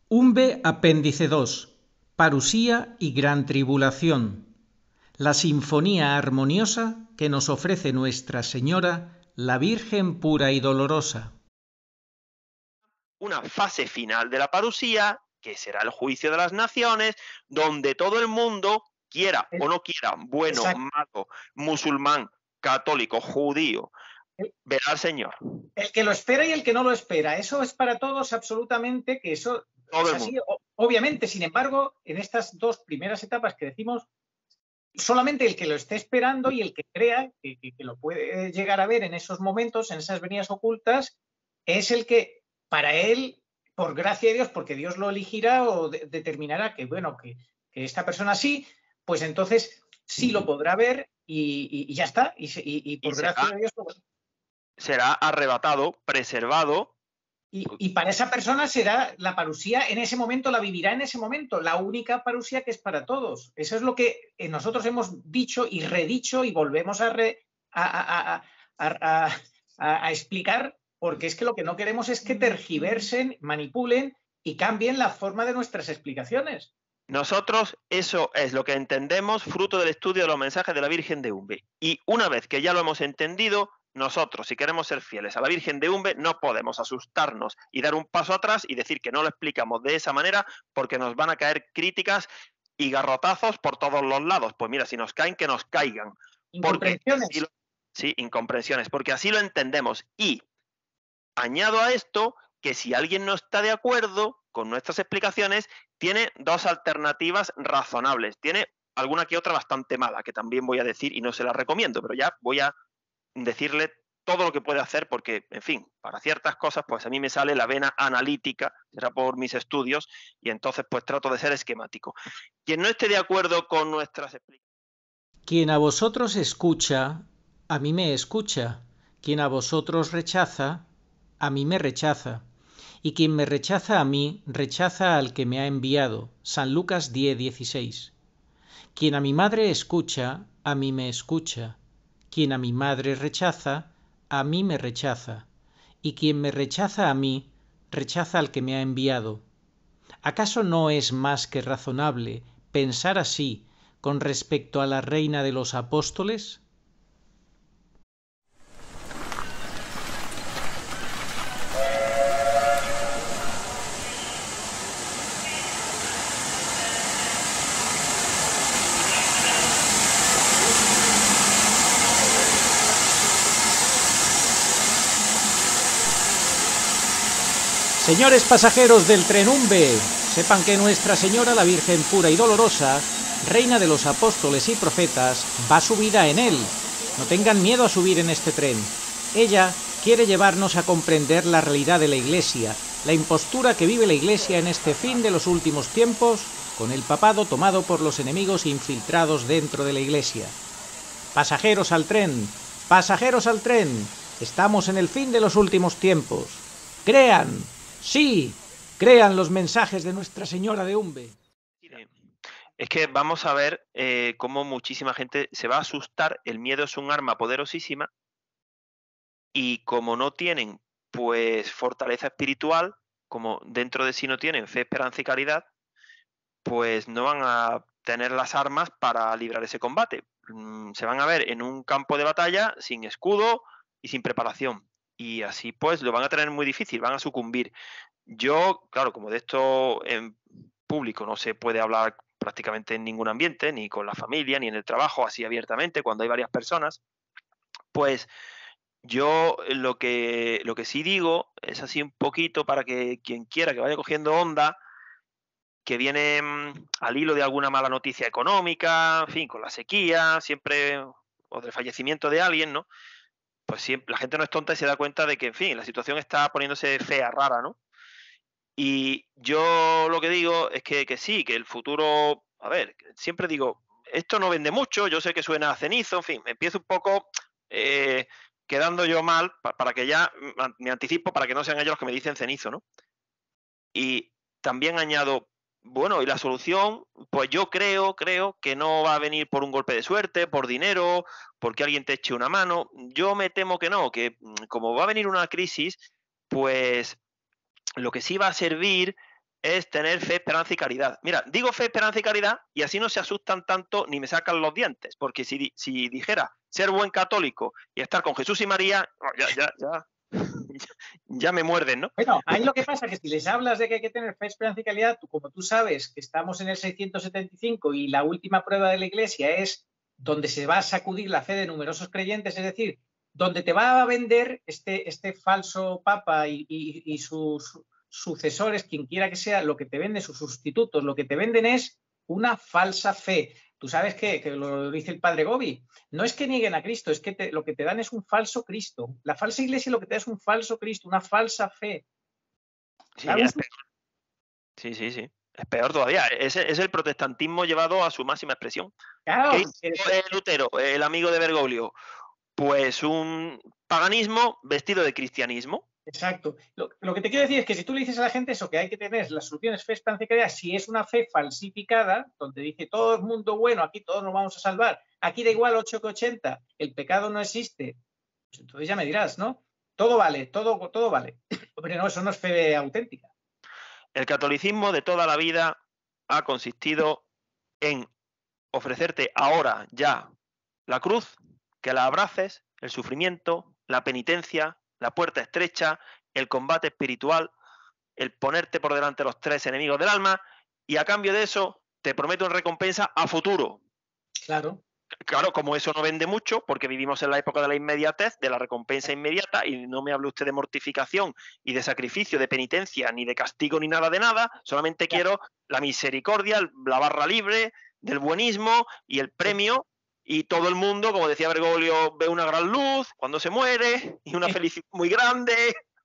Umbe apéndice 2. Parusía y gran tribulación. La sinfonía armoniosa que nos ofrece Nuestra Señora, la Virgen pura y dolorosa. Una fase final de la parusía, que será el juicio de las naciones, donde todo el mundo, quiera o no quiera, bueno, Exacto. malo, musulmán, católico, judío, verá al Señor. El que lo espera y el que no lo espera. Eso es para todos absolutamente, que eso Todo es el así, mundo. obviamente. Sin embargo, en estas dos primeras etapas que decimos, solamente el que lo esté esperando y el que crea que lo puede llegar a ver en esos momentos, en esas venidas ocultas, es el que, para él, por gracia de Dios, porque Dios lo elegirá o determinará que, bueno, que esta persona sí, pues entonces sí lo podrá ver y ya está. Y Y por gracia de Dios, pues, será arrebatado, preservado. y para esa persona será la parusía en ese momento, la vivirá en ese momento, la única parusía que es para todos. Eso es lo que nosotros hemos dicho y redicho y volvemos a explicar, porque es que lo que no queremos es que tergiversen, manipulen y cambien la forma de nuestras explicaciones. Nosotros eso es lo que entendemos fruto del estudio de los mensajes de la Virgen de Umbe. Y una vez que ya lo hemos entendido, nosotros, si queremos ser fieles a la Virgen de Umbe, no podemos asustarnos y dar un paso atrás y decir que no lo explicamos de esa manera porque nos van a caer críticas y garrotazos por todos los lados. Pues mira, si nos caen, que nos caigan. Porque Incomprensiones. sí, incomprensiones, porque así lo entendemos. Y añado a esto que si alguien no está de acuerdo con nuestras explicaciones, tiene dos alternativas razonables. Tiene alguna que otra bastante mala, que también voy a decir y no se la recomiendo, pero ya voy a decirle todo lo que puede hacer porque, en fin, para ciertas cosas, pues a mí me sale la vena analítica, será por mis estudios, y entonces pues trato de ser esquemático. Quien no esté de acuerdo con nuestras explicaciones. Quien a vosotros escucha, a mí me escucha. Quien a vosotros rechaza, a mí me rechaza. Y quien me rechaza a mí, rechaza al que me ha enviado. San Lucas 10:16. Quien a mi madre escucha, a mí me escucha. Quien a mi madre rechaza, a mí me rechaza. Y quien me rechaza a mí, rechaza al que me ha enviado. ¿Acaso no es más que razonable pensar así con respecto a la reina de los apóstoles? Señores pasajeros del tren Umbe, sepan que Nuestra Señora, la Virgen pura y dolorosa, reina de los apóstoles y profetas, va subida en él. No tengan miedo a subir en este tren. Ella quiere llevarnos a comprender la realidad de la Iglesia, la impostura que vive la Iglesia en este fin de los últimos tiempos, con el papado tomado por los enemigos infiltrados dentro de la Iglesia. Pasajeros al tren, pasajeros al tren, estamos en el fin de los últimos tiempos. Crean, sí, crean los mensajes de Nuestra Señora de Umbe. Es que vamos a ver cómo muchísima gente se va a asustar. El miedo es un arma poderosísima y como no tienen pues fortaleza espiritual, como dentro de sí no tienen fe, esperanza y caridad, pues no van a tener las armas para librar ese combate. Se van a ver en un campo de batalla sin escudo y sin preparación. Y así pues lo van a tener muy difícil, van a sucumbir. Yo, claro, como de esto en público no se puede hablar prácticamente en ningún ambiente, ni con la familia, ni en el trabajo, así abiertamente, cuando hay varias personas, pues yo lo que sí digo es así un poquito para que quien quiera que vaya cogiendo onda, que viene al hilo de alguna mala noticia económica, en fin, con la sequía, siempre, o del fallecimiento de alguien, ¿no? Pues siempre, la gente no es tonta y se da cuenta de que, en fin, la situación está poniéndose fea, rara, ¿no? Y yo lo que digo es que sí, que el futuro, a ver, siempre digo, esto no vende mucho, yo sé que suena a cenizo, en fin, me empiezo un poco eh, quedando yo mal para que ya me anticipo para que no sean ellos los que me dicen cenizo, ¿no? Y también añado, bueno, y la solución, pues yo creo que no va a venir por un golpe de suerte, por dinero, porque alguien te eche una mano. Yo me temo que no, que como va a venir una crisis, pues lo que sí va a servir es tener fe, esperanza y caridad. Mira, digo fe, esperanza y caridad y así no se asustan tanto ni me sacan los dientes, porque si dijera ser buen católico y estar con Jesús y María, ya me muerden, ¿no? Bueno, ahí lo que pasa es que si les hablas de que hay que tener fe, esperanza y caridad, como tú sabes que estamos en el 675 y la última prueba de la Iglesia es donde se va a sacudir la fe de numerosos creyentes, es decir, donde te va a vender este falso papa y sus sucesores, quien quiera que sea, lo que te venden, sus sustitutos, lo que te venden es una falsa fe. Tú sabes que lo dice el padre Gobi, no es que nieguen a Cristo, es que lo que te dan es un falso Cristo. La falsa iglesia lo que te da es un falso Cristo, una falsa fe. Sí, es peor. Sí. Es peor todavía. Es el protestantismo llevado a su máxima expresión. Claro, ¿Qué hizo Lutero, el amigo de Bergoglio? Pues un paganismo vestido de cristianismo. Exacto. Lo que te quiero decir es que si tú le dices a la gente eso, que hay que tener las soluciones fe, esperanza y caridad, si es una fe falsificada, donde dice todo el mundo bueno, aquí todos nos vamos a salvar, aquí da igual 8 que 80, el pecado no existe, pues entonces ya me dirás, ¿no? Todo vale, todo vale. Hombre, no, eso no es fe auténtica. El catolicismo de toda la vida ha consistido en ofrecerte ahora ya la cruz, que la abraces, el sufrimiento, la penitencia, la puerta estrecha, el combate espiritual, el ponerte por delante de los 3 enemigos del alma, y a cambio de eso te prometo una recompensa a futuro. Claro. Claro, como eso no vende mucho, porque vivimos en la época de la inmediatez, de la recompensa inmediata, y no me hable usted de mortificación y de sacrificio, de penitencia, ni de castigo, ni nada de nada, solamente quiero la misericordia, la barra libre, del buenismo y el premio. Y todo el mundo, como decía Bergoglio, ve una gran luz cuando se muere y una felicidad muy grande.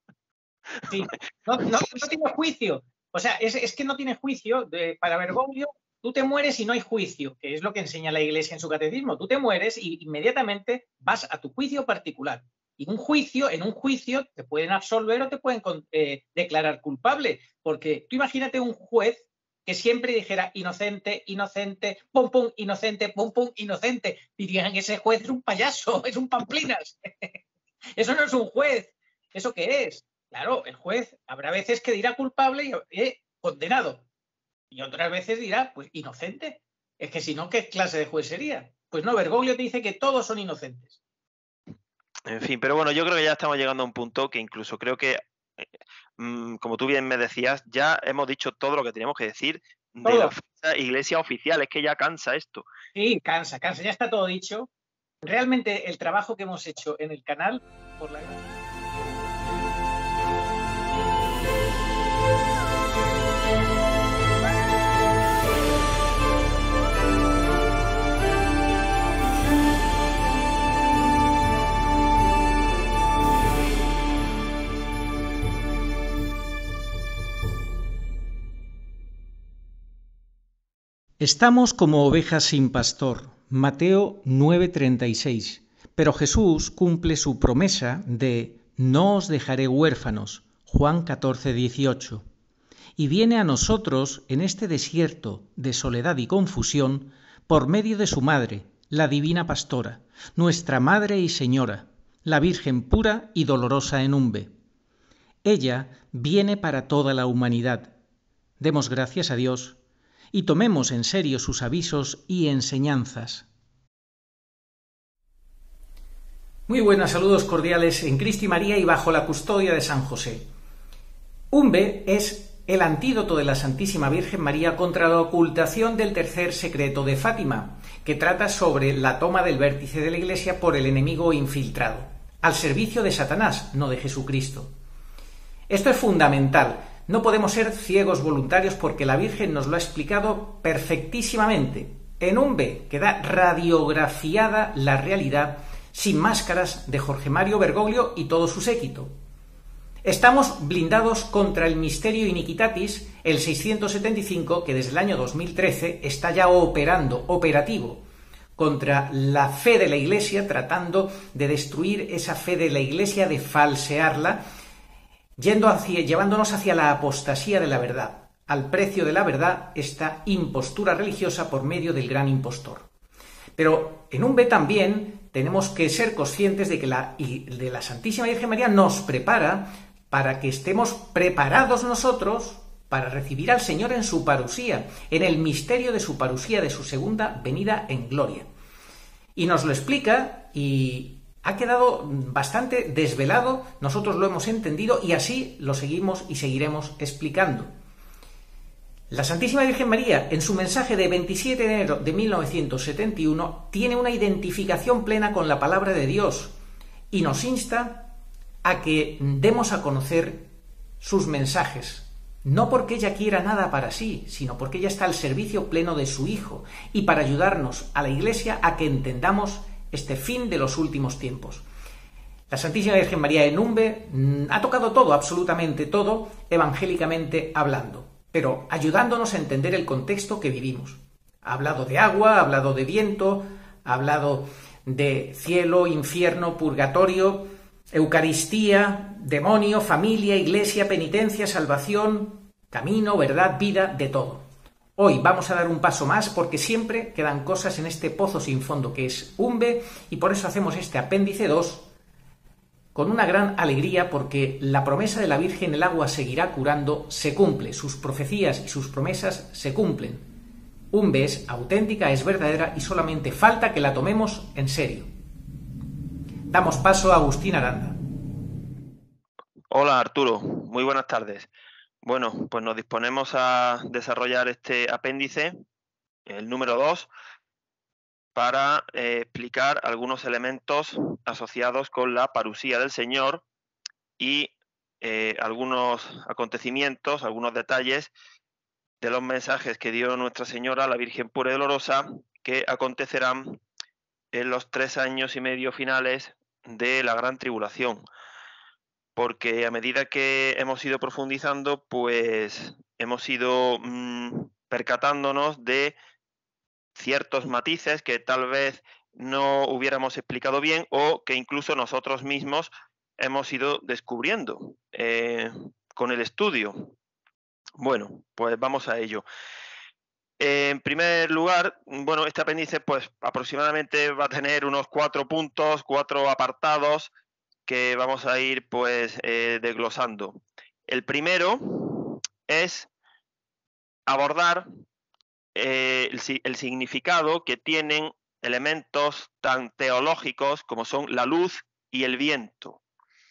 Sí. No tiene juicio. O sea, es que no tiene juicio. Para Bergoglio, tú te mueres y no hay juicio, que es lo que enseña la Iglesia en su catecismo. Tú te mueres y inmediatamente vas a tu juicio particular. Y en un juicio te pueden absolver o te pueden declarar culpable. Porque tú imagínate un juez que siempre dijera inocente, inocente, pum, pum, inocente, pum, pum, inocente. Dirían que ese juez es un payaso, es un pamplinas. Eso no es un juez. ¿Eso qué es? Claro, el juez habrá veces que dirá culpable y condenado. Y otras veces dirá, pues, inocente. Es que si no, ¿qué clase de juez sería? Pues no, Bergoglio te dice que todos son inocentes. En fin, pero bueno, yo creo que ya estamos llegando a un punto que incluso creo que como tú bien me decías, ya hemos dicho todo lo que teníamos que decir de la iglesia oficial. Es que ya cansa esto. Sí, cansa, ya está todo dicho. Realmente el trabajo que hemos hecho en el canal, por la Estamos como ovejas sin pastor, Mateo 9:36, pero Jesús cumple su promesa de no os dejaré huérfanos, Juan 14:18, y viene a nosotros en este desierto de soledad y confusión por medio de su madre, la divina pastora, nuestra Madre y Señora, la Virgen pura y dolorosa en Umbe. Ella viene para toda la humanidad. Demos gracias a Dios y tomemos en serio sus avisos y enseñanzas. Muy buenas, saludos cordiales en Cristo y María y bajo la custodia de San José. Umbe es el antídoto de la Santísima Virgen María contra la ocultación del tercer secreto de Fátima, que trata sobre la toma del vértice de la Iglesia por el enemigo infiltrado, al servicio de Satanás, no de Jesucristo. Esto es fundamental. No podemos ser ciegos voluntarios porque la Virgen nos lo ha explicado perfectísimamente. En Umbe queda radiografiada la realidad sin máscaras de Jorge Mario Bergoglio y todo su séquito. Estamos blindados contra el Mysterio Iniquitatis, el 675, que desde el año 2013 está ya operativo, contra la fe de la Iglesia, tratando de destruir esa fe de la Iglesia, de falsearla, llevándonos hacia la apostasía de la verdad, al precio de la verdad, esta impostura religiosa por medio del gran impostor. Pero en Umbe también tenemos que ser conscientes de que la Santísima Virgen María nos prepara para que estemos preparados nosotros para recibir al Señor en su parusía, en el misterio de su parusía, de su segunda venida en gloria. Y nos lo explica y ha quedado bastante desvelado, nosotros lo hemos entendido y así lo seguimos y seguiremos explicando. La Santísima Virgen María, en su mensaje de 27 de enero de 1971, tiene una identificación plena con la palabra de Dios y nos insta a que demos a conocer sus mensajes, no porque ella quiera nada para sí, sino porque ella está al servicio pleno de su Hijo y para ayudarnos a la Iglesia a que entendamos este fin de los últimos tiempos. La Santísima Virgen María en Umbe ha tocado todo, absolutamente todo, evangélicamente hablando, pero ayudándonos a entender el contexto que vivimos. Ha hablado de agua, ha hablado de viento, ha hablado de cielo, infierno, purgatorio, Eucaristía, demonio, familia, iglesia, penitencia, salvación, camino, verdad, vida, de todo. Hoy vamos a dar un paso más porque siempre quedan cosas en este pozo sin fondo que es Umbe y por eso hacemos este apéndice 2 con una gran alegría porque la promesa de la Virgen, el agua seguirá curando, se cumple, sus profecías y sus promesas se cumplen. Umbe es auténtica, es verdadera y solamente falta que la tomemos en serio. Damos paso a Agustín Aranda. Hola Arturo, muy buenas tardes. Bueno, pues nos disponemos a desarrollar este apéndice, el número 2, para explicar algunos elementos asociados con la parusía del Señor y algunos acontecimientos, algunos detalles de los mensajes que dio Nuestra Señora, la Virgen pura y dolorosa, que acontecerán en los 3 años y medio finales de la Gran Tribulación. Porque a medida que hemos ido profundizando, pues hemos ido percatándonos de ciertos matices que tal vez no hubiéramos explicado bien o que incluso nosotros mismos hemos ido descubriendo con el estudio. Bueno, pues vamos a ello. En primer lugar, bueno, este apéndice pues aproximadamente va a tener unos 4 puntos, 4 apartados que vamos a ir pues desglosando. El primero es abordar el significado que tienen elementos tan teológicos como son la luz y el viento.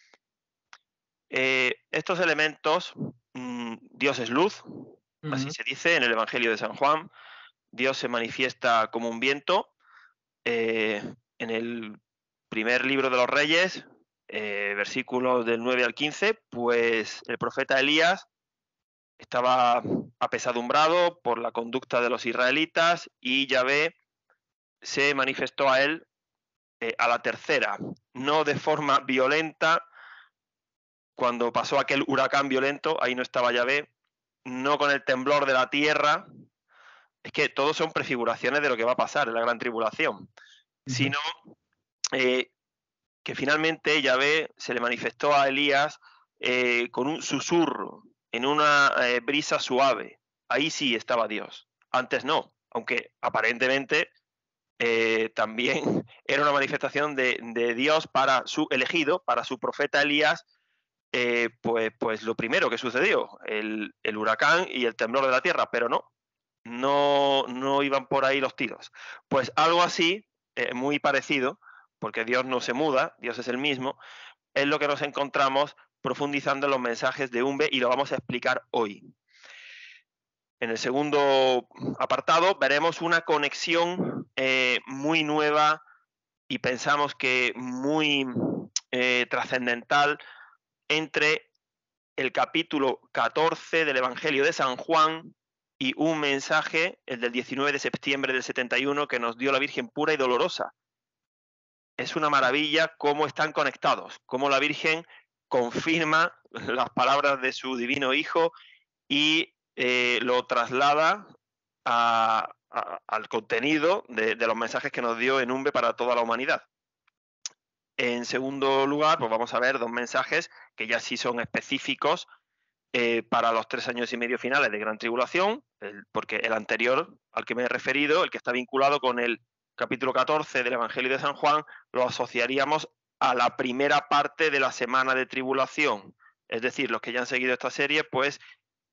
Estos elementos, Dios es luz, así se dice en el Evangelio de San Juan. Dios se manifiesta como un viento. En el primer libro de los Reyes, versículos del 9 al 15, pues el profeta Elías estaba apesadumbrado por la conducta de los israelitas y Yahvé se manifestó a él a la tercera, no de forma violenta. Cuando pasó aquel huracán violento, ahí no estaba Yahvé, no con el temblor de la tierra. Es que todos son prefiguraciones de lo que va a pasar en la gran tribulación, sino que finalmente Yahvé se le manifestó a Elías con un susurro, en una brisa suave. Ahí sí estaba Dios, antes no, aunque aparentemente también era una manifestación de Dios para su elegido, para su profeta Elías. Pues lo primero que sucedió, el huracán y el temblor de la tierra, pero no iban por ahí los tiros. Pues algo así, muy parecido, porque Dios no se muda, Dios es el mismo, es lo que nos encontramos profundizando en los mensajes de Umbe y lo vamos a explicar hoy. En el segundo apartado veremos una conexión muy nueva y pensamos que muy trascendental entre el capítulo 14 del Evangelio de San Juan y un mensaje, el del 19 de septiembre del 71, que nos dio la Virgen pura y dolorosa. Es una maravilla cómo están conectados, cómo la Virgen confirma las palabras de su divino Hijo y lo traslada al contenido de los mensajes que nos dio en Umbe para toda la humanidad. En segundo lugar, pues vamos a ver 2 mensajes que ya sí son específicos para los 3 años y medio finales de Gran Tribulación, porque el anterior al que me he referido, el que está vinculado con el capítulo 14 del Evangelio de San Juan, lo asociaríamos a la primera parte de la semana de tribulación. Es decir, los que ya han seguido esta serie, pues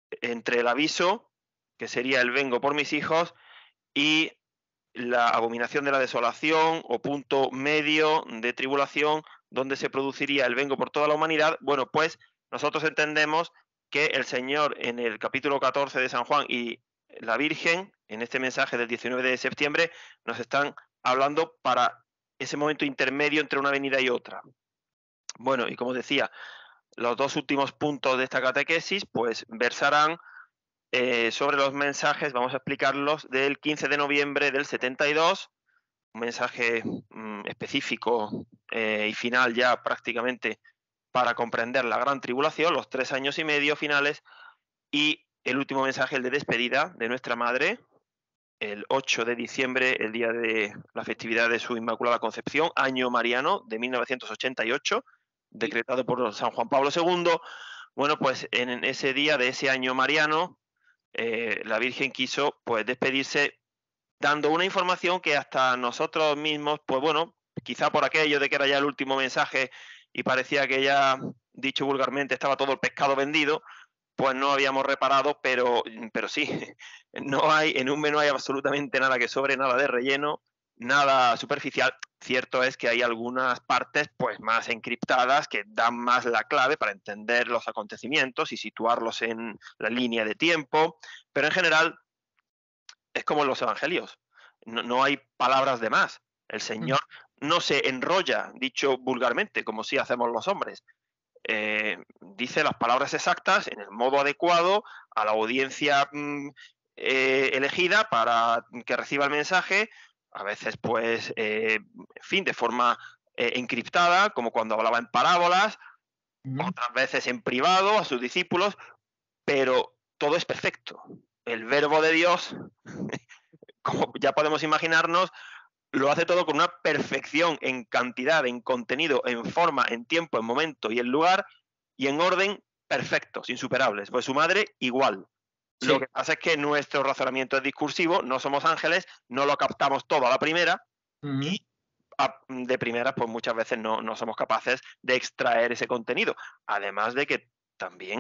entre el aviso, que sería el vengo por mis hijos, y la abominación de la desolación o punto medio de tribulación, donde se produciría el vengo por toda la humanidad. Bueno, pues nosotros entendemos que el Señor en el capítulo 14 de San Juan y la Virgen, en este mensaje del 19 de septiembre, nos están hablando para ese momento intermedio entre una venida y otra. Bueno, y como decía, los dos últimos puntos de esta catequesis pues versarán sobre los mensajes, vamos a explicarlos, del 15 de noviembre del 72, un mensaje específico y final ya prácticamente para comprender la gran tribulación, los 3 años y medio finales, y el último mensaje, el de despedida de nuestra Madre, el 8 de diciembre, el día de la festividad de su Inmaculada Concepción, año mariano de 1988, decretado por San Juan Pablo II. Bueno, pues en ese día de ese año mariano, la Virgen quiso pues despedirse dando una información que hasta nosotros mismos, pues bueno, quizá por aquello de que era ya el último mensaje y parecía que ya, dicho vulgarmente, estaba todo el pescado vendido, pues no habíamos reparado, pero sí, no hay, en un menú hay absolutamente nada que sobre, nada de relleno, nada superficial. Cierto es que hay algunas partes pues más encriptadas que dan más la clave para entender los acontecimientos y situarlos en la línea de tiempo, pero en general es como en los evangelios, no hay palabras de más. El Señor no se enrolla, dicho vulgarmente, como sí hacemos los hombres. Dice las palabras exactas en el modo adecuado a la audiencia elegida para que reciba el mensaje, a veces pues, en fin, de forma encriptada, como cuando hablaba en parábolas, otras veces en privado a sus discípulos, pero todo es perfecto. El verbo de Dios, como ya podemos imaginarnos, lo hace todo con una perfección en cantidad, en contenido, en forma, en tiempo, en momento y en lugar, y en orden perfectos, insuperables. Pues su madre igual. Sí. Lo que pasa es que nuestro razonamiento es discursivo, no somos ángeles, no lo captamos todo a la primera, y de primeras pues muchas veces no somos capaces de extraer ese contenido. Además de que también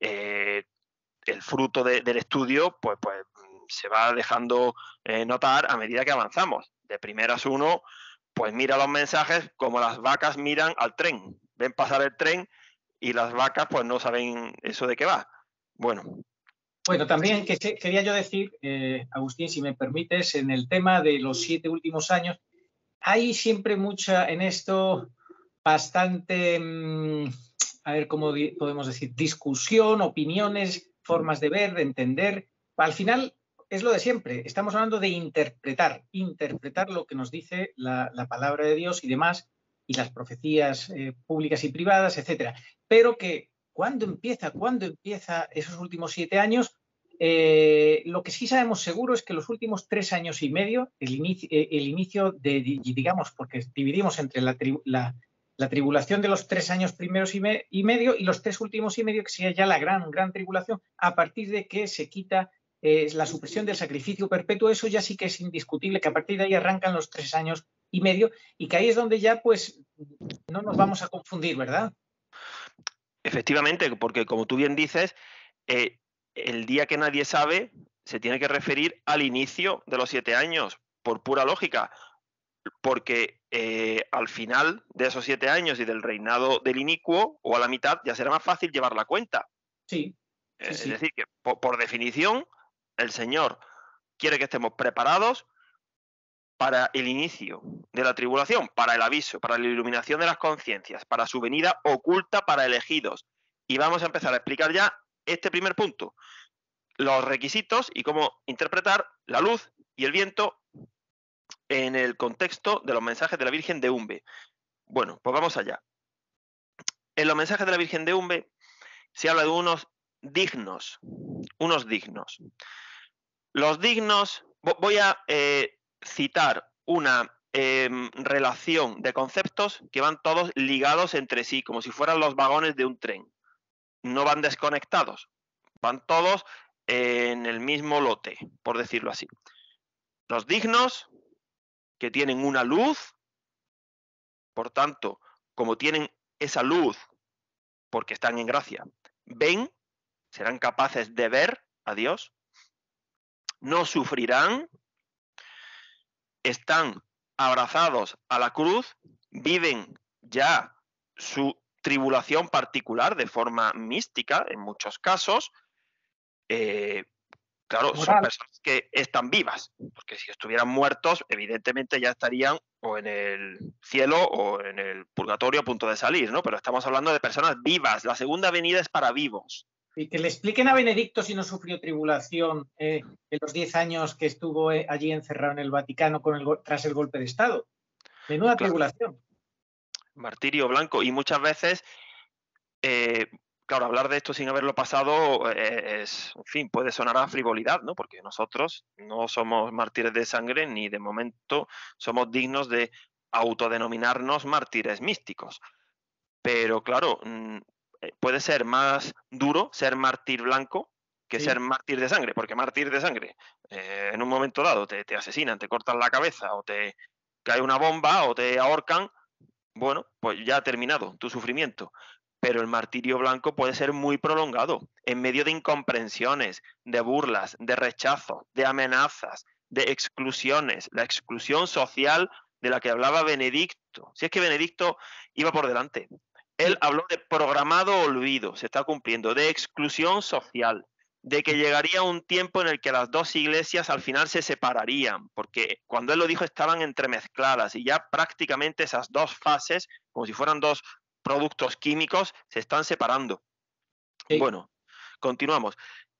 el fruto del estudio pues se va dejando notar a medida que avanzamos. De primeras uno pues mira los mensajes como las vacas miran al tren. Ven pasar el tren y las vacas pues no saben eso de qué va. Bueno, también quería yo decir, Agustín, si me permites, en el tema de los 7 últimos años, hay siempre mucha en esto, bastante, a ver cómo podemos decir, discusión, opiniones, formas de ver, de entender. Al final es lo de siempre, estamos hablando de interpretar lo que nos dice la palabra de Dios y demás, y las profecías públicas y privadas, etcétera. Pero que ¿cuándo empieza esos últimos 7 años? Lo que sí sabemos seguro es que los últimos 3 años y medio, el inicio de, digamos, porque dividimos entre la tribulación de los 3 años primeros y medio y los 3 últimos y medio, que sería ya la gran tribulación, a partir de que se quita la supresión del sacrificio perpetuo. Eso ya sí que es indiscutible, que a partir de ahí arrancan los 3 años y medio, y que ahí es donde ya pues no nos vamos a confundir, ¿verdad? efectivamente, porque como tú bien dices, el día que nadie sabe se tiene que referir al inicio de los 7 años, por pura lógica, porque al final de esos 7 años y del reinado del inicuo, o a la mitad, ya será más fácil llevar la cuenta. Sí. Es decir, que por definición, el Señor quiere que estemos preparados para el inicio de la tribulación, para el aviso, para la iluminación de las conciencias, para su venida oculta para elegidos. Y vamos a empezar a explicar ya este primer punto, los requisitos y cómo interpretar la luz y el viento en el contexto de los mensajes de la Virgen de Umbe. Bueno, pues vamos allá. En los mensajes de la Virgen de Umbe se habla de unos dignos. Los dignos, voy a citar una relación de conceptos que van todos ligados entre sí, como si fueran los vagones de un tren. No van desconectados, van todos en el mismo lote, por decirlo así. Los dignos, que tienen una luz, por tanto, como tienen esa luz, porque están en gracia, ven, serán capaces de ver a Dios, no sufrirán, están abrazados a la cruz, viven ya su tribulación particular de forma mística en muchos casos. Claro, son personas que están vivas, porque si estuvieran muertos, evidentemente ya estarían o en el cielo o en el purgatorio a punto de salir, ¿no? Pero estamos hablando de personas vivas. La segunda venida es para vivos. Y que le expliquen a Benedicto si no sufrió tribulación en los 10 años que estuvo allí encerrado en el Vaticano tras el golpe de Estado. Menuda tribulación. Martirio blanco. Y muchas veces, claro, hablar de esto sin haberlo pasado en fin, puede sonar a frivolidad, ¿no? Porque nosotros no somos mártires de sangre ni de momento somos dignos de autodenominarnos mártires místicos. Pero claro, puede ser más duro ser mártir blanco que ser mártir de sangre, porque mártir de sangre, en un momento dado te asesinan, te cortan la cabeza o te cae una bomba o te ahorcan, bueno, pues ya ha terminado tu sufrimiento. Pero el martirio blanco puede ser muy prolongado, en medio de incomprensiones, de burlas, de rechazos, de amenazas, de exclusiones, la exclusión social de la que hablaba Benedicto. Si es que Benedicto iba por delante. Él habló de programado olvido, se está cumpliendo, de exclusión social, de que llegaría un tiempo en el que las dos iglesias al final se separarían, porque cuando él lo dijo estaban entremezcladas y ya prácticamente esas dos fases, como si fueran dos productos químicos, se están separando. Sí. Bueno, continuamos.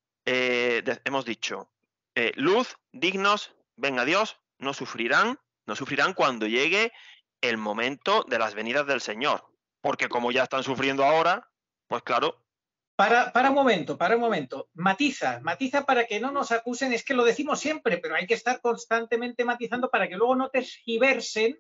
Hemos dicho, luz, dignos, ven a Dios, no sufrirán cuando llegue el momento de las venidas del Señor. Porque como ya están sufriendo ahora, pues claro. Para un momento. Matiza para que no nos acusen, es que lo decimos siempre, pero hay que estar constantemente matizando para que luego no tergiversen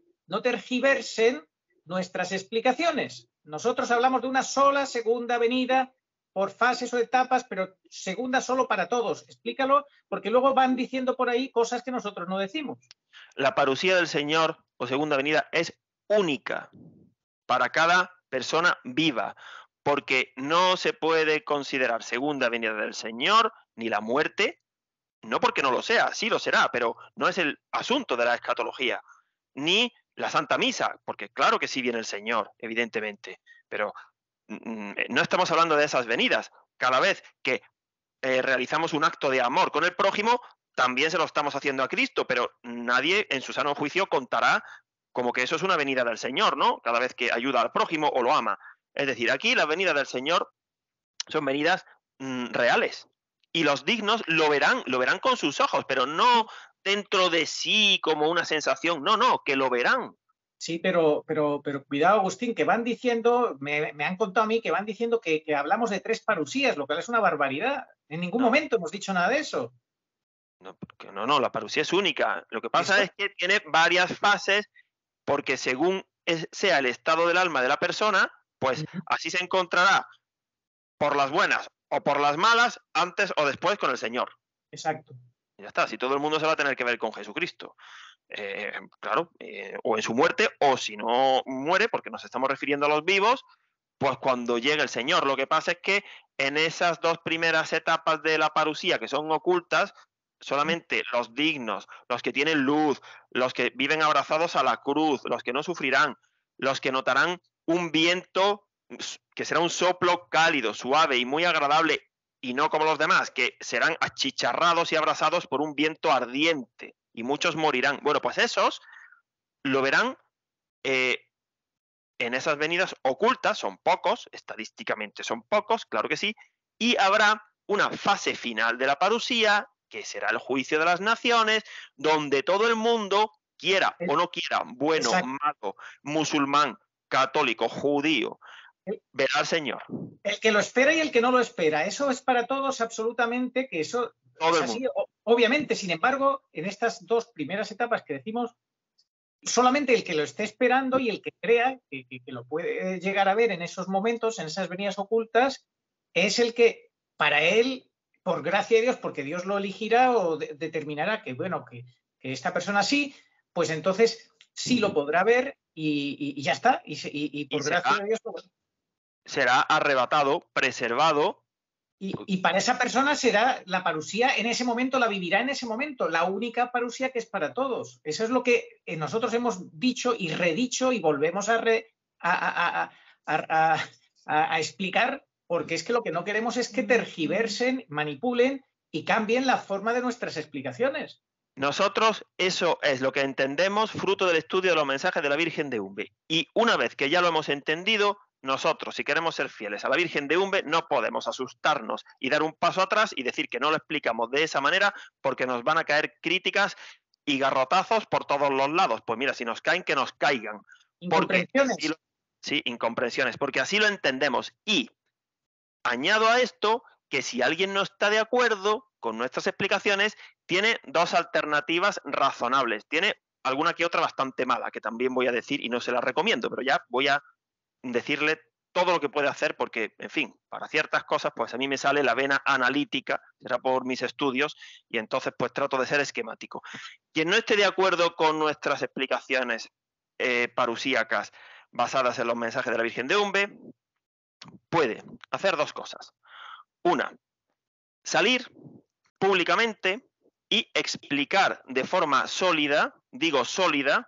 nuestras explicaciones. Nosotros hablamos de una sola segunda venida por fases o etapas, pero segunda solo para todos. Explícalo, porque luego van diciendo por ahí cosas que nosotros no decimos. La parusía del Señor o segunda venida es única para cada persona viva, porque no se puede considerar segunda venida del Señor ni la muerte, no porque no lo sea, sí lo será, pero no es el asunto de la escatología, ni la Santa Misa, porque claro que sí viene el Señor, evidentemente, pero no estamos hablando de esas venidas. Cada vez que realizamos un acto de amor con el prójimo, también se lo estamos haciendo a Cristo, pero nadie en su sano juicio contará como que eso es una venida del Señor, ¿no? Cada vez que ayuda al prójimo o lo ama. Es decir, aquí las venidas del Señor son venidas reales. Y los dignos lo verán con sus ojos, pero no dentro de sí como una sensación. No, que lo verán. Sí, pero cuidado, Agustín, que van diciendo, me han contado a mí que van diciendo que hablamos de 3 parusías, lo cual es una barbaridad. En ningún momento hemos dicho nada de eso. No, la parusía es única. Lo que pasa es que tiene varias fases, porque según sea el estado del alma de la persona, pues así se encontrará por las buenas o por las malas, antes o después con el Señor. Exacto. Ya está, si todo el mundo se va a tener que ver con Jesucristo. Claro, o en su muerte, o si no muere, porque nos estamos refiriendo a los vivos, pues cuando llegue el Señor. Lo que pasa es que en esas dos primeras etapas de la parusía, que son ocultas, solamente los dignos, los que tienen luz, los que viven abrazados a la cruz, los que no sufrirán, los que notarán un viento que será un soplo cálido, suave y muy agradable, y no como los demás, que serán achicharrados y abrazados por un viento ardiente, y muchos morirán. Bueno, pues esos lo verán en esas venidas ocultas, son pocos, estadísticamente son pocos, claro que sí, y habrá una fase final de la parusía, que será el juicio de las naciones, donde todo el mundo, quiera o no quiera, bueno, malo, musulmán, católico, judío, verá al Señor. El que lo espera y el que no lo espera, eso es para todos absolutamente, que eso todo es así, obviamente. Sin embargo, en estas dos primeras etapas que decimos, solamente el que lo esté esperando y el que crea que lo puede llegar a ver en esos momentos, en esas venidas ocultas, es el que, para él, por gracia de Dios, porque Dios lo elegirá o determinará que, bueno, que esta persona sí, pues entonces sí lo podrá ver y ya está. Y por gracia de Dios... Será arrebatado, preservado Y para esa persona será la parusía en ese momento, la vivirá en ese momento, la única parusía que es para todos. Eso es lo que nosotros hemos dicho y redicho y volvemos a explicar, porque es que lo que no queremos es que tergiversen, manipulen y cambien la forma de nuestras explicaciones. Nosotros eso es lo que entendemos fruto del estudio de los mensajes de la Virgen de Umbe. Y una vez que ya lo hemos entendido, nosotros, si queremos ser fieles a la Virgen de Umbe, no podemos asustarnos y dar un paso atrás y decir que no lo explicamos de esa manera porque nos van a caer críticas y garrotazos por todos los lados. Pues mira, si nos caen, que nos caigan. Incomprensiones. Sí, incomprensiones, porque así lo entendemos. Y añado a esto que si alguien no está de acuerdo con nuestras explicaciones, tiene dos alternativas razonables. Tiene alguna que otra bastante mala, que también voy a decir y no se la recomiendo, pero ya voy a decirle todo lo que puede hacer porque, en fin, para ciertas cosas, pues a mí me sale la vena analítica, será por mis estudios, y entonces pues trato de ser esquemático. Quien no esté de acuerdo con nuestras explicaciones parusíacas basadas en los mensajes de la Virgen de Umbe, puede hacer dos cosas. Una, salir públicamente y explicar de forma sólida, digo sólida,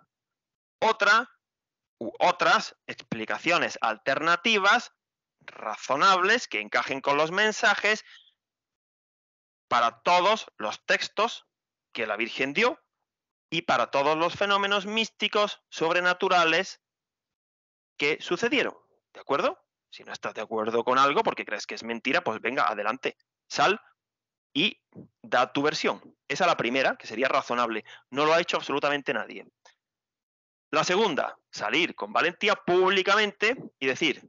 otras explicaciones alternativas, razonables, que encajen con los mensajes para todos los textos que la Virgen dio y para todos los fenómenos místicos sobrenaturales que sucedieron. ¿De acuerdo? Si no estás de acuerdo con algo porque crees que es mentira, pues venga, adelante, sal y da tu versión. Esa es la primera, que sería razonable. No lo ha hecho absolutamente nadie. La segunda, salir con valentía públicamente y decir: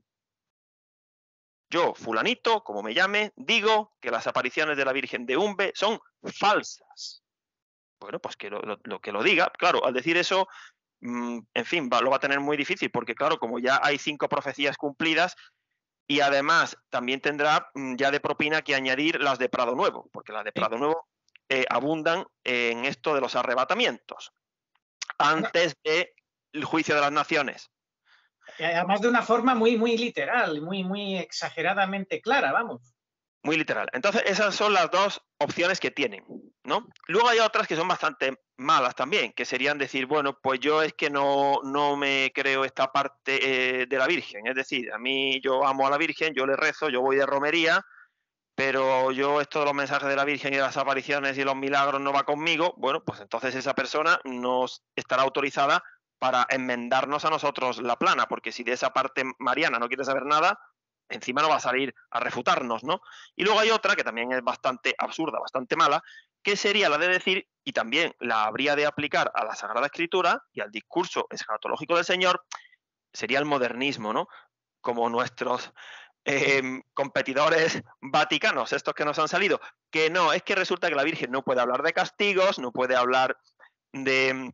yo, fulanito, como me llame, digo que las apariciones de la Virgen de Umbe son falsas. Bueno, pues que lo diga. Claro, al decir eso, en fin, lo va a tener muy difícil, porque claro, como ya hay 5 profecías cumplidas, y además también tendrá ya de propina que añadir las de Prado Nuevo, porque las de Prado Nuevo abundan en esto de los arrebatamientos, antes del juicio de las naciones. Además de una forma muy, muy literal, muy, muy exageradamente clara, vamos. Muy literal. Entonces, esas son las dos opciones que tienen, ¿no? Luego hay otras que son bastante malas también, que serían decir, bueno, pues yo es que no me creo esta parte de la Virgen. Es decir, a mí yo amo a la Virgen, yo le rezo, yo voy de romería, pero yo esto de los mensajes de la Virgen y de las apariciones y los milagros no va conmigo. Bueno, pues entonces esa persona nos estará autorizada para enmendarnos a nosotros la plana, porque si de esa parte mariana no quiere saber nada, encima no va a salir a refutarnos, ¿no? Y luego hay otra que también es bastante absurda, bastante mala, que sería la de decir, y también la habría de aplicar a la Sagrada Escritura y al discurso escatológico del Señor, sería el modernismo, ¿no? Como nuestros competidores vaticanos, estos que nos han salido, que no, es que resulta que la Virgen no puede hablar de castigos, no puede hablar de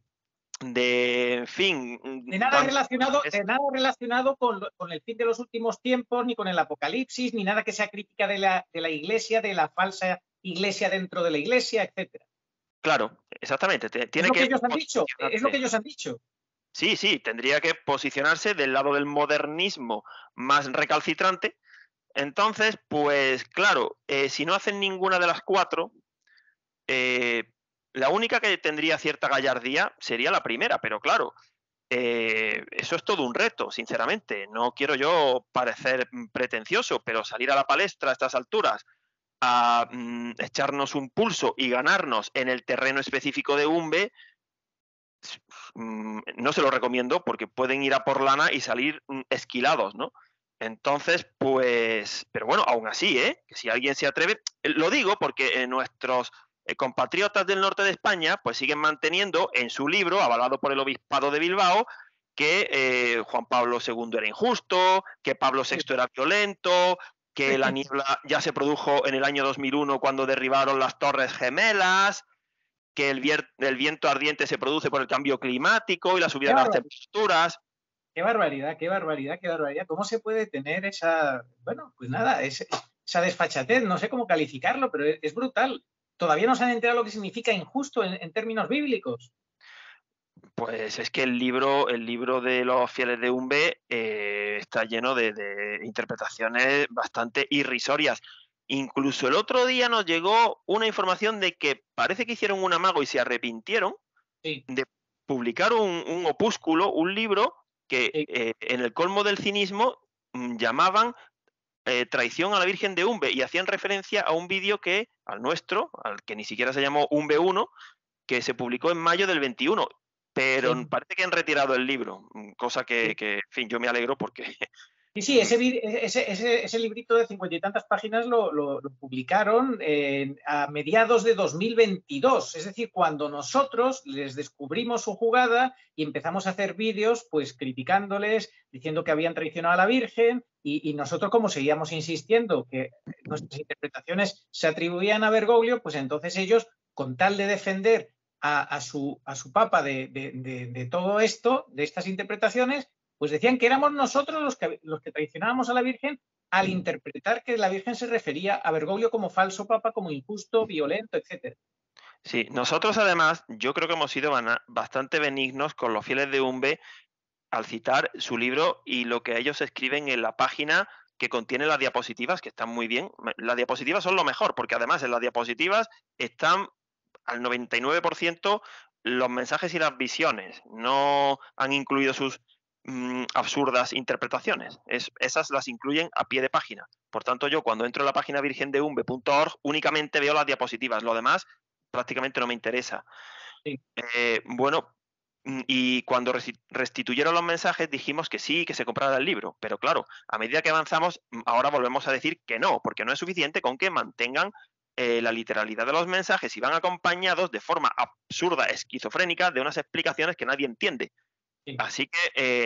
en fin... De nada relacionado con el fin de los últimos tiempos, ni con el apocalipsis, ni nada que sea crítica de la Iglesia, de la falsa Iglesia dentro de la Iglesia, etcétera. Claro, exactamente. Es lo que ellos han dicho, es lo que ellos han dicho. Sí, tendría que posicionarse del lado del modernismo más recalcitrante. Entonces, pues claro, si no hacen ninguna de las 4, la única que tendría cierta gallardía sería la primera, pero claro, eso es todo un reto, sinceramente. No quiero yo parecer pretencioso, pero salir a la palestra a estas alturas a echarnos un pulso y ganarnos en el terreno específico de Umbe, no se lo recomiendo porque pueden ir a por lana y salir esquilados, ¿no? Entonces, pues, pero bueno, aún así, que si alguien se atreve, lo digo porque nuestros compatriotas del norte de España, pues siguen manteniendo en su libro, avalado por el Obispado de Bilbao, que Juan Pablo II era injusto, que Pablo VI era violento, que la niebla ya se produjo en el año 2001 cuando derribaron las Torres Gemelas, que el viento ardiente se produce por el cambio climático y la subida de las temperaturas. Qué barbaridad, qué barbaridad, qué barbaridad. ¿Cómo se puede tener esa, bueno, pues nada, esa desfachatez? No sé cómo calificarlo, pero es brutal. Todavía no se han enterado lo que significa injusto en términos bíblicos. Pues es que el libro de los fieles de Umbe está lleno de interpretaciones bastante irrisorias. Incluso el otro día nos llegó una información de que parece que hicieron un amago y se arrepintieron Sí, de publicar un opúsculo, un libro que sí. en el colmo del cinismo llamaban Traición a la Virgen de Umbe y hacían referencia a un vídeo que, al nuestro, al que ni siquiera se llamó Umbe 1, que se publicó en mayo del 21. Pero Sí. parece que han retirado el libro, cosa Sí. que, en fin, yo me alegro porque Sí, sí, ese librito de 50 y tantas páginas lo publicaron a mediados de 2022. Es decir, cuando nosotros les descubrimos su jugada y empezamos a hacer vídeos, pues criticándoles, diciendo que habían traicionado a la Virgen, y nosotros, como seguíamos insistiendo que nuestras interpretaciones se atribuían a Bergoglio, pues entonces ellos, con tal de defender a su papa de todo esto, de estas interpretaciones, pues decían que éramos nosotros los que traicionábamos a la Virgen al interpretar que la Virgen se refería a Bergoglio como falso papa, como injusto, violento, etcétera. sí, nosotros además, yo creo que hemos sido bastante benignos con los fieles de Umbe al citar su libro y lo que ellos escriben en la página que contiene las diapositivas, que están muy bien. Las diapositivas son lo mejor, porque además en las diapositivas están al 99% los mensajes y las visiones. No han incluido sus absurdas interpretaciones. Esas las incluyen a pie de página. Por tanto, yo cuando entro en la página virgendeumbe.org únicamente veo las diapositivas. Lo demás prácticamente no me interesa. Sí, Bueno, y cuando restituyeron los mensajes dijimos que sí, que se comprara el libro, pero claro, a medida que avanzamos, ahora volvemos a decir que no, porque no es suficiente con que mantengan la literalidad de los mensajes y van acompañados de forma absurda, esquizofrénica, de unas explicaciones que nadie entiende. sí. Así que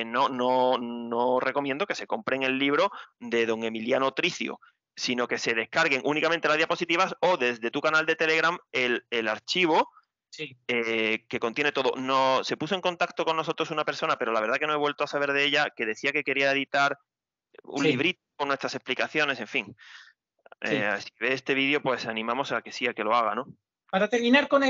no recomiendo que se compren el libro de don Emiliano Tricio, sino que se descarguen únicamente las diapositivas o desde tu canal de Telegram el archivo Sí, que contiene todo. No, se puso en contacto con nosotros una persona, pero la verdad que no he vuelto a saber de ella, que decía que quería editar un sí, librito con nuestras explicaciones, en fin. sí. Si ve este vídeo, pues animamos a que sí, a que lo haga, ¿no? Para terminar con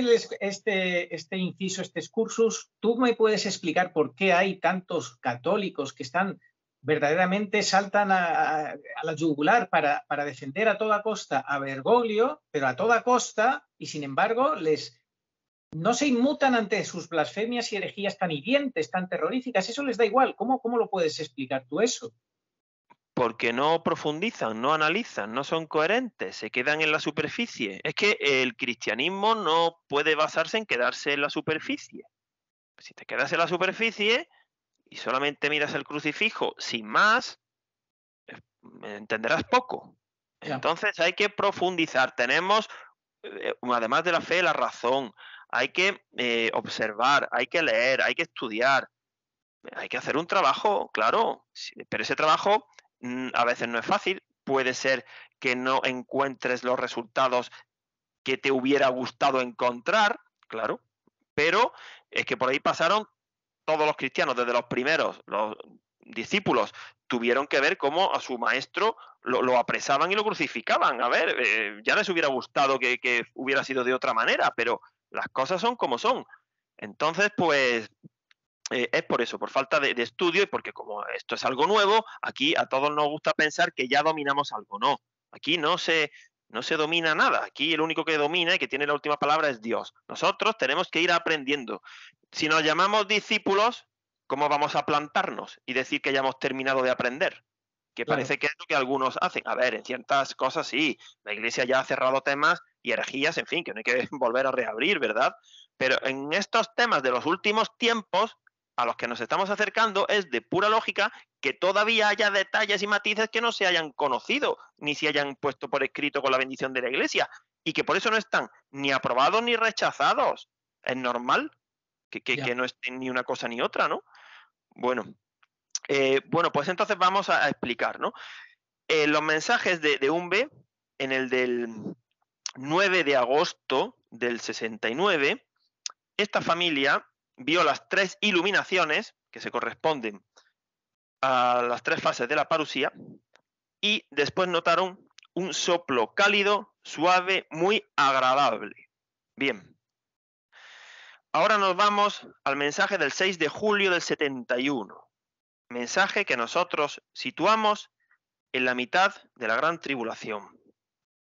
este inciso, este excursus, ¿tú me puedes explicar por qué hay tantos católicos que están verdaderamente saltan a la yugular para defender a toda costa a Bergoglio, pero a toda costa, y sin embargo no se inmutan ante sus blasfemias y herejías tan hirientes, tan terroríficas? Eso les da igual. ¿Cómo lo puedes explicar tú eso? Porque no profundizan, no analizan, no son coherentes, se quedan en la superficie. Es que el cristianismo no puede basarse en quedarse en la superficie. Si te quedas en la superficie y solamente miras el crucifijo sin más, entenderás poco. Ya, Entonces hay que profundizar. Tenemos, además de la fe, la razón. Hay que observar, hay que leer, hay que estudiar, hay que hacer un trabajo, claro, pero ese trabajo a veces no es fácil. Puede ser que no encuentres los resultados que te hubiera gustado encontrar, claro, pero es que por ahí pasaron todos los cristianos, desde los primeros, los discípulos, tuvieron que ver cómo a su maestro lo apresaban y lo crucificaban. A ver, ya les hubiera gustado que hubiera sido de otra manera, pero las cosas son como son. Entonces, pues es por eso, por falta de estudio y porque como esto es algo nuevo, aquí a todos nos gusta pensar que ya dominamos algo. No, aquí no se domina nada. Aquí el único que domina y que tiene la última palabra es Dios. Nosotros tenemos que ir aprendiendo. Si nos llamamos discípulos, ¿cómo vamos a plantarnos y decir que ya hemos terminado de aprender? Que claro. parece que es lo que algunos hacen. A ver, en ciertas cosas sí, la Iglesia ya ha cerrado temas y herejías, en fin, que no hay que volver a reabrir, ¿verdad? Pero en estos temas de los últimos tiempos, a los que nos estamos acercando, es de pura lógica que todavía haya detalles y matices que no se hayan conocido, ni se hayan puesto por escrito con la bendición de la Iglesia, y que por eso no están ni aprobados ni rechazados. Es normal Ya. que no estén ni una cosa ni otra, ¿no? Bueno, bueno, pues entonces vamos a explicar, ¿no? Los mensajes de Umbe, en el del 9 de agosto del 69, esta familia vio las tres iluminaciones que se corresponden a las tres fases de la parusía y después notaron un soplo cálido, suave, muy agradable. Bien, ahora nos vamos al mensaje del 6 de julio del 71, mensaje que nosotros situamos en la mitad de la gran tribulación.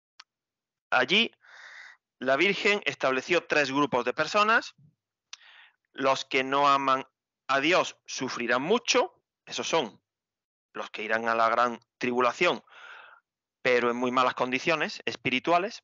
Allí la Virgen estableció 3 grupos de personas. Los que no aman a Dios sufrirán mucho, esos son los que irán a la gran tribulación, pero en muy malas condiciones espirituales.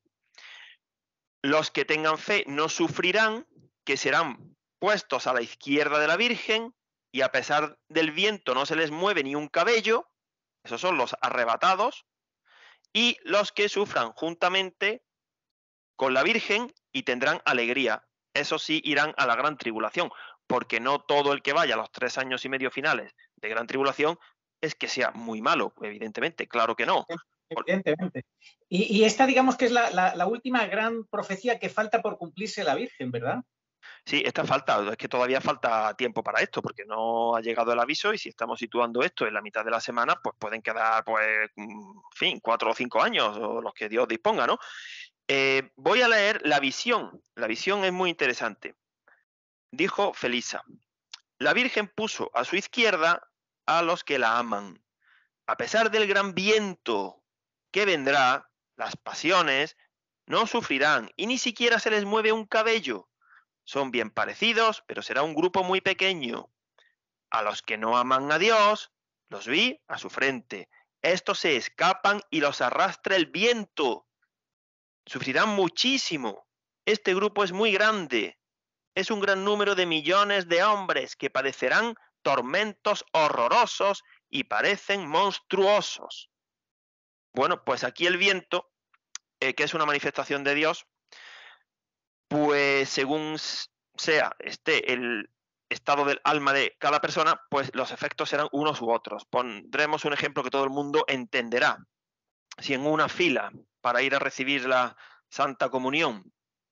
Los que tengan fe no sufrirán, que serán puestos a la izquierda de la Virgen, y a pesar del viento no se les mueve ni un cabello, esos son los arrebatados. Y los que sufran juntamente con la Virgen y tendrán alegría, esos sí irán a la gran tribulación, porque no todo el que vaya a los 3 años y medio finales de gran tribulación es que sea muy malo, evidentemente, claro que no. Evidentemente. Y esta, digamos que es la última gran profecía que falta por cumplirse la Virgen, ¿verdad? Sí, esta falta, es que todavía falta tiempo para esto, porque no ha llegado el aviso y si estamos situando esto en la mitad de la semana, pues pueden quedar, pues, en fin, 4 o 5 años, o los que Dios disponga, ¿no? Voy a leer la visión. La visión es muy interesante. Dijo Felisa: la Virgen puso a su izquierda a los que la aman. A pesar del gran viento que vendrá, las pasiones no sufrirán y ni siquiera se les mueve un cabello. Son bien parecidos, pero será un grupo muy pequeño. A los que no aman a Dios, los vi a su frente. Estos se escapan y los arrastra el viento. Sufrirán muchísimo. Este grupo es muy grande. Es un gran número de millones de hombres que padecerán tormentos horrorosos y parecen monstruosos. Bueno, pues aquí el viento, que es una manifestación de Dios, pues según esté el estado del alma de cada persona, pues los efectos serán unos u otros. Pondremos un ejemplo que todo el mundo entenderá. Si en una fila para ir a recibir la Santa Comunión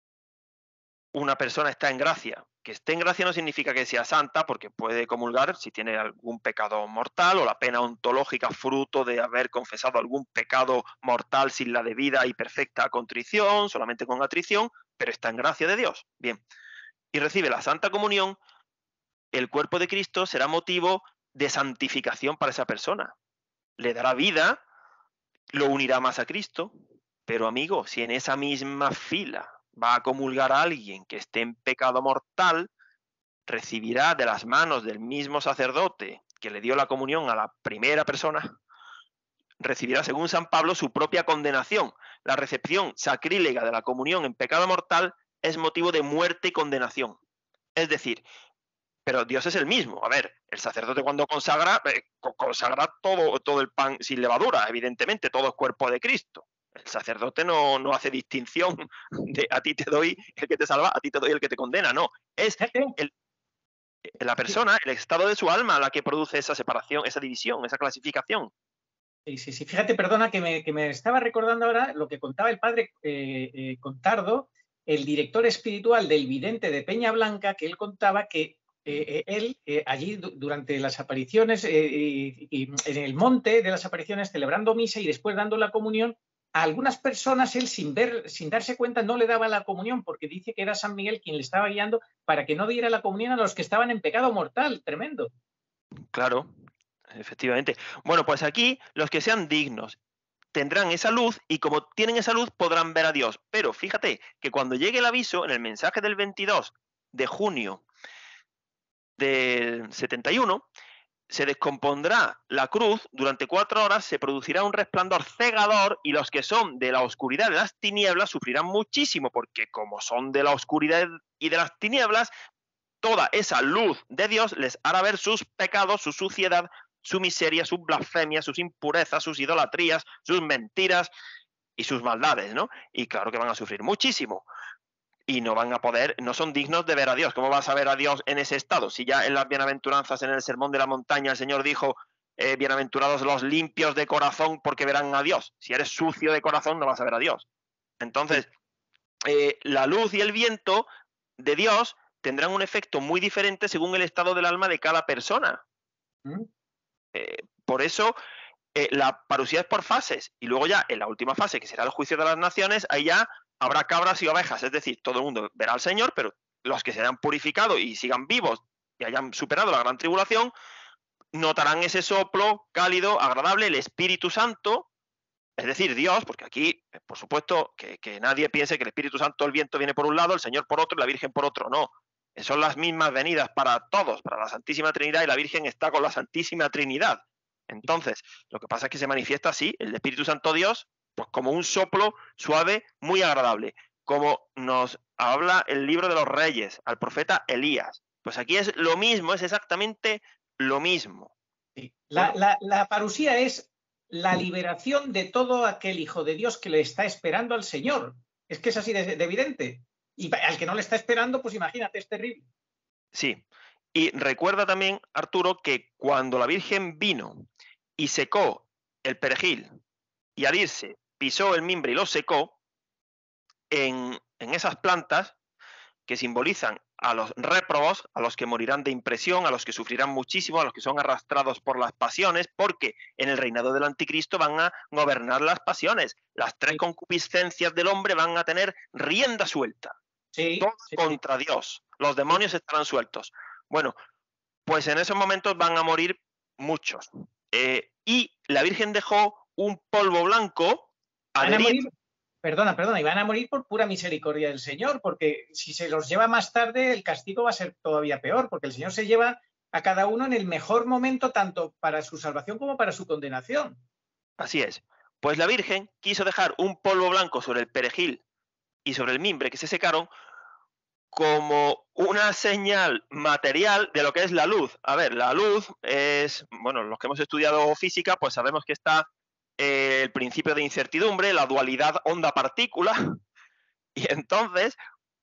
una persona está en gracia, que esté en gracia no significa que sea santa, porque puede comulgar si tiene algún pecado mortal o la pena ontológica fruto de haber confesado algún pecado mortal sin la debida y perfecta contrición, solamente con atrición, pero está en gracia de Dios. Bien, y recibe la Santa Comunión, el cuerpo de Cristo será motivo de santificación para esa persona. Le dará vida, lo unirá más a Cristo, pero amigo, si en esa misma fila va a comulgar a alguien que esté en pecado mortal, recibirá de las manos del mismo sacerdote que le dio la comunión a la primera persona, recibirá, según San Pablo, su propia condenación. La recepción sacrílega de la comunión en pecado mortal es motivo de muerte y condenación. Es decir, pero Dios es el mismo. A ver, el sacerdote cuando consagra todo el pan sin levadura, evidentemente, todo es cuerpo de Cristo. El sacerdote no hace distinción de a ti te doy el que te salva, a ti te doy el que te condena, no. Es la persona, el estado de su alma la que produce esa separación, esa división, esa clasificación. Sí. Fíjate, perdona, que me estaba recordando ahora lo que contaba el padre Contardo, el director espiritual del vidente de Peña Blanca, que él contaba que él allí durante las apariciones y en el monte de las apariciones celebrando misa y después dando la comunión, a algunas personas él sin darse cuenta no le daba la comunión porque dice que era San Miguel quien le estaba guiando para que no diera la comunión a los que estaban en pecado mortal. Tremendo. Claro, efectivamente. Bueno, pues aquí los que sean dignos tendrán esa luz y como tienen esa luz podrán ver a Dios. Pero fíjate que cuando llegue el aviso en el mensaje del 22 de junio del 71, se descompondrá la cruz, durante 4 horas se producirá un resplandor cegador y los que son de la oscuridad de las tinieblas sufrirán muchísimo, porque como son de la oscuridad y de las tinieblas, toda esa luz de Dios les hará ver sus pecados, su suciedad, su miseria, sus blasfemias, sus impurezas, sus idolatrías, sus mentiras y sus maldades, ¿no? Y claro que van a sufrir muchísimo. Y no van a poder, no son dignos de ver a Dios. ¿Cómo vas a ver a Dios en ese estado? Si ya en las bienaventuranzas, en el sermón de la montaña, el Señor dijo, bienaventurados los limpios de corazón porque verán a Dios. Si eres sucio de corazón no vas a ver a Dios. Entonces, la luz y el viento de Dios tendrán un efecto muy diferente según el estado del alma de cada persona. Por eso la parusía es por fases y luego ya en la última fase, que será el juicio de las naciones, ahí ya habrá cabras y ovejas, es decir, todo el mundo verá al Señor, pero los que se hayan purificado y sigan vivos y hayan superado la gran tribulación, notarán ese soplo cálido, agradable, el Espíritu Santo, es decir, Dios, porque aquí, por supuesto, que nadie piense que el Espíritu Santo, el viento viene por un lado, el Señor por otro y la Virgen por otro, no. Son las mismas venidas para todos, para la Santísima Trinidad, y la Virgen está con la Santísima Trinidad. Entonces, lo que pasa es que se manifiesta así, el Espíritu Santo Dios, pues como un soplo suave, muy agradable, como nos habla el libro de los Reyes, al profeta Elías. Pues aquí es lo mismo, es exactamente lo mismo. Sí. Bueno, La parusía es la liberación de todo aquel hijo de Dios que le está esperando al Señor. Es que es así de evidente. Y al que no le está esperando, pues imagínate, es terrible. sí. Y recuerda también, Arturo, que cuando la Virgen vino y secó el perejil y al irse pisó el mimbre y lo secó, en esas plantas que simbolizan a los réprobos, a los que morirán de impresión, a los que sufrirán muchísimo, a los que son arrastrados por las pasiones, porque en el reinado del anticristo van a gobernar las pasiones. Las tres Sí, concupiscencias del hombre van a tener rienda suelta. sí, Todo sí, sí. contra Dios. Los Sí. demonios estarán sueltos. Bueno, pues en esos momentos van a morir muchos. Y la Virgen dejó un polvo blanco Van a adherido. morir, perdona, y van a morir por pura misericordia del Señor, porque si se los lleva más tarde, el castigo va a ser todavía peor, porque el Señor se lleva a cada uno en el mejor momento, tanto para su salvación como para su condenación. Así es. Pues la Virgen quiso dejar un polvo blanco sobre el perejil y sobre el mimbre que se secaron como una señal material de lo que es la luz. A ver, la luz es, bueno, los que hemos estudiado física, pues sabemos que está el principio de incertidumbre, la dualidad onda-partícula, y entonces,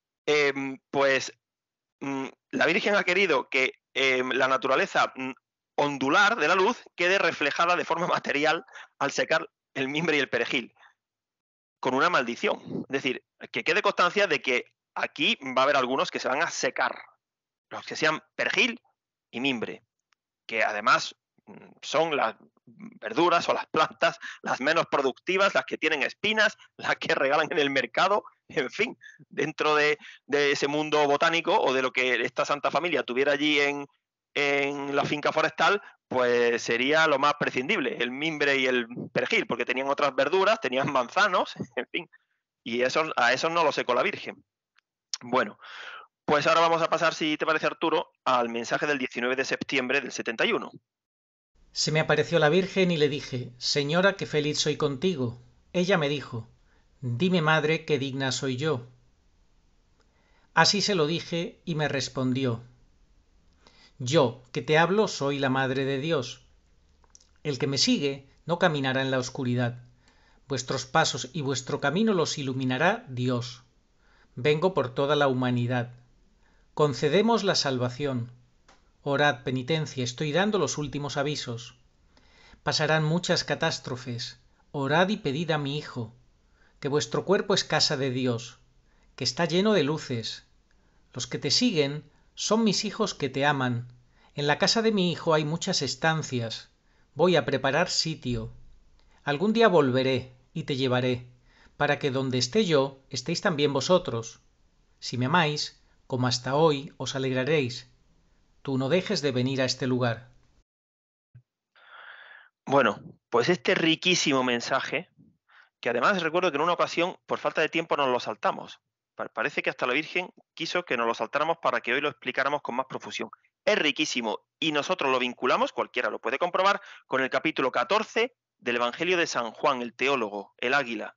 pues la Virgen ha querido que la naturaleza ondular de la luz quede reflejada de forma material al secar el mimbre y el perejil, con una maldición. Es decir, que quede constancia de que aquí va a haber algunos que se van a secar, los que sean perejil y mimbre, que además son las verduras o las plantas las menos productivas, las que tienen espinas, las que regalan en el mercado, en fin, dentro de ese mundo botánico o de lo que esta Santa Familia tuviera allí en la finca forestal, pues sería lo más prescindible, el mimbre y el perejil, porque tenían otras verduras, tenían manzanos, en fin, y a esos no los secó la Virgen. Bueno, pues ahora vamos a pasar, si te parece, Arturo, al mensaje del 19 de septiembre del 71. Se me apareció la Virgen y le dije, Señora, qué feliz soy contigo. Ella me dijo, dime, madre, qué digna soy yo. Así se lo dije y me respondió, yo, que te hablo, soy la Madre de Dios. El que me sigue no caminará en la oscuridad. Vuestros pasos y vuestro camino los iluminará Dios. Vengo por toda la humanidad. Concedemos la salvación. Orad, penitencia, estoy dando los últimos avisos. Pasarán muchas catástrofes. Orad y pedid a mi Hijo, que vuestro cuerpo es casa de Dios, que está lleno de luces. Los que te siguen son mis hijos que te aman. En la casa de mi Hijo hay muchas estancias. Voy a preparar sitio. Algún día volveré y te llevaré, para que donde esté yo estéis también vosotros. Si me amáis, como hasta hoy, os alegraréis. Tú no dejes de venir a este lugar. Bueno, pues este riquísimo mensaje, que además recuerdo que en una ocasión, por falta de tiempo, nos lo saltamos. Parece que hasta la Virgen quiso que nos lo saltáramos para que hoy lo explicáramos con más profusión. Es riquísimo y nosotros lo vinculamos, cualquiera lo puede comprobar, con el capítulo 14 del Evangelio de San Juan, el teólogo, el águila.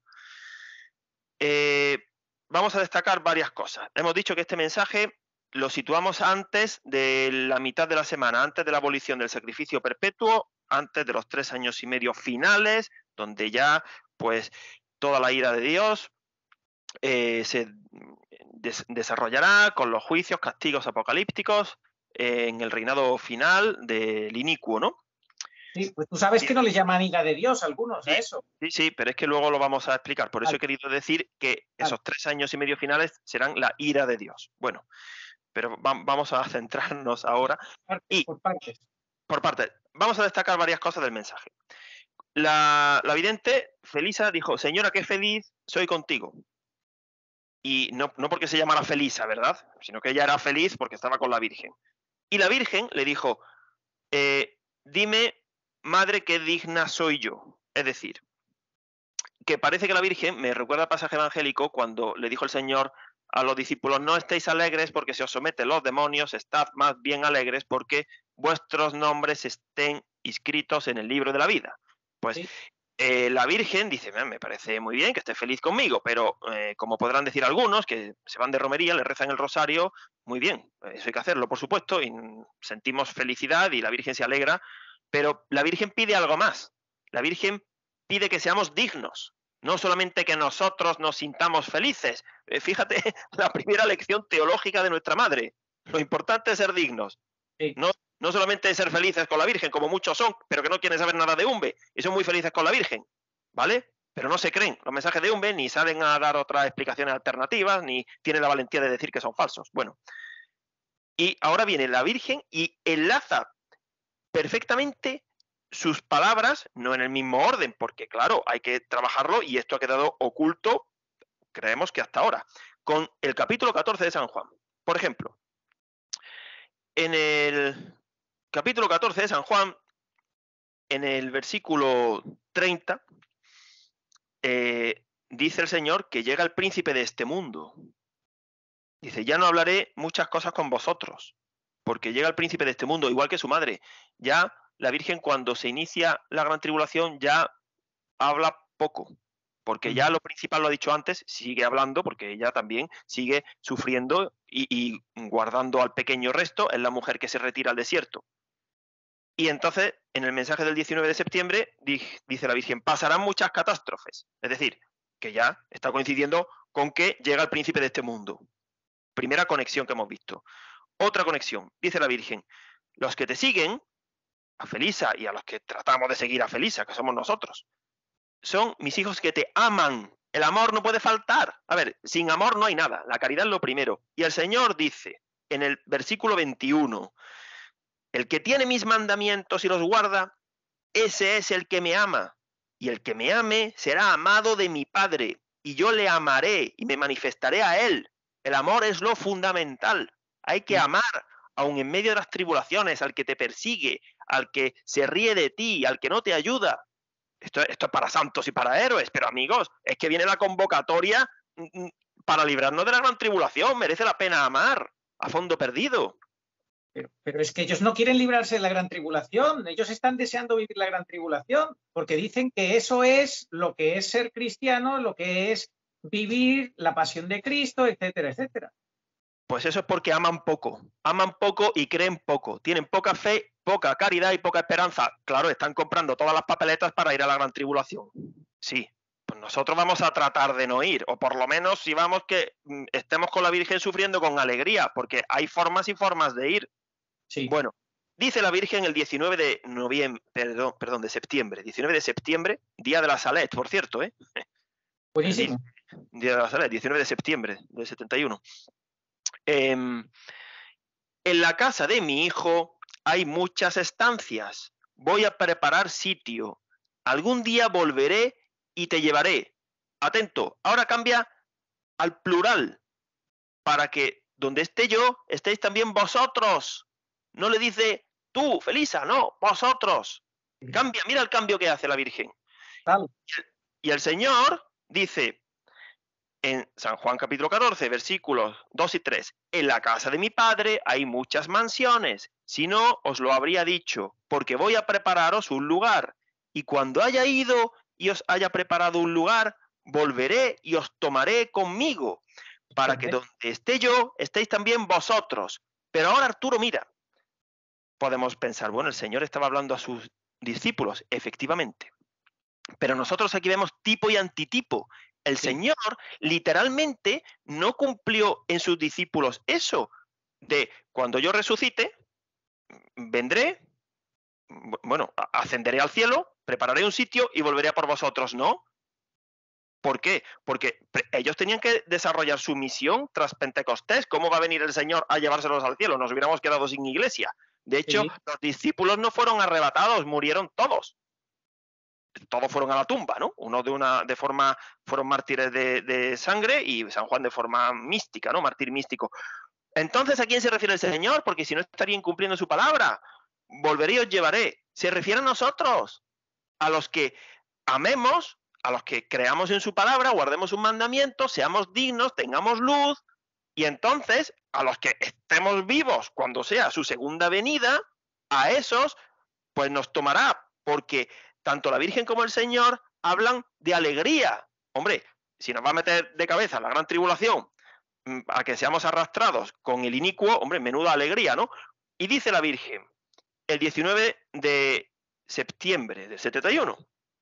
Vamos a destacar varias cosas. Hemos dicho que este mensaje lo situamos antes de la mitad de la semana, antes de la abolición del sacrificio perpetuo, antes de los 3 años y medio finales, donde ya pues toda la ira de Dios se desarrollará con los juicios, castigos apocalípticos en el reinado final del inicuo, ¿no? Sí, pues tú sabes que no le llaman ira de Dios algunos a Sí, eso. sí, pero es que luego lo vamos a explicar. Por eso Vale, he querido decir que vale, esos 3 años y medio finales serán la ira de Dios. Bueno, pero vamos a centrarnos ahora. Y por partes. por parte, vamos a destacar varias cosas del mensaje. La vidente, Felisa, dijo, Señora, qué feliz soy contigo. Y no porque se llamara Felisa, ¿verdad? Sino que ella era feliz porque estaba con la Virgen. Y la Virgen le dijo, dime, madre, qué digna soy yo. Es decir, que parece que la Virgen, me recuerda al pasaje evangélico cuando le dijo el Señor a los discípulos: no estéis alegres porque se os someten los demonios, estad más bien alegres porque vuestros nombres estén inscritos en el libro de la vida. Pues Sí. la Virgen dice: me parece muy bien que esté feliz conmigo, pero como podrán decir algunos que se van de romería, le rezan el rosario, muy bien, eso hay que hacerlo, por supuesto, y sentimos felicidad y la Virgen se alegra, pero la Virgen pide algo más. La Virgen pide que seamos dignos, no solamente que nosotros nos sintamos felices. Fíjate la primera lección teológica de nuestra madre. Lo importante es ser dignos. Sí. No solamente ser felices con la Virgen, como muchos son, pero que no quieren saber nada de Umbe, y son muy felices con la Virgen, ¿vale? Pero no se creen los mensajes de Umbe, ni salen a dar otras explicaciones alternativas, ni tienen la valentía de decir que son falsos. Bueno, y ahora viene la Virgen y enlaza perfectamente sus palabras, no en el mismo orden, porque claro, hay que trabajarlo y esto ha quedado oculto, creemos que hasta ahora, con el capítulo 14 de San Juan. Por ejemplo, en el capítulo 14 de San Juan, en el versículo 30, dice el Señor que llega el príncipe de este mundo. Dice: ya no hablaré muchas cosas con vosotros, porque llega el príncipe de este mundo, igual que su madre. Ya la Virgen, cuando se inicia la gran tribulación, ya habla poco, porque ya lo principal lo ha dicho antes, sigue hablando, porque ella también sigue sufriendo y guardando al pequeño resto, es la mujer que se retira al desierto. Y entonces, en el mensaje del 19 de septiembre, dice la Virgen: pasarán muchas catástrofes. Es decir, que ya está coincidiendo con que llega el príncipe de este mundo. Primera conexión que hemos visto. Otra conexión, dice la Virgen: los que te siguen, a Felisa y a los que tratamos de seguir a Felisa, que somos nosotros, son mis hijos que te aman. El amor no puede faltar. A ver, sin amor no hay nada. La caridad es lo primero. Y el Señor dice, en el versículo 21, el que tiene mis mandamientos y los guarda, ese es el que me ama. Y el que me ame será amado de mi Padre. Y yo le amaré y me manifestaré a él. El amor es lo fundamental. Hay que amar, aun en medio de las tribulaciones, al que te persigue, al que se ríe de ti, al que no te ayuda. Esto es para santos y para héroes, pero amigos, es que viene la convocatoria para librarnos de la gran tribulación. Merece la pena amar a fondo perdido. Pero es que ellos no quieren librarse de la gran tribulación, ellos están deseando vivir la gran tribulación, porque dicen que eso es lo que es ser cristiano, lo que es vivir la pasión de Cristo, etcétera, etcétera. Pues eso es porque aman poco y creen poco, tienen poca fe, poca caridad y poca esperanza. Claro, están comprando todas las papeletas para ir a la gran tribulación. Sí, pues nosotros vamos a tratar de no ir, o por lo menos si vamos que estemos con la Virgen sufriendo con alegría, porque hay formas y formas de ir. Sí. Bueno, dice la Virgen el 19 de de septiembre, 19 de septiembre, día de la Salet, por cierto, Buenísimo. Día de la Salet, 19 de septiembre del 71. En la casa de mi hijo hay muchas estancias. Voy a preparar sitio. Algún día volveré y te llevaré. Atento, ahora cambia al plural, para que donde esté yo, estéis también vosotros. No le dice tú, Felisa, no, vosotros. Cambia, mira el cambio que hace la Virgen. Claro. Y el Señor dice en San Juan capítulo 14, versículos 2 y 3, en la casa de mi Padre hay muchas mansiones, si no os lo habría dicho, porque voy a prepararos un lugar, y cuando haya ido y os haya preparado un lugar, volveré y os tomaré conmigo, para que donde esté yo, estéis también vosotros. Pero ahora, Arturo, mira, podemos pensar, bueno, el Señor estaba hablando a sus discípulos, efectivamente, pero nosotros aquí vemos tipo y antitipo. El Señor literalmente no cumplió en sus discípulos eso de cuando yo resucite, vendré, bueno, ascenderé al cielo, prepararé un sitio y volveré a por vosotros, ¿no? ¿Por qué? Porque ellos tenían que desarrollar su misión tras Pentecostés. ¿Cómo va a venir el Señor a llevárselos al cielo? Nos hubiéramos quedado sin iglesia. De hecho, los discípulos no fueron arrebatados, murieron todos. Todos fueron a la tumba, ¿no? Uno fueron mártires de sangre y San Juan de forma mística, ¿no? Mártir místico. Entonces, ¿a quién se refiere el Señor? Porque si no estaría incumpliendo su palabra. Volveré y os llevaré. Se refiere a nosotros, a los que amemos a los que creamos en su palabra, guardemos sus mandamientos, seamos dignos, tengamos luz, y entonces a los que estemos vivos cuando sea su segunda venida, a esos pues nos tomará, porque tanto la Virgen como el Señor hablan de alegría. Hombre, si nos va a meter de cabeza la gran tribulación, a que seamos arrastrados con el inicuo, hombre, menuda alegría, ¿no? Y dice la Virgen, el 19 de septiembre del 71,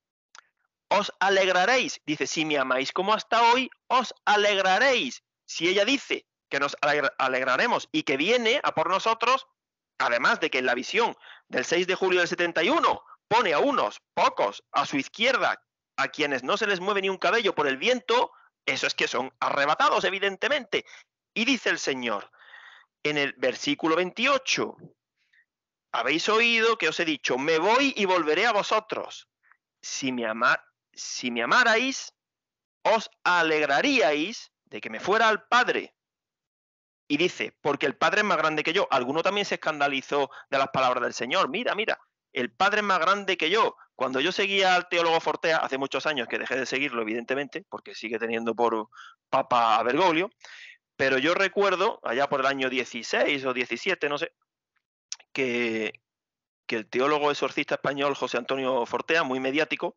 os alegraréis, dice, si me amáis como hasta hoy, os alegraréis. Si ella dice que nos alegraremos y que viene a por nosotros, además de que en la visión del 6 de julio del 71 pone a unos pocos a su izquierda, a quienes no se les mueve ni un cabello por el viento, eso es que son arrebatados, evidentemente. Y dice el Señor, en el versículo 28, habéis oído que os he dicho, me voy y volveré a vosotros. Si me amarais, os alegraríais de que me fuera al Padre. Y dice, porque el Padre es más grande que yo. Alguno también se escandalizó de las palabras del Señor. Mira, el Padre es más grande que yo. Cuando yo seguía al teólogo Fortea, hace muchos años que dejé de seguirlo, evidentemente, porque sigue teniendo por papa a Bergoglio, pero yo recuerdo, allá por el año 16 o 17, no sé, que el teólogo exorcista español José Antonio Fortea, muy mediático,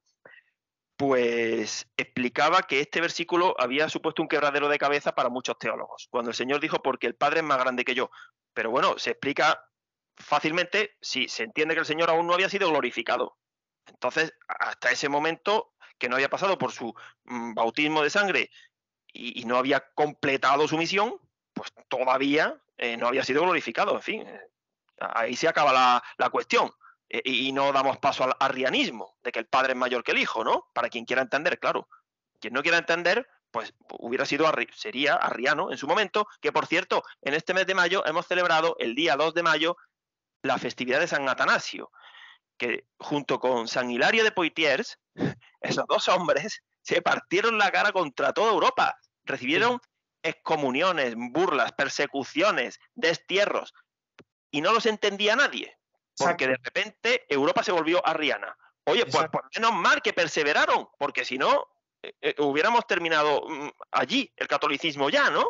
pues explicaba que este versículo había supuesto un quebradero de cabeza para muchos teólogos, cuando el Señor dijo, porque el Padre es más grande que yo. Pero bueno, se explica fácilmente si se entiende que el Señor aún no había sido glorificado. Entonces, hasta ese momento, que no había pasado por su bautismo de sangre y no había completado su misión, pues todavía no había sido glorificado. En fin, ahí se acaba la cuestión. Y no damos paso al arrianismo, de que el Padre es mayor que el Hijo, ¿no? Para quien quiera entender, claro. Quien no quiera entender, pues sería arriano en su momento, que por cierto, en este mes de mayo hemos celebrado el día 2 de mayo la festividad de San Atanasio, que junto con San Hilario de Poitiers, esos dos hombres se partieron la cara contra toda Europa, recibieron excomuniones, burlas, persecuciones, destierros, y no los entendía nadie. Porque de repente Europa se volvió arriana. Oye, pues menos mal que perseveraron, porque si no, hubiéramos terminado allí el catolicismo ya, ¿no?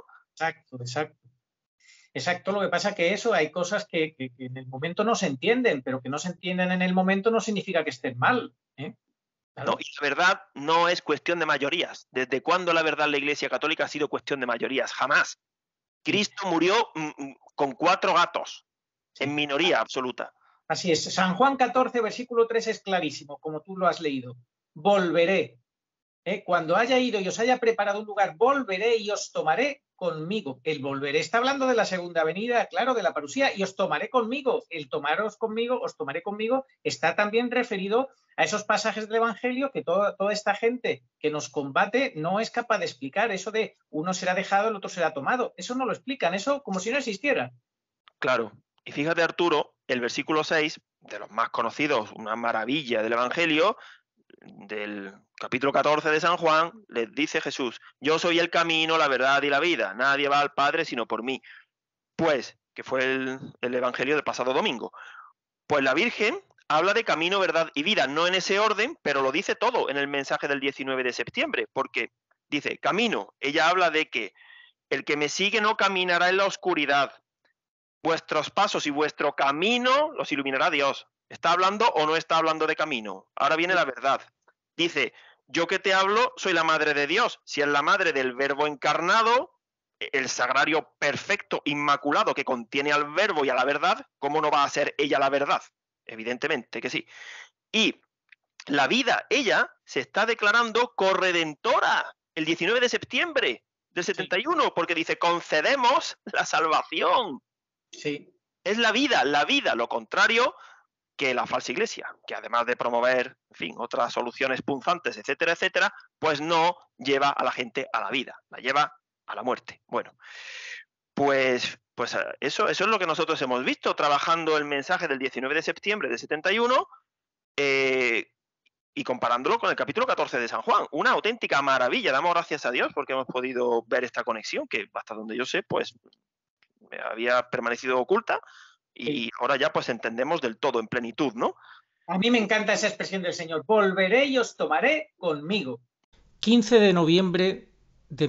Exacto, lo que pasa es que eso, hay cosas que en el momento no se entienden, pero que no se entienden en el momento no significa que estén mal. Claro. No, y la verdad no es cuestión de mayorías. ¿Desde cuándo la verdad en la Iglesia Católica ha sido cuestión de mayorías? Jamás. Cristo murió con 4 gatos, en minoría absoluta. Así es. San Juan 14, versículo 3 es clarísimo, como tú lo has leído. Volveré. Cuando haya ido y os haya preparado un lugar, volveré y os tomaré conmigo. El volveré está hablando de la segunda venida, claro, de la parusía, y os tomaré conmigo. El tomaros conmigo, os tomaré conmigo, está también referido a esos pasajes del Evangelio que toda esta gente que nos combate no es capaz de explicar. Eso de uno será dejado, el otro será tomado. Eso no lo explican, eso como si no existiera. Claro. Y fíjate, Arturo, el versículo 6, de los más conocidos, una maravilla del Evangelio, del capítulo 14 de San Juan, les dice Jesús, yo soy el camino, la verdad y la vida, nadie va al Padre sino por mí. Pues, que fue el Evangelio del pasado domingo, pues la Virgen habla de camino, verdad y vida, no en ese orden, pero lo dice todo en el mensaje del 19 de septiembre, porque dice, camino, ella habla de que el que me sigue no caminará en la oscuridad, vuestros pasos y vuestro camino los iluminará Dios. ¿Está hablando o no está hablando de camino? Ahora viene la verdad. Dice, yo que te hablo soy la madre de Dios. Si es la madre del verbo encarnado, el sagrario perfecto, inmaculado, que contiene al verbo y a la verdad, ¿cómo no va a ser ella la verdad? Evidentemente que sí. Y la vida, ella se está declarando corredentora el 19 de septiembre del 71, porque dice, concedemos la salvación. Sí. Es la vida, lo contrario que la falsa iglesia, que además de promover, en fin, otras soluciones punzantes, etcétera, etcétera, pues no lleva a la gente a la vida, la lleva a la muerte. Bueno, pues eso es lo que nosotros hemos visto trabajando el mensaje del 19 de septiembre de 71 y comparándolo con el capítulo 14 de San Juan. Una auténtica maravilla. Damos gracias a Dios porque hemos podido ver esta conexión que hasta donde yo sé, pues había permanecido oculta y ahora ya pues entendemos del todo en plenitud, ¿no? A mí me encanta esa expresión del Señor. Volveré y os tomaré conmigo. 15 de noviembre de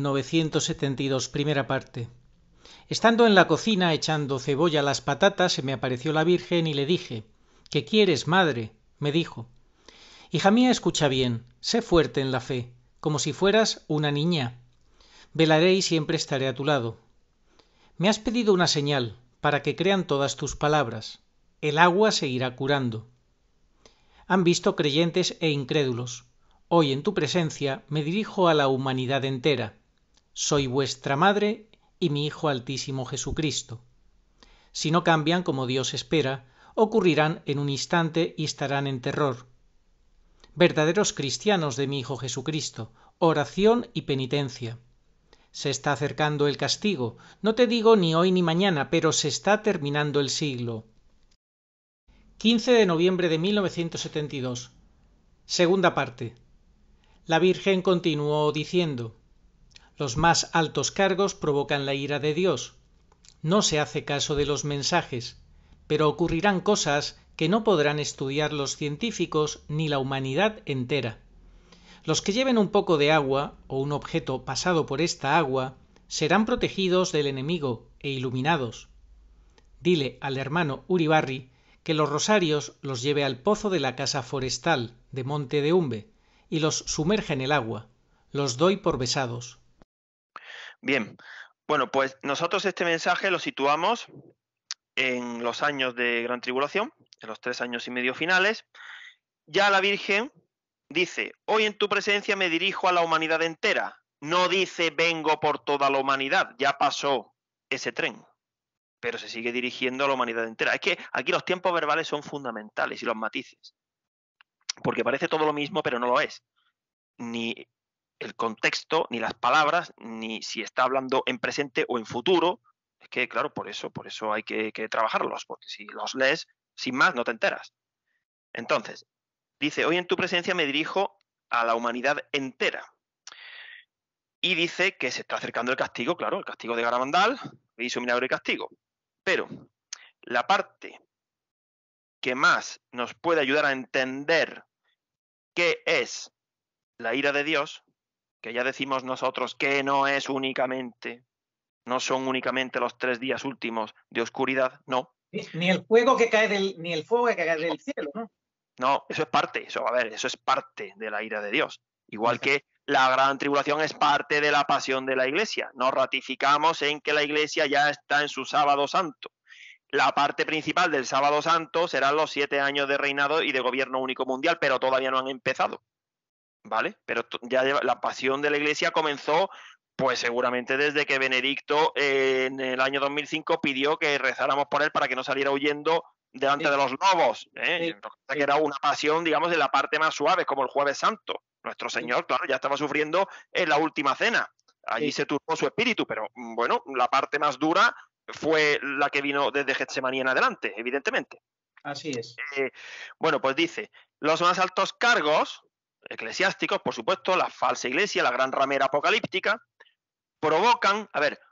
1972, primera parte. Estando en la cocina echando cebolla a las patatas, se me apareció la Virgen y le dije: ¿Qué quieres, madre? Me dijo: Hija mía, escucha bien, sé fuerte en la fe, como si fueras una niña. Velaré y siempre estaré a tu lado. Me has pedido una señal, para que crean todas tus palabras. El agua seguirá curando. Han visto creyentes e incrédulos. Hoy en tu presencia me dirijo a la humanidad entera. Soy vuestra madre y mi Hijo Altísimo Jesucristo. Si no cambian como Dios espera, ocurrirán en un instante y estarán en terror. Verdaderos cristianos de mi Hijo Jesucristo, oración y penitencia. Se está acercando el castigo, no te digo ni hoy ni mañana, pero se está terminando el siglo. 15 de noviembre de 1972. Segunda parte. La Virgen continuó diciendo: los más altos cargos provocan la ira de Dios. No se hace caso de los mensajes, pero ocurrirán cosas que no podrán estudiar los científicos ni la humanidad entera. Los que lleven un poco de agua o un objeto pasado por esta agua serán protegidos del enemigo e iluminados. Dile al hermano Uribarri que los rosarios los lleve al pozo de la casa forestal de Monte de Umbe y los sumerja en el agua. Los doy por besados. Bien, bueno, pues nosotros este mensaje lo situamos en los años de Gran Tribulación, en los 3 años y medio finales. Ya la Virgen dice: hoy en tu presencia me dirijo a la humanidad entera. No dice vengo por toda la humanidad, ya pasó ese tren, pero se sigue dirigiendo a la humanidad entera. Es que aquí los tiempos verbales son fundamentales y los matices, porque parece todo lo mismo, pero no lo es. Ni el contexto, ni las palabras, ni si está hablando en presente o en futuro. Es que, claro, por eso hay que trabajarlos, porque si los lees sin más no te enteras. Entonces, dice: hoy en tu presencia me dirijo a la humanidad entera. Y dice que se está acercando el castigo, claro, el castigo de Garabandal, hizo milagro y castigo. Pero la parte que más nos puede ayudar a entender qué es la ira de Dios, que ya decimos nosotros que no son únicamente los 3 días últimos de oscuridad, no. Ni el fuego que cae del cielo, ¿no? No, eso es parte, eso es parte de la ira de Dios. Igual que la gran tribulación es parte de la pasión de la Iglesia. Nos ratificamos en que la Iglesia ya está en su sábado santo. La parte principal del sábado santo serán los 7 años de reinado y de gobierno único mundial, pero todavía no han empezado, ¿vale? Pero ya la pasión de la Iglesia comenzó, pues seguramente desde que Benedicto en el año 2005 pidió que rezáramos por él para que no saliera huyendo delante de los lobos, ¿eh? Que era una pasión, digamos, de la parte más suave, como el Jueves Santo. Nuestro Señor, claro, ya estaba sufriendo en la última cena. Allí se turbó su espíritu, pero bueno, la parte más dura fue la que vino desde Getsemaní en adelante, evidentemente. Así es. Bueno, pues dice: los más altos cargos eclesiásticos, por supuesto, la falsa iglesia, la gran ramera apocalíptica, provocan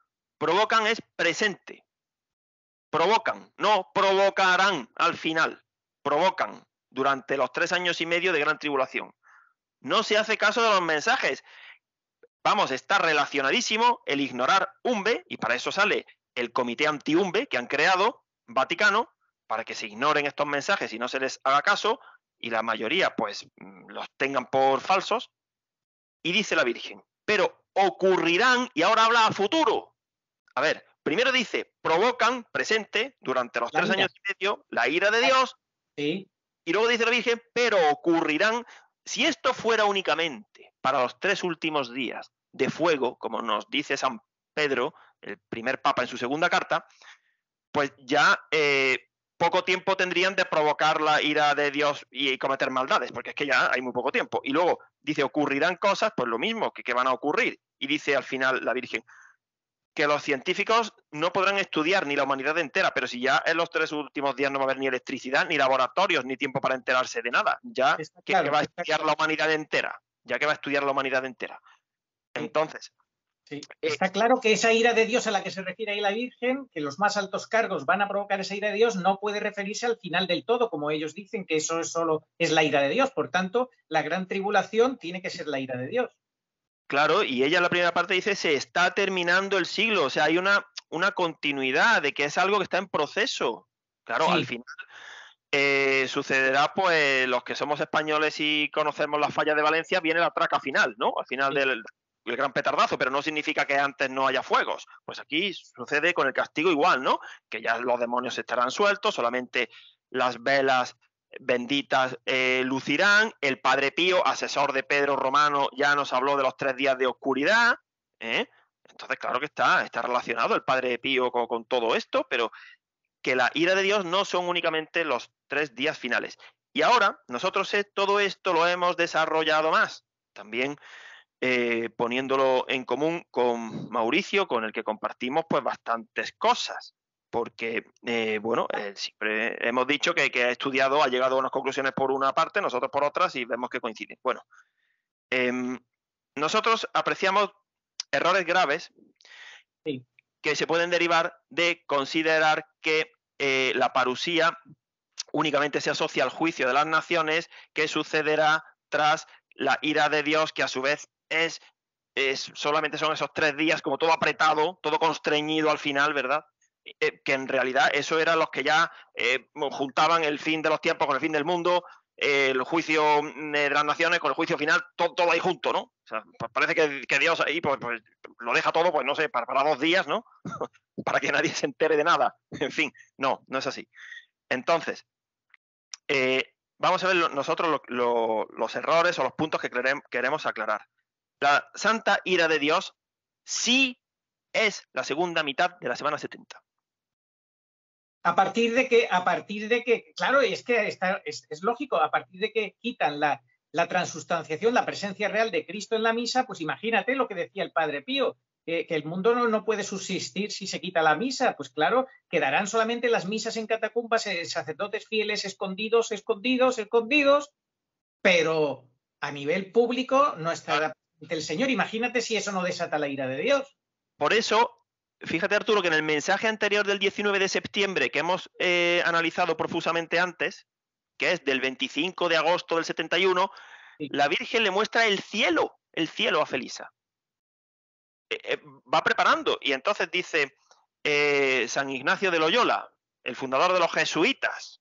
es presente, provocan, no provocarán al final, provocan durante los 3 años y medio de gran tribulación. No se hace caso de los mensajes. Vamos, está relacionadísimo el ignorar Umbe, y para eso sale el comité anti-Umbe que han creado, Vaticano, para que se ignoren estos mensajes y no se les haga caso, y la mayoría pues los tengan por falsos. Y dice la Virgen: pero ocurrirán, y ahora habla a futuro. A ver, primero dice: provocan, presente, durante los 3 años y medio, la ira de Dios. Sí. Y luego dice la Virgen: pero ocurrirán. Si esto fuera únicamente para los 3 últimos días de fuego, como nos dice San Pedro, el primer papa en su segunda carta, pues ya poco tiempo tendrían de provocar la ira de Dios y cometer maldades, porque es que ya hay muy poco tiempo. Y luego dice: ocurrirán cosas, pues lo mismo, que van a ocurrir. Y dice al final la Virgen que los científicos no podrán estudiar ni la humanidad entera, pero si ya en los 3 últimos días no va a haber ni electricidad, ni laboratorios, ni tiempo para enterarse de nada, ya que va a estudiar la humanidad entera, ya que va a estudiar la humanidad entera. Entonces, Sí. Está claro que esa ira de Dios a la que se refiere ahí la Virgen, que los más altos cargos van a provocar esa ira de Dios, no puede referirse al final del todo, como ellos dicen que eso solo es la ira de Dios. Por tanto, la gran tribulación tiene que ser la ira de Dios. Claro, y ella en la primera parte dice, se está terminando el siglo, o sea, hay una continuidad de que es algo que está en proceso. Claro, Sí. al final sucederá, pues, los que somos españoles y conocemos las fallas de Valencia, viene la traca final, ¿no? Al final Sí. del gran petardazo, pero no significa que antes no haya fuegos. Pues aquí sucede con el castigo igual, ¿no? Que ya los demonios estarán sueltos, solamente las velas benditas lucirán. El Padre Pío, asesor de Pedro Romano, ya nos habló de los 3 días de oscuridad, ¿eh? Entonces, claro que está relacionado el Padre Pío con todo esto, pero que la ira de Dios no son únicamente los 3 días finales. Y ahora nosotros todo esto lo hemos desarrollado más, también poniéndolo en común con Mauricio, con el que compartimos pues bastantes cosas, porque bueno, siempre hemos dicho que ha estudiado, ha llegado a unas conclusiones por una parte, nosotros por otras, y vemos que coinciden. Bueno, nosotros apreciamos errores graves Sí. que se pueden derivar de considerar que la parusía únicamente se asocia al juicio de las naciones que sucederá tras la ira de Dios, que a su vez solamente son esos 3 días como todo apretado, todo constreñido al final, ¿verdad? Que en realidad eso eran los que ya juntaban el fin de los tiempos con el fin del mundo, el juicio de las naciones con el juicio final, todo ahí junto, ¿no? O sea, pues parece que Dios ahí pues lo deja todo, pues no sé, para 2 días, ¿no? Para que nadie se entere de nada. En fin, no es así. Entonces, vamos a ver nosotros los errores o los puntos que queremos aclarar. La santa ira de Dios sí es la segunda mitad de la semana 70. A partir de que, claro, es que es lógico, a partir de que quitan la transustanciación, la presencia real de Cristo en la misa, pues imagínate lo que decía el Padre Pío, que el mundo no puede subsistir si se quita la misa. Pues claro, quedarán solamente las misas en catacumbas, sacerdotes fieles escondidos, pero a nivel público no estará presente el Señor. Imagínate si eso no desata la ira de Dios. Por eso, fíjate, Arturo, que en el mensaje anterior del 19 de septiembre que hemos analizado profusamente antes, que es del 25 de agosto del 71, sí, la Virgen le muestra el cielo a Felisa. Va preparando, y entonces dice San Ignacio de Loyola, el fundador de los jesuitas,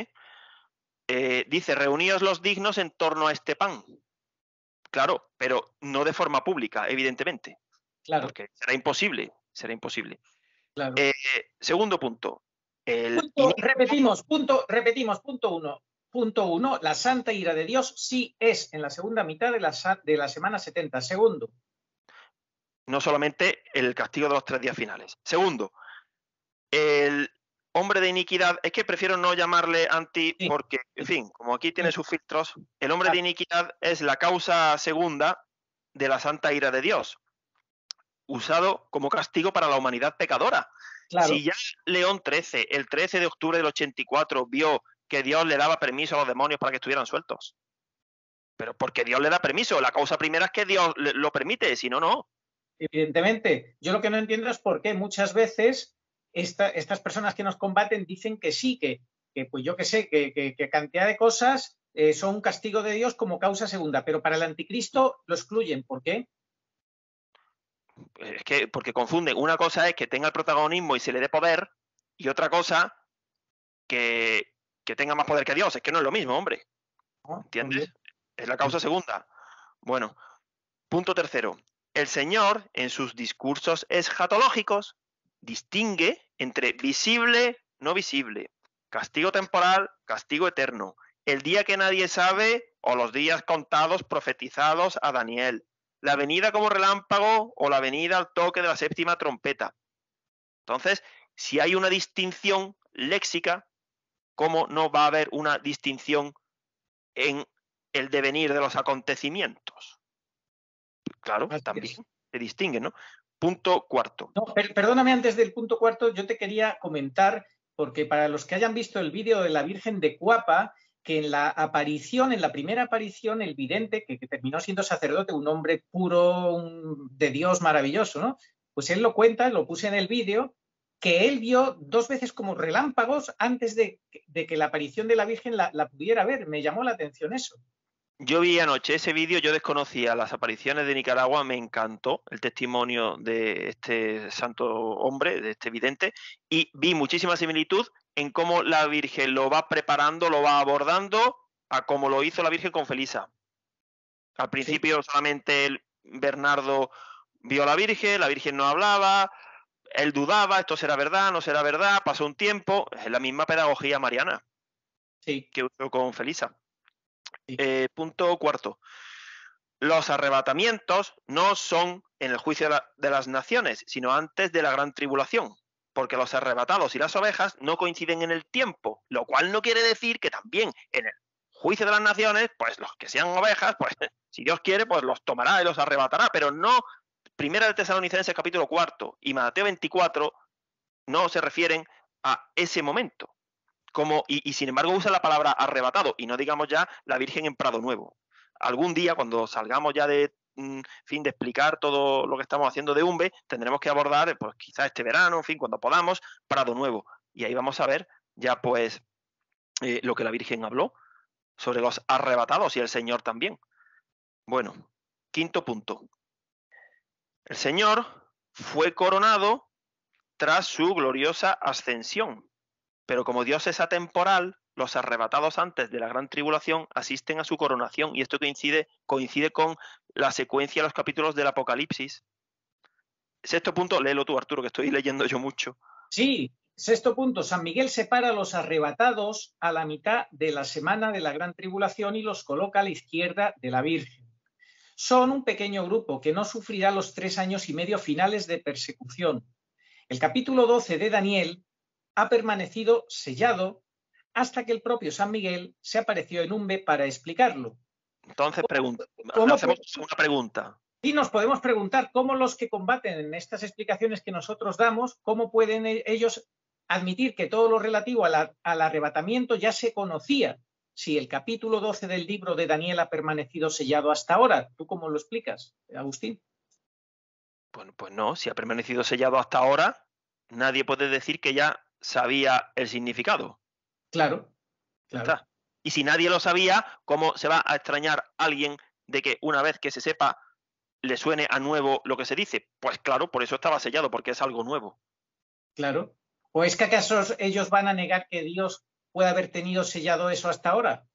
dice, reuníos los dignos en torno a este pan. Claro, pero no de forma pública, evidentemente. Claro. Porque será imposible. Claro. Segundo punto. Repetimos, punto uno. Punto uno, la santa ira de Dios sí es en la segunda mitad de la semana 70. Segundo. No solamente el castigo de los 3 días finales. Segundo, el hombre de iniquidad, es que prefiero no llamarle sí, porque, en fin, como aquí tiene sus filtros, el hombre de iniquidad es la causa segunda de la santa ira de Dios, usado como castigo para la humanidad pecadora. Claro. Si ya León XIII, el 13 de octubre del 84, vio que Dios le daba permiso a los demonios para que estuvieran sueltos. Pero porque Dios le da permiso, la causa primera es que Dios lo permite, si no, no. Evidentemente, yo lo que no entiendo es por qué muchas veces estas personas que nos combaten dicen que sí, que pues yo que sé, que cantidad de cosas son un castigo de Dios como causa segunda, pero para el anticristo lo excluyen. ¿Por qué? Es que porque confunden. Una cosa es que tenga el protagonismo y se le dé poder, y otra cosa que tenga más poder que Dios. Es que no es lo mismo, hombre. ¿Entiendes? Es la causa segunda. Bueno, punto tercero. El Señor, en sus discursos escatológicos, distingue entre visible, no visible, castigo temporal, castigo eterno, el día que nadie sabe o los días contados profetizados a Daniel, la venida como relámpago o la venida al toque de la séptima trompeta. Entonces, si hay una distinción léxica, ¿cómo no va a haber una distinción en el devenir de los acontecimientos? Claro, así también se distinguen, ¿no? Punto cuarto. No, perdóname, antes del punto cuarto, yo te quería comentar, porque para los que hayan visto el vídeo de la Virgen de Cuapa, que en la primera aparición, el vidente, que terminó siendo sacerdote, un hombre puro, de Dios maravilloso, ¿no? Pues él lo cuenta, lo puse en el vídeo, que él vio 2 veces como relámpagos antes de que la aparición de la Virgen la pudiera ver. Me llamó la atención eso. Yo vi anoche ese vídeo, yo desconocía las apariciones de Nicaragua, me encantó el testimonio de este santo hombre, de este vidente, y vi muchísima similitud en cómo la Virgen lo va preparando, lo va abordando, a cómo lo hizo la Virgen con Felisa. Al principio solamente Bernardo vio a la Virgen no hablaba, él dudaba, esto será verdad, no será verdad, pasó un tiempo, es la misma pedagogía mariana que usó con Felisa. Punto cuarto. Los arrebatamientos no son en el juicio de las naciones, sino antes de la gran tribulación, porque los arrebatados y las ovejas no coinciden en el tiempo, lo cual no quiere decir que también en el juicio de las naciones, pues los que sean ovejas, pues si Dios quiere, pues los tomará y los arrebatará, pero no. Primera de Tesalonicenses capítulo 4 y Mateo 24 no se refieren a ese momento. Y sin embargo usa la palabra arrebatado, y no digamos ya la Virgen en Prado Nuevo. Algún día, cuando salgamos ya de explicar todo lo que estamos haciendo de UMBE, tendremos que abordar, pues quizás este verano, en fin, cuando podamos, Prado Nuevo. Y ahí vamos a ver ya pues lo que la Virgen habló sobre los arrebatados y el Señor también. Bueno, quinto punto. El Señor fue coronado tras su gloriosa ascensión. Pero como Dios es atemporal, los arrebatados antes de la gran tribulación asisten a su coronación, y esto coincide con la secuencia de los capítulos del Apocalipsis. Sexto punto, léelo tú, Arturo, que estoy leyendo yo mucho. Sí, sexto punto, San Miguel separa a los arrebatados a la mitad de la semana de la gran tribulación y los coloca a la izquierda de la Virgen. Son un pequeño grupo que no sufrirá los 3 años y medio finales de persecución. El capítulo 12 de Daniel ha permanecido sellado hasta que el propio San Miguel se apareció en UMBE para explicarlo. Entonces, hacemos una pregunta. Y nos podemos preguntar cómo los que combaten en estas explicaciones que nosotros damos, cómo pueden ellos admitir que todo lo relativo al arrebatamiento ya se conocía, si el capítulo 12 del libro de Daniel ha permanecido sellado hasta ahora. ¿Tú cómo lo explicas, Agustín? Bueno, pues no, si ha permanecido sellado hasta ahora, nadie puede decir que ya sabía el significado. Claro, claro. Y si nadie lo sabía, ¿cómo se va a extrañar alguien de que una vez que se sepa le suene a nuevo lo que se dice? Pues claro, por eso estaba sellado, porque es algo nuevo. Claro. ¿O es que acaso ellos van a negar que Dios puede haber tenido sellado eso hasta ahora?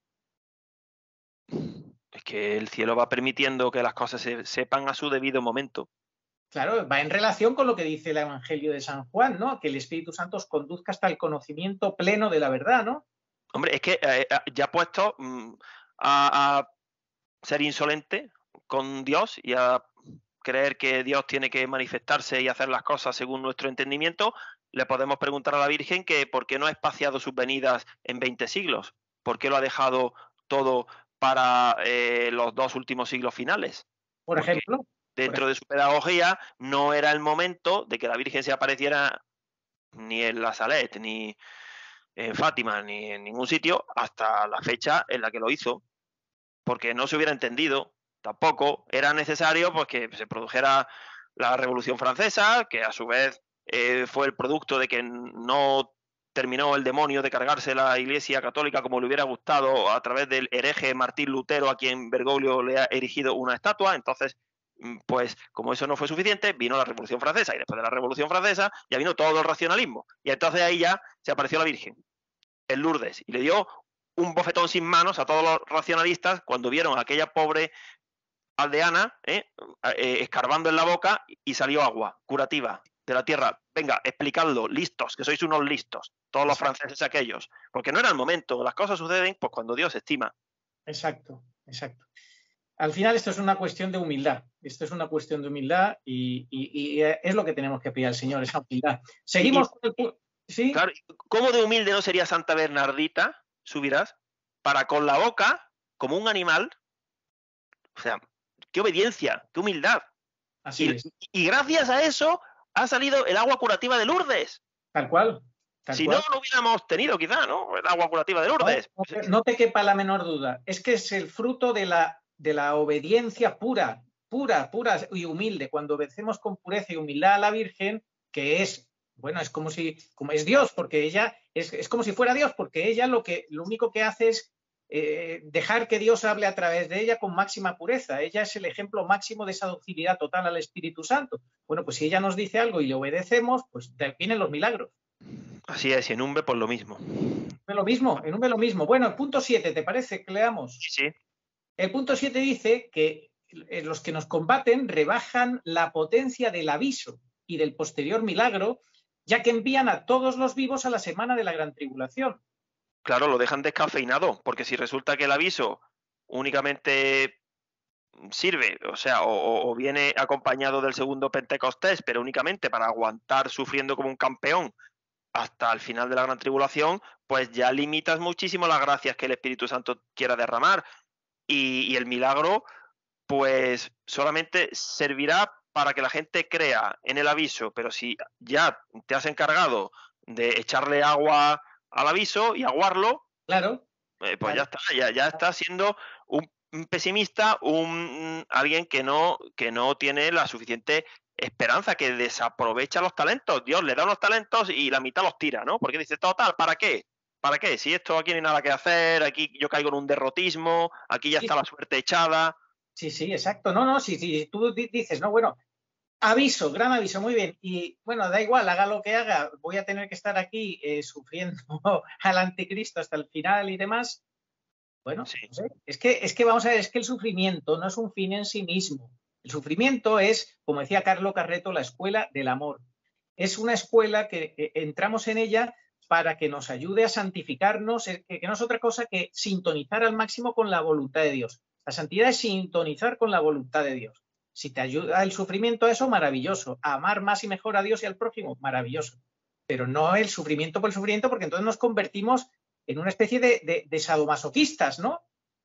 Es que el cielo va permitiendo que las cosas se sepan a su debido momento. Claro, va en relación con lo que dice el Evangelio de San Juan, ¿no? Que el Espíritu Santo os conduzca hasta el conocimiento pleno de la verdad, ¿no? Hombre, es que ya puesto a ser insolente con Dios y a creer que Dios tiene que manifestarse y hacer las cosas según nuestro entendimiento, le podemos preguntar a la Virgen que por qué no ha espaciado sus venidas en 20 siglos, por qué lo ha dejado todo para los 2 últimos siglos finales. Por ejemplo. Dentro de su pedagogía no era el momento de que la Virgen se apareciera ni en la Salet, ni en Fátima, ni en ningún sitio, hasta la fecha en la que lo hizo, porque no se hubiera entendido. Tampoco era necesario pues, que se produjera la Revolución Francesa, que a su vez fue el producto de que no terminó el demonio de cargarse la Iglesia Católica como le hubiera gustado a través del hereje Martín Lutero, a quien Bergoglio le ha erigido una estatua. Entonces, pues como eso no fue suficiente, vino la Revolución Francesa, y después de la Revolución Francesa ya vino todo el racionalismo, y entonces ahí ya se apareció la Virgen en Lourdes y le dio un bofetón sin manos a todos los racionalistas cuando vieron a aquella pobre aldeana escarbando en la boca y salió agua curativa de la tierra. Venga, explicadlo, listos, que sois unos listos, todos los franceses aquellos, porque no era el momento, las cosas suceden pues cuando Dios estima. Exacto, exacto. Al final esto es una cuestión de humildad. Esto es una cuestión de humildad y es lo que tenemos que pedir al Señor, esa humildad. Seguimos con el... ¿Sí? Claro, ¿cómo de humilde no sería Santa Bernardita, subirás, para con la boca, como un animal? O sea, qué obediencia, qué humildad. Así es. Y gracias a eso ha salido el agua curativa de Lourdes. Tal cual. Si no, no hubiéramos tenido quizá, ¿no? El agua curativa de Lourdes. No te quepa la menor duda. Es que es el fruto de la obediencia pura y humilde. Cuando obedecemos con pureza y humildad a la Virgen, que es, bueno, es como es Dios, porque ella es como si fuera Dios, porque ella lo único que hace es dejar que Dios hable a través de ella con máxima pureza. Ella es el ejemplo máximo de esa docilidad total al Espíritu Santo. Bueno, pues si ella nos dice algo y le obedecemos, pues vienen los milagros. Así es, y en Umbe, pues lo mismo. En Umbe lo mismo. Bueno, el punto 7, ¿te parece que leamos? Sí. El punto 7 dice que los que nos combaten rebajan la potencia del aviso y del posterior milagro, ya que envían a todos los vivos a la semana de la gran tribulación. Claro, lo dejan descafeinado, porque si resulta que el aviso únicamente sirve, o sea, o viene acompañado del segundo Pentecostés, pero únicamente para aguantar sufriendo como un campeón hasta el final de la gran tribulación, pues ya limitas muchísimo las gracias que el Espíritu Santo quiera derramar. Y el milagro, pues solamente servirá para que la gente crea en el aviso, pero si ya te has encargado de echarle agua al aviso y aguarlo, claro, pues claro. ya está, ya está siendo un pesimista, alguien que no tiene la suficiente esperanza, que desaprovecha los talentos. Dios le da unos talentos y la mitad los tira, ¿no? Porque dice, total, ¿para qué? ¿Para qué? Si esto aquí no hay nada que hacer, aquí yo caigo en un derrotismo, aquí ya está la suerte echada. Sí, exacto. No, si tú dices, no, bueno, aviso, gran aviso, muy bien. Y bueno, da igual, haga lo que haga, voy a tener que estar aquí sufriendo al anticristo hasta el final y demás. Bueno, Sí. No sé. Es que vamos a ver, es que el sufrimiento no es un fin en sí mismo. El sufrimiento es, como decía Carlo Carretto, la escuela del amor. Es una escuela que entramos en ella para que nos ayude a santificarnos, que no es otra cosa que sintonizar al máximo con la voluntad de Dios. La santidad es sintonizar con la voluntad de Dios. Si te ayuda el sufrimiento a eso, maravilloso. A amar más y mejor a Dios y al prójimo, maravilloso. Pero no el sufrimiento por el sufrimiento, porque entonces nos convertimos en una especie de sadomasoquistas, ¿no?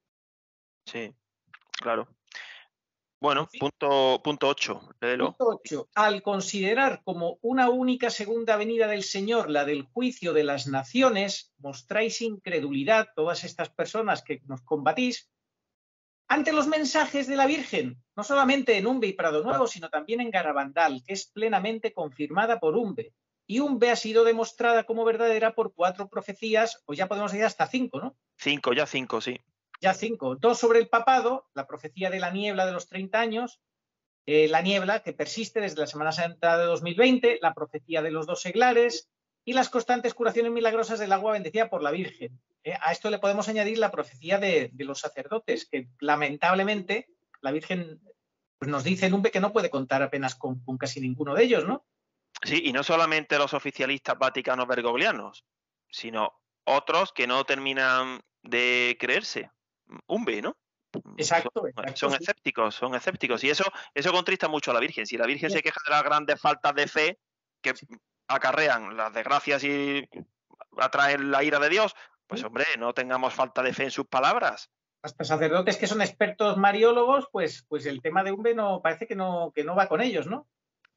Sí, claro. Bueno, punto 8, léelo. Punto 8. Al considerar como una única segunda venida del Señor la del juicio de las naciones, mostráis incredulidad, todas estas personas que nos combatís, ante los mensajes de la Virgen, no solamente en Umbe y Prado Nuevo, sino también en Garabandal, que es plenamente confirmada por Umbe. Y Umbe ha sido demostrada como verdadera por 4 profecías, o ya podemos decir hasta 5, ¿no? 5, sí. Ya 5. 2 sobre el papado, la profecía de la niebla de los 30 años, la niebla que persiste desde la Semana Santa de 2020, la profecía de los 2 seglares y las constantes curaciones milagrosas del agua bendecida por la Virgen. A esto le podemos añadir la profecía de los sacerdotes, que lamentablemente la Virgen pues, nos dice en Umbe que no puede contar apenas con casi ninguno de ellos, ¿no? Sí, y no solamente los oficialistas vaticanos bergoglianos, sino otros que no terminan de creerse. Umbe, ¿no? Exacto. Son escépticos. Y eso contrista mucho a la Virgen. Si la Virgen se queja de las grandes faltas de fe que acarrean las desgracias y atraen la ira de Dios, pues hombre, no tengamos falta de fe en sus palabras. Hasta sacerdotes que son expertos mariólogos, pues el tema de Umbe no parece que no va con ellos, ¿no?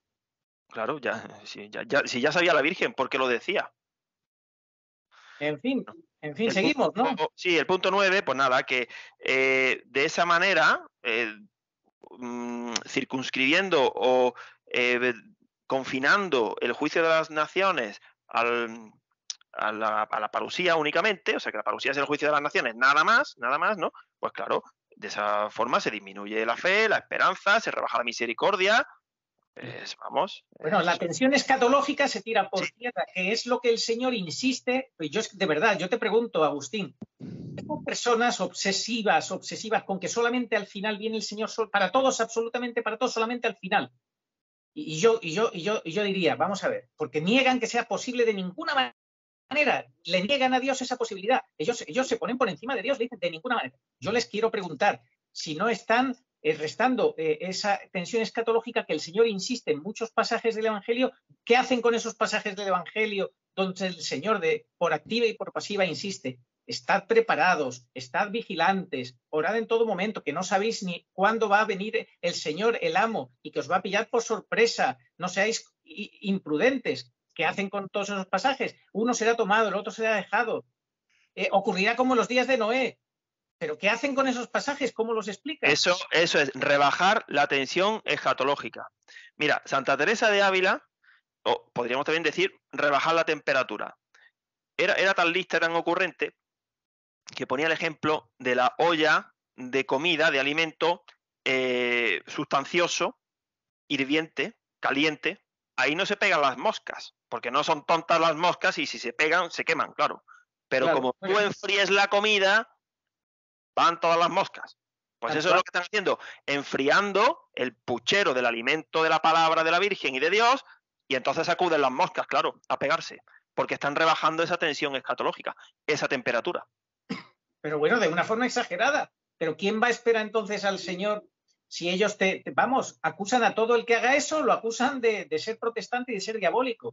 Claro, si ya sabía la Virgen, ¿por qué lo decía? En fin, seguimos, ¿no? Sí, el punto 9, pues nada, que de esa manera, circunscribiendo o confinando el juicio de las naciones a la parusía únicamente, o sea que la parusía es el juicio de las naciones, nada más, ¿no? Pues claro, de esa forma se disminuye la fe, la esperanza, se rebaja la misericordia. Vamos. Bueno, la tensión escatológica se tira por tierra, que es lo que el Señor insiste. De verdad, yo te pregunto, Agustín, ¿son personas obsesivas con que solamente al final viene el Señor, para todos, absolutamente para todos, solamente al final? Y yo diría, vamos a ver, porque niegan que sea posible de ninguna manera, le niegan a Dios esa posibilidad. Ellos se ponen por encima de Dios, le dicen de ninguna manera. Yo les quiero preguntar si no están restando esa tensión escatológica que el Señor insiste en muchos pasajes del Evangelio. ¿Qué hacen con esos pasajes del Evangelio donde el Señor por activa y por pasiva insiste? Estad preparados, estad vigilantes, orad en todo momento, que no sabéis ni cuándo va a venir el Señor, el amo, y que os va a pillar por sorpresa. No seáis imprudentes. ¿Qué hacen con todos esos pasajes? Uno será tomado, el otro será dejado. Ocurrirá como en los días de Noé. ¿Pero qué hacen con esos pasajes? ¿Cómo los explican? Eso es rebajar la tensión escatológica. Mira, Santa Teresa de Ávila, o podríamos también decir rebajar la temperatura. Era tan lista, tan ocurrente, que ponía el ejemplo de la olla de comida, de alimento sustancioso, hirviente, caliente. Ahí no se pegan las moscas, porque no son tontas las moscas y si se pegan, se queman, claro. Pero Claro, como tú enfríes la comida, van todas las moscas. Pues eso es lo que están haciendo, enfriando el puchero del alimento de la palabra de la Virgen y de Dios, y entonces acuden las moscas, claro, a pegarse, porque están rebajando esa tensión escatológica, esa temperatura. Pero bueno, de una forma exagerada. Pero ¿quién va a esperar entonces al Señor si ellos acusan a todo el que haga eso, lo acusan de ser protestante y de ser diabólico?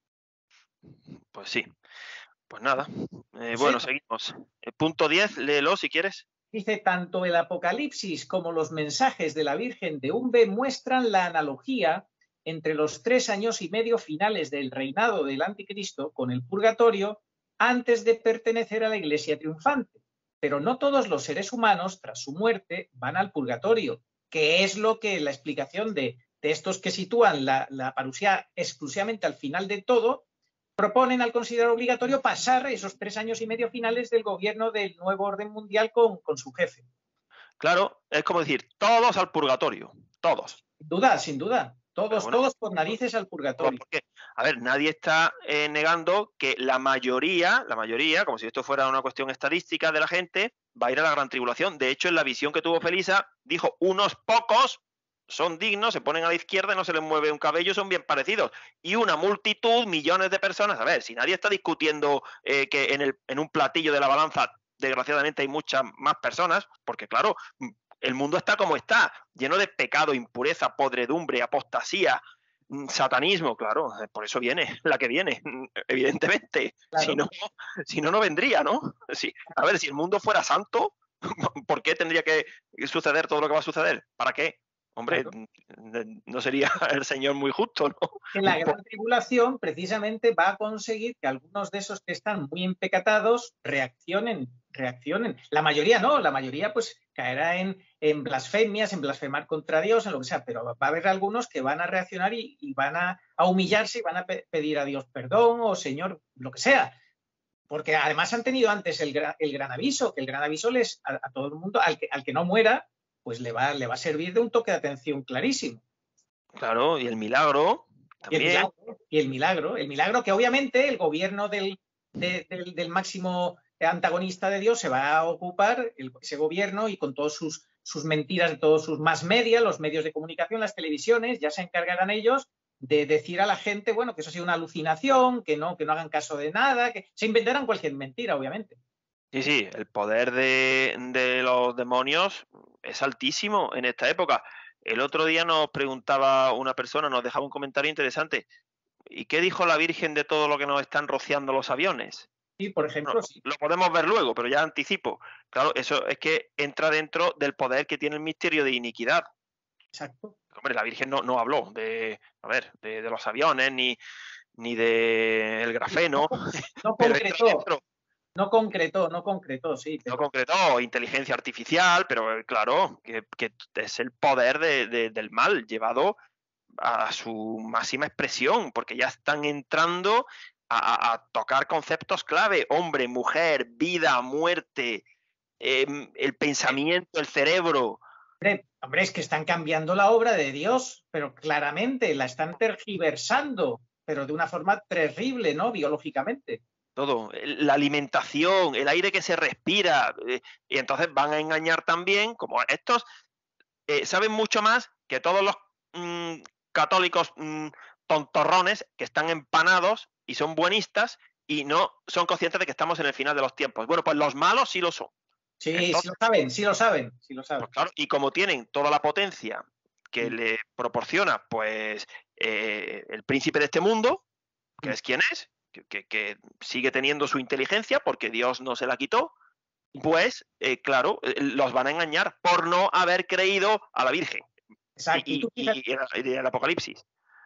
Pues sí. Pues nada. Bueno, seguimos. Punto 10, léelo si quieres. Dice, tanto el Apocalipsis como los mensajes de la Virgen de Umbe muestran la analogía entre los 3 años y medio finales del reinado del Anticristo con el purgatorio antes de pertenecer a la Iglesia triunfante. Pero no todos los seres humanos, tras su muerte, van al purgatorio, que es lo que la explicación de estos que sitúan la parusía exclusivamente al final de todo, proponen al considerar obligatorio pasar esos 3 años y medio finales del gobierno del nuevo orden mundial con su jefe. Claro, es como decir, todos al purgatorio, todos. Sin duda, sin duda. Todos por narices al purgatorio. Porque, a ver, nadie está negando que la mayoría, como si esto fuera una cuestión estadística de la gente, va a ir a la gran tribulación. De hecho, en la visión que tuvo Felisa, dijo, unos pocos son dignos, se ponen a la izquierda y no se les mueve un cabello, son bien parecidos. Y una multitud, millones de personas. A ver, si nadie está discutiendo que en un platillo de la balanza, desgraciadamente hay muchas más personas, porque claro, el mundo está como está, lleno de pecado, impureza, podredumbre, apostasía, satanismo, claro, por eso viene la que viene, evidentemente. Claro. Si no, no vendría, ¿no? Sí. A ver, si el mundo fuera santo, ¿por qué tendría que suceder todo lo que va a suceder? ¿Para qué? Hombre, claro, no sería el Señor muy justo, ¿no? En la gran tribulación precisamente va a conseguir que algunos de esos que están muy empecatados reaccionen. La mayoría no, la mayoría pues caerá en blasfemias, en blasfemar contra Dios, en lo que sea, pero va a haber algunos que van a reaccionar y van a humillarse y van a pedir a Dios perdón o Señor, lo que sea. Porque además han tenido antes el gran aviso, que el gran aviso a todo el mundo, al que no muera, pues le va a servir de un toque de atención clarísimo. Claro, y el milagro también. Y el milagro que obviamente el gobierno del máximo antagonista de Dios se va a ocupar, ese gobierno, y con todas sus mentiras de todos sus más media, los medios de comunicación, las televisiones, ya se encargarán ellos de decir a la gente, bueno, que eso ha sido una alucinación, que no hagan caso de nada, que se inventarán cualquier mentira, obviamente. Sí, el poder de los demonios es altísimo en esta época. El otro día nos preguntaba una persona, nos dejaba un comentario interesante. ¿Y qué dijo la Virgen de todo lo que nos están rociando los aviones? Sí, por ejemplo, sí. Lo podemos ver luego, pero ya anticipo. Claro, eso es que entra dentro del poder que tiene el misterio de iniquidad. Exacto. Hombre, la Virgen no habló de los aviones ni del grafeno. No concretó. No concretó, sí. Pero... No concretó, inteligencia artificial, pero claro, que es el poder del mal llevado a su máxima expresión, porque ya están entrando a tocar conceptos clave, hombre, mujer, vida, muerte, el pensamiento, el cerebro. Hombre, es que están cambiando la obra de Dios, pero claramente la están tergiversando, pero de una forma terrible, ¿no? Biológicamente. Todo, la alimentación, el aire que se respira, y entonces van a engañar también, como estos saben mucho más que todos los católicos tontorrones que están empanados y son buenistas y no son conscientes de que estamos en el final de los tiempos. Bueno, pues los malos sí lo son. Sí, entonces, sí lo saben. Pues claro, y como tienen toda la potencia que le proporciona pues el príncipe de este mundo, que es quien es, que sigue teniendo su inteligencia porque Dios no se la quitó, pues claro, los van a engañar por no haber creído a la Virgen. Exacto. Y el Apocalipsis.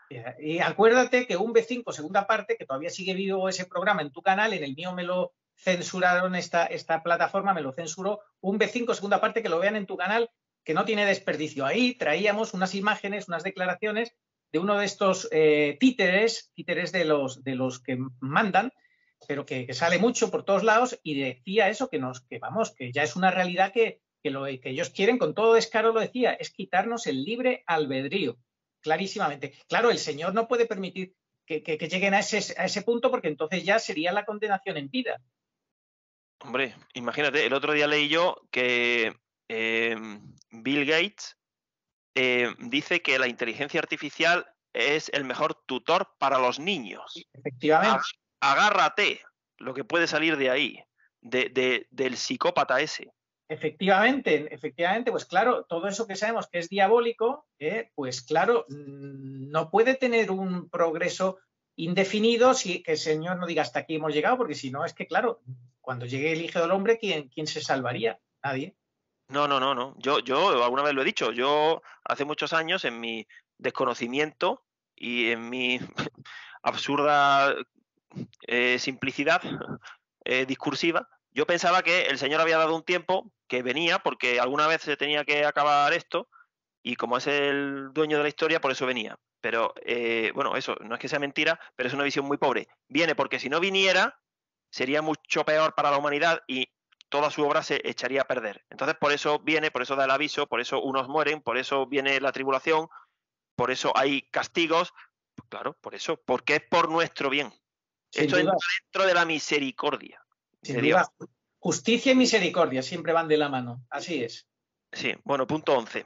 Y acuérdate que un B5 segunda parte, que todavía sigue vivo ese programa en tu canal, en el mío me lo censuraron, esta plataforma me lo censuró, un B5 segunda parte que lo vean en tu canal, que no tiene desperdicio. Ahí traíamos unas imágenes, unas declaraciones de uno de estos títeres de los que mandan, pero que sale mucho por todos lados, y decía eso, que ya es una realidad que ellos quieren, con todo descaro lo decía, es quitarnos el libre albedrío, clarísimamente. Claro, el Señor no puede permitir que lleguen a ese punto, porque entonces ya sería la condenación en vida. Hombre, imagínate, el otro día leí yo que Bill Gates dice que la inteligencia artificial es el mejor tutor para los niños. Efectivamente. Agárrate lo que puede salir de ahí, del psicópata ese. Efectivamente, pues claro, todo eso que sabemos que es diabólico, pues claro, no puede tener un progreso indefinido si que el Señor no diga hasta aquí hemos llegado, porque si no es que, claro, cuando llegue el Hijo del Hombre, ¿quién se salvaría? Nadie. No. Yo alguna vez lo he dicho, yo hace muchos años, en mi desconocimiento y en mi absurda simplicidad discursiva, yo pensaba que el Señor había dado un tiempo, que venía porque alguna vez se tenía que acabar esto, y como es el dueño de la historia, por eso venía. Pero bueno, eso no es que sea mentira, pero es una visión muy pobre. Viene porque si no viniera, sería mucho peor para la humanidad y toda su obra se echaría a perder. Entonces, por eso viene, por eso da el aviso, por eso unos mueren, por eso viene la tribulación, por eso hay castigos. Pues claro, por eso, porque es por nuestro bien. Esto entra dentro de la misericordia de Dios. Justicia y misericordia siempre van de la mano, así es. Sí, bueno, punto 11.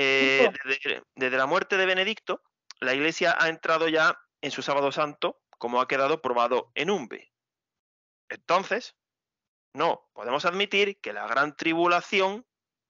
Desde la muerte de Benedicto, la Iglesia ha entrado ya en su Sábado Santo, como ha quedado probado en Umbe. Entonces, no podemos admitir que la gran tribulación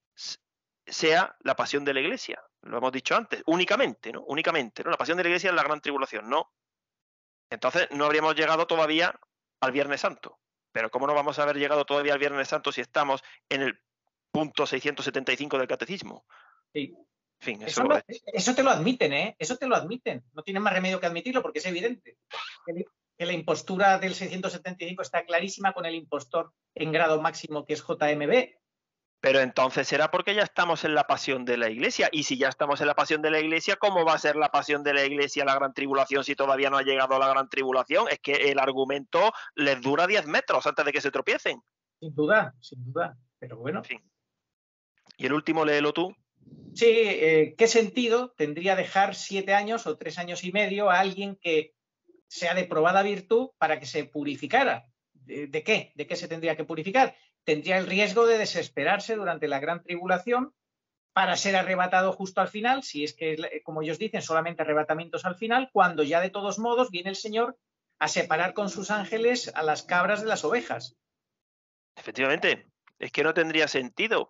sea la pasión de la Iglesia. Lo hemos dicho antes, únicamente, ¿no? Únicamente, ¿no? La pasión de la Iglesia es la gran tribulación, no. Entonces, no habríamos llegado todavía al Viernes Santo. Pero ¿cómo no vamos a haber llegado todavía al Viernes Santo si estamos en el punto 675 del Catecismo? Sí. En fin, eso te lo admiten, ¿eh? Eso te lo admiten. No tienen más remedio que admitirlo porque es evidente que la impostura del 675 está clarísima con el impostor en grado máximo que es JMB. Pero entonces será porque ya estamos en la pasión de la Iglesia. Y si ya estamos en la pasión de la Iglesia, ¿cómo va a ser la pasión de la Iglesia la gran tribulación si todavía no ha llegado a la gran tribulación? Es que el argumento les dura 10 metros antes de que se tropiecen. Sin duda. Pero bueno. En fin. Y el último, léelo tú. Sí, ¿qué sentido tendría dejar 7 años o 3 años y medio a alguien que sea de probada virtud para que se purificara? ¿De qué? ¿De qué se tendría que purificar? Tendría el riesgo de desesperarse durante la gran tribulación para ser arrebatado justo al final, si es que, como ellos dicen, solamente arrebatamientos al final, cuando ya de todos modos viene el Señor a separar con sus ángeles a las cabras de las ovejas. Efectivamente, es que no tendría sentido.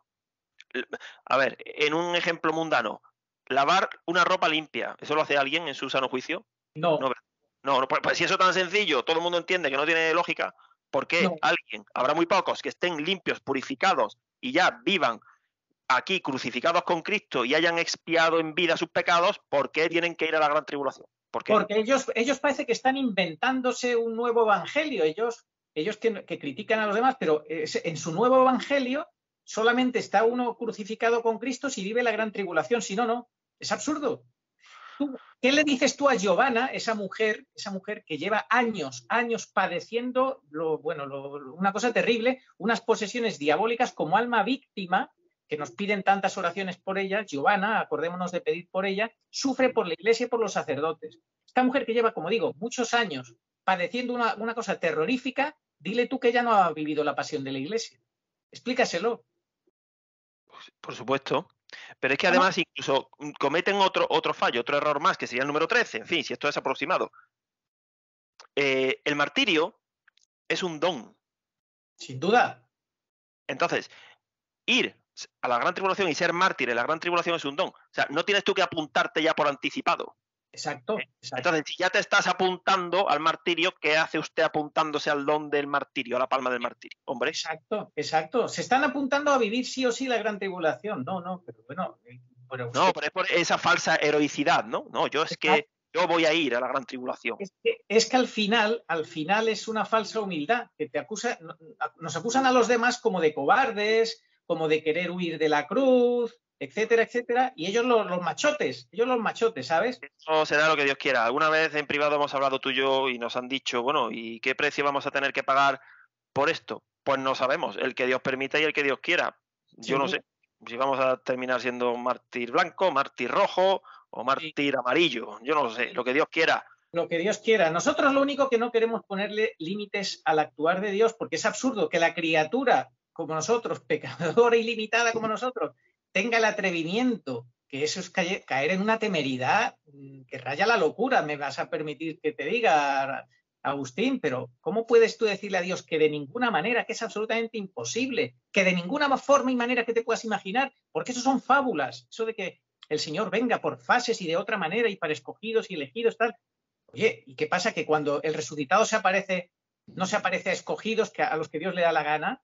A ver, en un ejemplo mundano, lavar una ropa limpia, ¿eso lo hace alguien en su sano juicio? No, pues si eso es tan sencillo, todo el mundo entiende que no tiene lógica, ¿por qué alguien, habrá muy pocos que estén limpios, purificados y ya vivan aquí crucificados con Cristo y hayan expiado en vida sus pecados, ¿por qué tienen que ir a la gran tribulación? ¿Por qué? Porque ellos parece que están inventándose un nuevo evangelio, ellos que critican a los demás, pero en su nuevo evangelio solamente está uno crucificado con Cristo si vive la gran tribulación, si no, no. Es absurdo. ¿Qué le dices tú a Giovanna, esa mujer que lleva años padeciendo una cosa terrible, unas posesiones diabólicas como alma víctima, que nos piden tantas oraciones por ella? Giovanna, acordémonos de pedir por ella, sufre por la Iglesia y por los sacerdotes. Esta mujer que lleva, como digo, muchos años padeciendo una cosa terrorífica, dile tú que ya no ha vivido la pasión de la Iglesia. Explícaselo. Por supuesto. Pero es que además incluso cometen otro fallo, otro error más, que sería el número 13. En fin, si esto es aproximado. El martirio es un don. Sin duda. Entonces, ir a la gran tribulación y ser mártir en la gran tribulación es un don. O sea, no tienes tú que apuntarte ya por anticipado. Exacto. Entonces, si ya te estás apuntando al martirio, ¿qué hace usted apuntándose al don del martirio, a la palma del martirio? Hombre. Exacto. Se están apuntando a vivir sí o sí la gran tribulación. No, pero bueno. No, pero es por esa falsa heroicidad, ¿no? No, yo es que yo voy a ir a la gran tribulación. Es que al final es una falsa humildad, que nos acusan a los demás como de cobardes, como de querer huir de la cruz, etcétera, etcétera, y ellos los machotes, ¿sabes? Eso será lo que Dios quiera. Alguna vez en privado hemos hablado tú y yo y nos han dicho, bueno, ¿y qué precio vamos a tener que pagar por esto? Pues no sabemos, el que Dios permita y el que Dios quiera. Yo no sé si vamos a terminar siendo mártir blanco, mártir rojo o mártir amarillo. Yo no lo sé, lo que Dios quiera. Lo que Dios quiera. Nosotros lo único que no queremos ponerle límites al actuar de Dios, porque es absurdo que la criatura como nosotros, pecadora ilimitada como nosotros, tenga el atrevimiento, que eso es caer en una temeridad que raya la locura, me vas a permitir que te diga, Agustín, pero ¿cómo puedes tú decirle a Dios que de ninguna manera, que es absolutamente imposible, que de ninguna forma y manera que te puedas imaginar? Porque eso son fábulas, eso de que el Señor venga por fases y de otra manera y para escogidos y elegidos, tal. Oye, ¿y qué pasa? Que cuando el resucitado no se aparece a escogidos, a los que Dios le da la gana,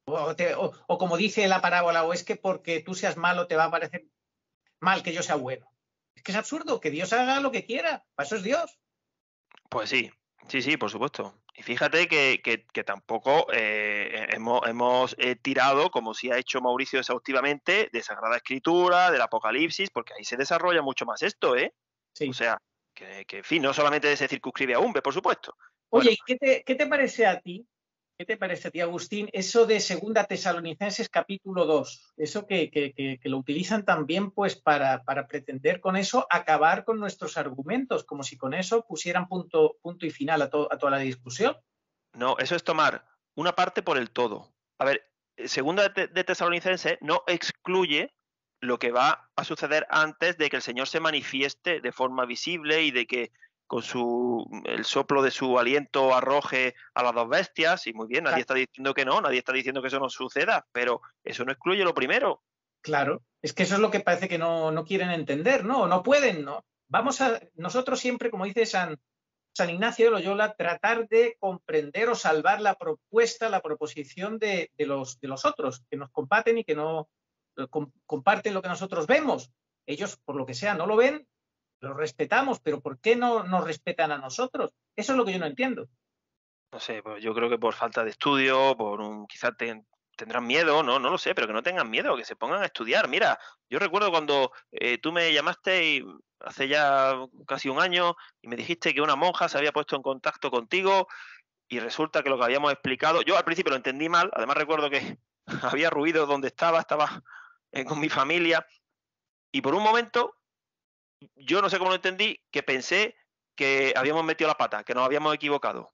o como dice la parábola, o es que porque tú seas malo te va a parecer mal que yo sea bueno. Es que es absurdo, que Dios haga lo que quiera, para eso es Dios. Pues sí, por supuesto. Y fíjate que tampoco hemos tirado, como sí ha hecho Mauricio exhaustivamente, de Sagrada Escritura, del Apocalipsis, porque ahí se desarrolla mucho más esto, ¿eh? Sí. O sea, que en fin, no solamente se circunscribe a Umbe, por supuesto. Oye, bueno. ¿Qué te parece a ti? ¿Qué te parece a ti, Agustín, eso de 2 Tesalonicenses capítulo 2? Eso que lo utilizan también pues para pretender con eso acabar con nuestros argumentos, como si con eso pusieran punto y final a toda la discusión. No, eso es tomar una parte por el todo. A ver, 2 de Tesalonicenses no excluye lo que va a suceder antes de que el Señor se manifieste de forma visible y de que con el soplo de su aliento arroje a las 2 bestias, y muy bien, nadie está diciendo que no, nadie está diciendo que eso no suceda, pero eso no excluye lo primero. Claro, es que eso es lo que parece que no quieren entender, ¿no? No pueden, ¿no? Nosotros siempre, como dice San Ignacio de Loyola, tratar de comprender o salvar la proposición de los otros, que nos comparten y que no comparten lo que nosotros vemos. Ellos, por lo que sea, no lo ven, los respetamos, pero ¿por qué no nos respetan a nosotros? Eso es lo que yo no entiendo. No sé, pues yo creo que por falta de estudio, quizás tendrán miedo, no lo sé, pero que no tengan miedo, que se pongan a estudiar. Mira, yo recuerdo cuando tú me llamaste hace ya casi un año y me dijiste que una monja se había puesto en contacto contigo y resulta que lo que habíamos explicado, yo al principio lo entendí mal, además recuerdo que había ruido donde estaba con mi familia y por un momento, yo no sé cómo lo entendí, que pensé que habíamos metido la pata, que nos habíamos equivocado.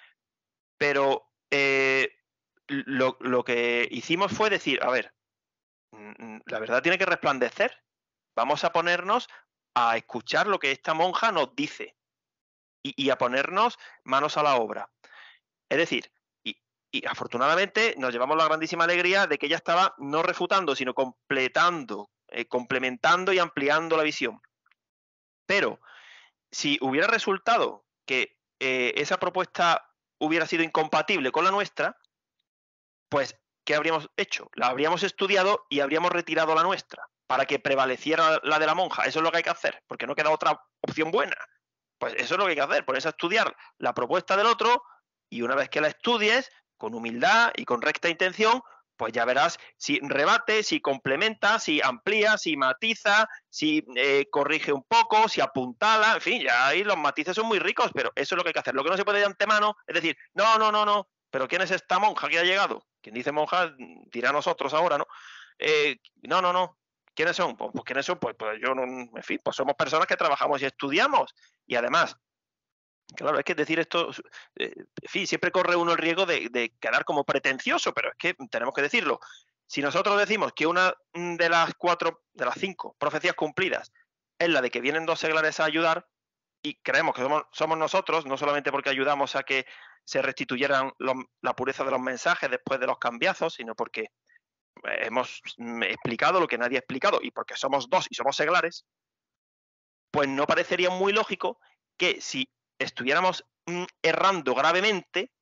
Pero lo que hicimos fue decir, a ver, la verdad tiene que resplandecer. Vamos a ponernos a escuchar lo que esta monja nos dice y a ponernos manos a la obra. Es decir, y afortunadamente nos llevamos la grandísima alegría de que ella estaba no refutando, sino completando, complementando y ampliando la visión. Pero si hubiera resultado que esa propuesta hubiera sido incompatible con la nuestra, pues, ¿qué habríamos hecho? La habríamos estudiado y habríamos retirado la nuestra para que prevaleciera la de la monja. Eso es lo que hay que hacer, porque no queda otra opción buena. Pues eso es lo que hay que hacer, ponerse a estudiar la propuesta del otro y una vez que la estudies, con humildad y con recta intención, pues ya verás si rebate, si complementa, si amplía, si matiza, si corrige un poco, si apuntala, en fin, ya ahí los matices son muy ricos, pero eso es lo que hay que hacer. Lo que no se puede de antemano es decir, no, pero ¿quién es esta monja que ha llegado? Quien dice monja dirá a nosotros ahora, ¿no? No. ¿Quiénes son? Pues ¿quiénes son? Pues yo no, en fin, pues somos personas que trabajamos y estudiamos. Y además, claro, es que decir esto, en fin, siempre corre uno el riesgo de quedar como pretencioso, pero es que tenemos que decirlo. Si nosotros decimos que una de las 5 profecías cumplidas es la de que vienen 2 seglares a ayudar, y creemos que somos nosotros, no solamente porque ayudamos a que se restituyeran la pureza de los mensajes después de los cambiazos, sino porque hemos explicado lo que nadie ha explicado y porque somos 2 y somos seglares, pues no parecería muy lógico que si estuviéramos errando gravemente,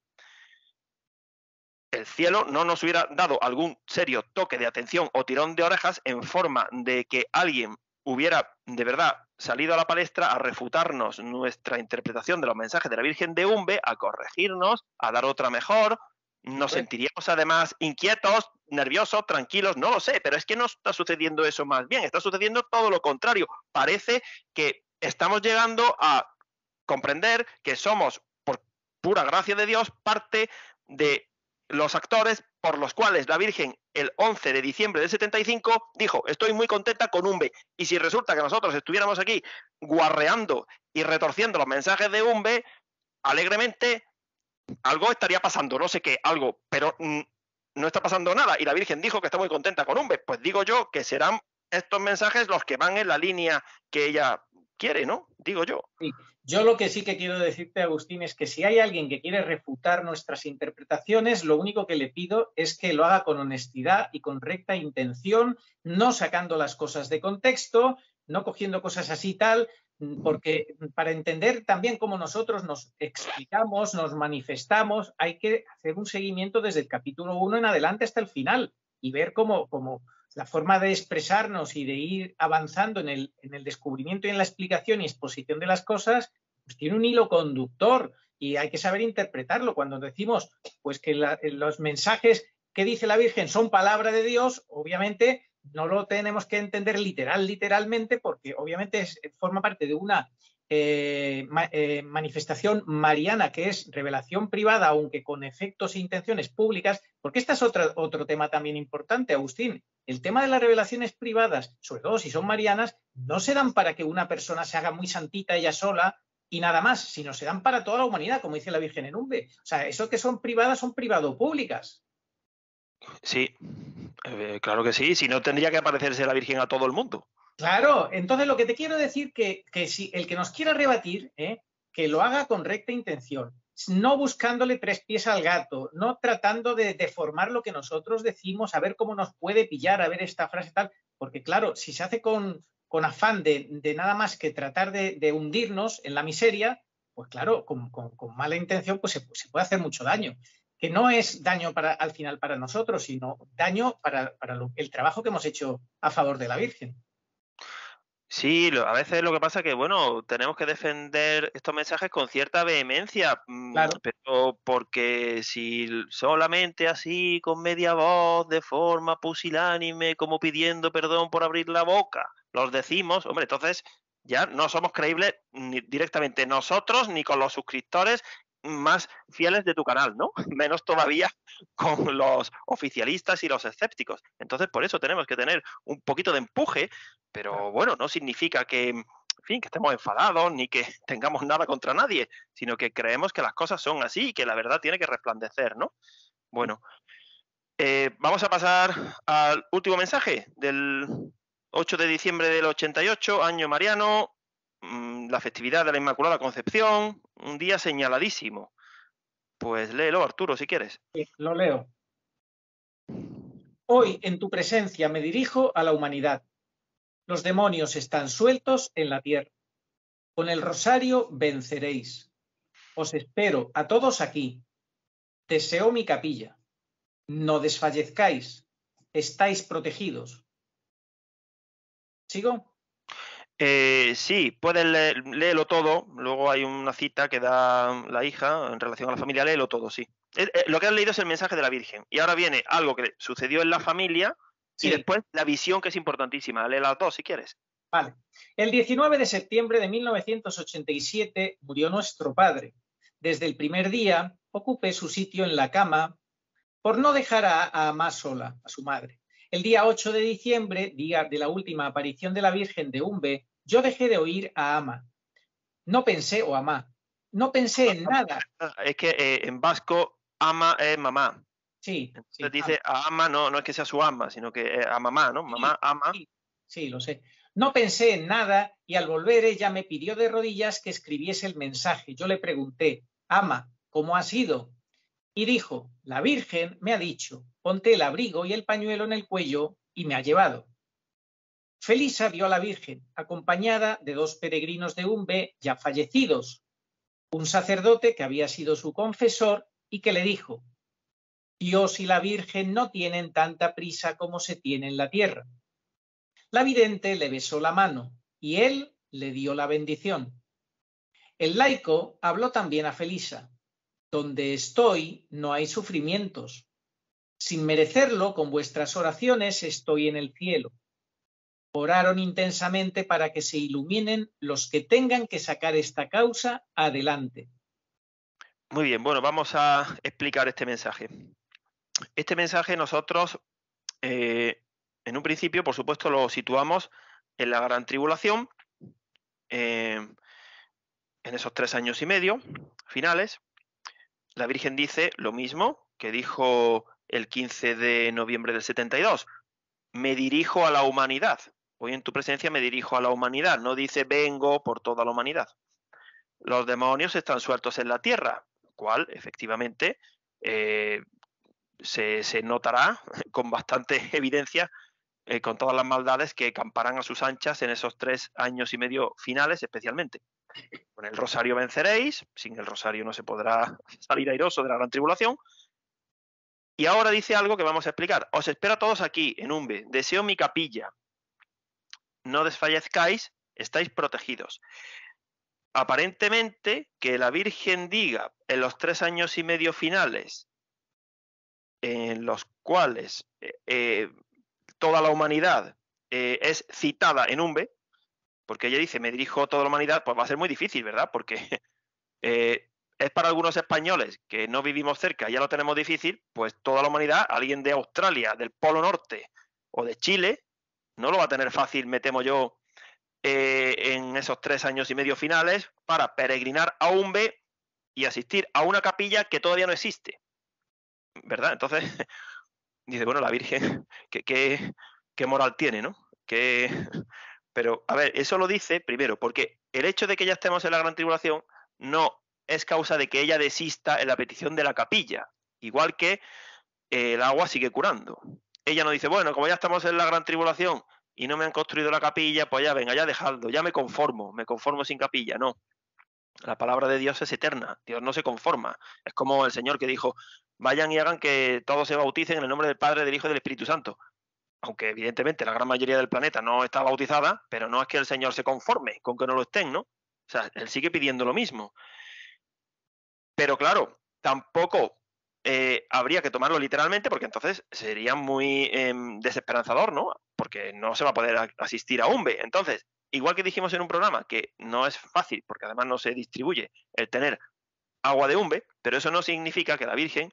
el cielo no nos hubiera dado algún serio toque de atención o tirón de orejas en forma de que alguien hubiera de verdad salido a la palestra a refutarnos nuestra interpretación de los mensajes de la Virgen de Umbe, a corregirnos, a dar otra mejor. Nos sentiríamos además inquietos, nerviosos, tranquilos, no lo sé, pero es que no está sucediendo eso más bien, está sucediendo todo lo contrario. Parece que estamos llegando a comprender que somos, por pura gracia de Dios, parte de los actores por los cuales la Virgen el 11 de diciembre del 75 dijo: estoy muy contenta con Umbe. Y si resulta que nosotros estuviéramos aquí guarreando y retorciendo los mensajes de Umbe alegremente, algo estaría pasando, no sé qué, algo, pero no está pasando nada. Y la Virgen dijo que está muy contenta con Umbe. Pues digo yo que serán estos mensajes los que van en la línea que ella quiere, ¿no? Digo yo. Sí. Yo lo que sí que quiero decirte, Agustín, es que si hay alguien que quiere refutar nuestras interpretaciones, lo único que le pido es que lo haga con honestidad y con recta intención, no sacando las cosas de contexto, no cogiendo cosas así tal, porque para entender también cómo nosotros nos explicamos, nos manifestamos, hay que hacer un seguimiento desde el capítulo 1 en adelante hasta el final y ver cómo la forma de expresarnos y de ir avanzando en el descubrimiento y en la explicación y exposición de las cosas, pues tiene un hilo conductor y hay que saber interpretarlo. Cuando decimos pues que los mensajes que dice la Virgen son palabra de Dios, obviamente no lo tenemos que entender literalmente, porque obviamente forma parte de una manifestación mariana, que es revelación privada, aunque con efectos e intenciones públicas, porque este es otro tema también importante, Agustín. El tema de las revelaciones privadas, sobre todo si son marianas, no se dan para que una persona se haga muy santita ella sola y nada más, sino se dan para toda la humanidad, como dice la Virgen en Umbe. O sea, eso que son privadas son privado-públicas. Sí, claro que sí, si no tendría que aparecerse la Virgen a todo el mundo. Claro, entonces lo que te quiero decir que si el que nos quiera rebatir, que lo haga con recta intención, no buscándole tres pies al gato, no tratando de deformar lo que nosotros decimos, a ver cómo nos puede pillar, a ver esta frase tal, porque claro, si se hace con afán de nada más que tratar de hundirnos en la miseria, pues claro, con mala intención pues se puede hacer mucho daño, que no es daño al final para nosotros, sino daño para el trabajo que hemos hecho a favor de la Virgen. Sí, a veces lo que pasa es que, bueno, tenemos que defender estos mensajes con cierta vehemencia, Claro. pero porque si solamente así, con media voz, de forma pusilánime, como pidiendo perdón por abrir la boca, los decimos, hombre, entonces ya no somos creíbles ni directamente nosotros ni con los suscriptores más fieles de tu canal, ¿no? Menos todavía con los oficialistas y los escépticos. Entonces, por eso tenemos que tener un poquito de empuje, pero bueno, no significa que, en fin, que estemos enfadados ni que tengamos nada contra nadie, sino que creemos que las cosas son así y que la verdad tiene que resplandecer, ¿no? Bueno, vamos a pasar al último mensaje del 8 de diciembre del 88, año mariano, la festividad de la Inmaculada Concepción, un día señaladísimo. Pues léelo, Arturo, si quieres. Sí, lo leo. Hoy, en tu presencia, me dirijo a la humanidad. Los demonios están sueltos en la tierra. Con el rosario venceréis. Os espero a todos aquí. Deseo mi capilla. No desfallezcáis. Estáis protegidos. ¿Sigo? Sí, puedes léelo todo. Luego hay una cita que da la hija en relación a la familia. Léelo todo, sí. Lo que has leído es el mensaje de la Virgen. Y ahora viene algo que sucedió en la familia y Sí. después la visión, que es importantísima. Lee las dos si quieres. Vale. El 19 de septiembre de 1987 murió nuestro padre. Desde el primer día ocupé su sitio en la cama por no dejar a Amá sola, a su madre. El día 8 de diciembre, día de la última aparición de la Virgen de Umbe, yo dejé de oír a Ama. No pensé, o Amá, no pensé en nada. Es que en vasco, ama es mamá. Sí. Entonces dice a ama, no es que sea su ama, sino que a mamá, ¿no? Mamá, ama. Sí, lo sé. No pensé en nada y al volver ella me pidió de rodillas que escribiese el mensaje. Yo le pregunté, Ama, ¿cómo has ido? Y dijo, la Virgen me ha dicho, ponte el abrigo y el pañuelo en el cuello y me ha llevado. Felisa vio a la Virgen, acompañada de dos peregrinos de Umbe ya fallecidos, un sacerdote que había sido su confesor y que le dijo, Dios y la Virgen no tienen tanta prisa como se tiene en la tierra. La vidente le besó la mano y él le dio la bendición. El laico habló también a Felisa. Donde estoy no hay sufrimientos. Sin merecerlo, con vuestras oraciones estoy en el cielo. Oraron intensamente para que se iluminen los que tengan que sacar esta causa adelante. Muy bien, bueno, vamos a explicar este mensaje. Este mensaje nosotros, en un principio, por supuesto, lo situamos en la gran tribulación, en esos 3 años y medio finales. La Virgen dice lo mismo que dijo el 15 de noviembre del 72. Me dirijo a la humanidad. Hoy en tu presencia me dirijo a la humanidad. No dice vengo por toda la humanidad. Los demonios están sueltos en la tierra, lo cual efectivamente se notará con bastante evidencia con todas las maldades que camparán a sus anchas en esos 3 años y medio finales especialmente. Con el rosario venceréis, sin el rosario no se podrá salir airoso de la gran tribulación. Y ahora dice algo que vamos a explicar. Os espero a todos aquí, en Umbe. Deseo mi capilla. No desfallezcáis, estáis protegidos. Aparentemente, que la Virgen diga en los 3 años y medio finales, en los cuales toda la humanidad es citada en Umbe, porque ella dice, me dirijo a toda la humanidad, pues va a ser muy difícil, ¿verdad? Porque es para algunos españoles que no vivimos cerca, ya lo tenemos difícil, pues toda la humanidad, alguien de Australia, del Polo Norte o de Chile, no lo va a tener fácil, me temo yo, en esos 3 años y medio finales para peregrinar a Umbe y asistir a una capilla que todavía no existe, ¿verdad? Entonces, dice, bueno, la Virgen, ¿qué moral tiene, no? Pero, a ver, eso lo dice, primero, porque el hecho de que ya estemos en la gran tribulación no es causa de que ella desista en la petición de la capilla, igual que el agua sigue curando. Ella no dice, bueno, como ya estamos en la gran tribulación y no me han construido la capilla, pues ya venga, ya dejadlo, ya me conformo sin capilla. No, la palabra de Dios es eterna, Dios no se conforma. Es como el Señor que dijo, vayan y hagan que todos se bauticen en el nombre del Padre, del Hijo y del Espíritu Santo. Aunque evidentemente la gran mayoría del planeta no está bautizada, pero no es que el Señor se conforme con que no lo estén, ¿no? O sea, Él sigue pidiendo lo mismo. Pero claro, tampoco habría que tomarlo literalmente porque entonces sería muy desesperanzador, ¿no? Porque no se va a poder asistir a Umbe. Entonces, igual que dijimos en un programa que no es fácil, porque además no se distribuye el tener agua de Umbe, pero eso no significa que la Virgen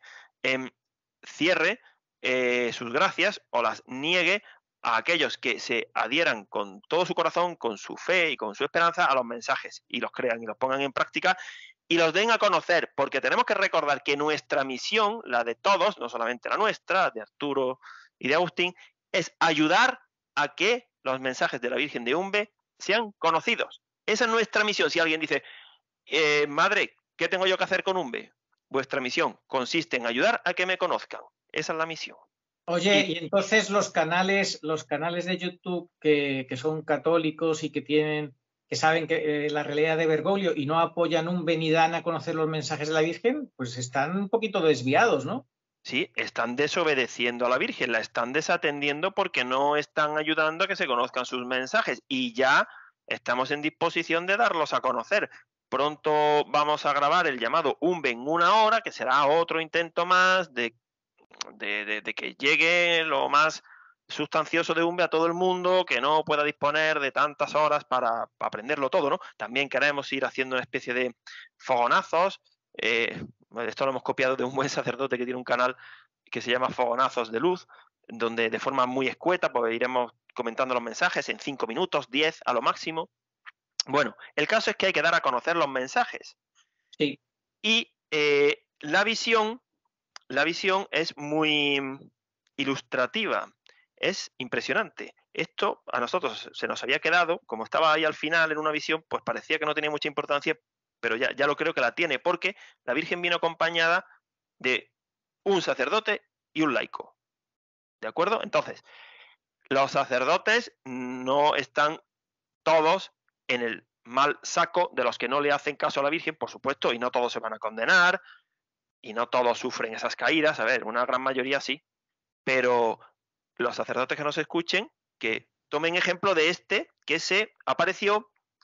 cierre sus gracias o las niegue a aquellos que se adhieran con todo su corazón, con su fe y con su esperanza a los mensajes y los crean y los pongan en práctica y los den a conocer, porque tenemos que recordar que nuestra misión, la de todos, no solamente la nuestra, de Arturo y de Agustín, es ayudar a que los mensajes de la Virgen de Umbe sean conocidos. Esa es nuestra misión. Si alguien dice, madre, ¿qué tengo yo que hacer con Umbe? Vuestra misión consiste en ayudar a que me conozcan. Esa es la misión. Oye, y entonces los canales de YouTube que son católicos y que saben que la realidad de Bergoglio y no apoyan Umbe ni dan a conocer los mensajes de la Virgen, pues están un poquito desviados, ¿no? Sí, están desobedeciendo a la Virgen, la están desatendiendo porque no están ayudando a que se conozcan sus mensajes y ya estamos en disposición de darlos a conocer. Pronto vamos a grabar el llamado Umbe en 1 hora, que será otro intento más de que llegue lo más sustancioso de Umbe a todo el mundo, que no pueda disponer de tantas horas para aprenderlo todo, ¿no? También queremos ir haciendo una especie de fogonazos. Esto lo hemos copiado de un buen sacerdote que tiene un canal que se llama Fogonazos de Luz, donde de forma muy escueta pues iremos comentando los mensajes en 5 minutos, 10 a lo máximo. Bueno, el caso es que hay que dar a conocer los mensajes. Sí. Y la visión es muy ilustrativa, es impresionante. Esto a nosotros se nos había quedado, como estaba ahí al final en una visión, pues parecía que no tenía mucha importancia, pero ya lo creo que la tiene, porque la Virgen vino acompañada de un sacerdote y un laico. ¿De acuerdo? Entonces, los sacerdotes no están todos en el mal saco de los que no le hacen caso a la Virgen, por supuesto, y no todos se van a condenar, y no todos sufren esas caídas, a ver, una gran mayoría sí, pero los sacerdotes que nos escuchen, que tomen ejemplo de este que se apareció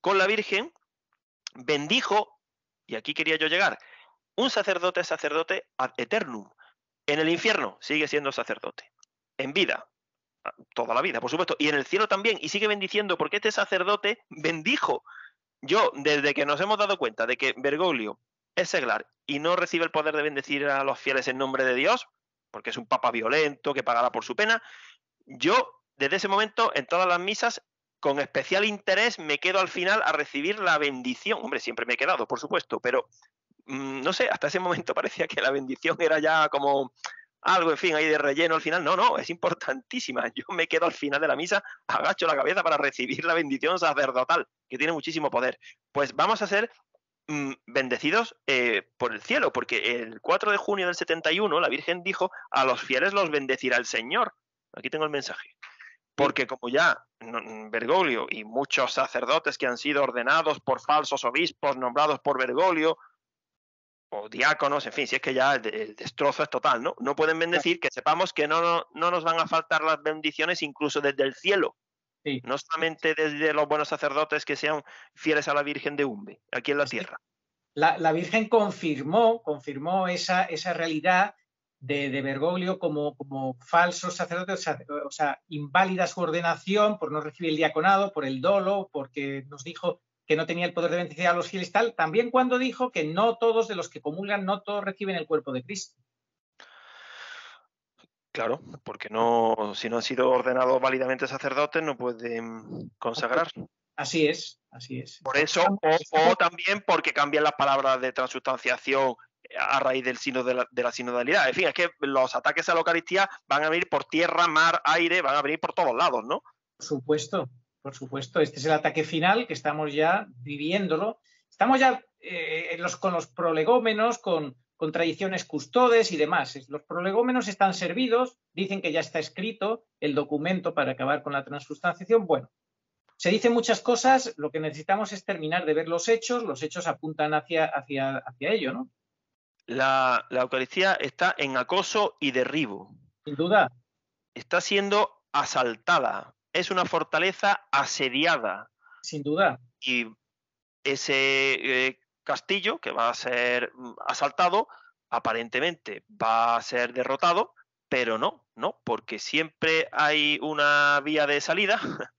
con la Virgen, bendijo, y aquí quería yo llegar, un sacerdote es sacerdote ad eternum. En el infierno sigue siendo sacerdote. En vida, toda la vida, por supuesto. Y en el cielo también. Y sigue bendiciendo porque este sacerdote bendijo. Yo, desde que nos hemos dado cuenta de que Bergoglio es seglar y no recibe el poder de bendecir a los fieles en nombre de Dios, porque es un papa violento que pagará por su pena, yo, desde ese momento, en todas las misas, con especial interés, me quedo al final a recibir la bendición. Hombre, siempre me he quedado, por supuesto, pero no sé, hasta ese momento parecía que la bendición era ya como algo, en fin, ahí de relleno al final. No, no, es importantísima. Yo me quedo al final de la misa, agacho la cabeza para recibir la bendición sacerdotal, que tiene muchísimo poder. Pues vamos a ser bendecidos por el cielo, porque el 4 de junio del 71 la Virgen dijo: a los fieles los bendecirá el Señor. Aquí tengo el mensaje. Porque como ya Bergoglio y muchos sacerdotes que han sido ordenados por falsos obispos nombrados por Bergoglio, o diáconos, en fin, si es que ya el destrozo es total, ¿no? No pueden bendecir, que sepamos que no nos van a faltar las bendiciones incluso desde el cielo. Sí. No solamente desde los buenos sacerdotes que sean fieles a la Virgen de Umbe, aquí en la tierra. La Virgen confirmó esa realidad de Bergoglio como falsos sacerdotes, o sea, inválida su ordenación por no recibir el diaconado, por el dolo, porque nos dijo que no tenía el poder de bendecir a los fieles y tal, también cuando dijo que no todos de los que comulgan, no todos reciben el cuerpo de Cristo. Claro, porque no, si no han sido ordenados válidamente sacerdotes, no pueden consagrar. Así es, así es. Por eso, o también porque cambian las palabras de transustanciación a raíz del de la sinodalidad. En fin, es que los ataques a la Eucaristía van a venir por tierra, mar, aire, van a venir por todos lados, ¿no? Por supuesto, por supuesto. Este es el ataque final que estamos ya viviéndolo. Estamos ya con los prolegómenos, con tradiciones custodes y demás. Los prolegómenos están servidos, dicen que ya está escrito el documento para acabar con la transustanciación. Bueno, se dicen muchas cosas, lo que necesitamos es terminar de ver los hechos apuntan hacia ello, ¿no? La Eucaristía está en acoso y derribo. Sin duda. Está siendo asaltada. Es una fortaleza asediada. Sin duda. Y ese castillo que va a ser asaltado, aparentemente va a ser derrotado, pero no, porque siempre hay una vía de salida,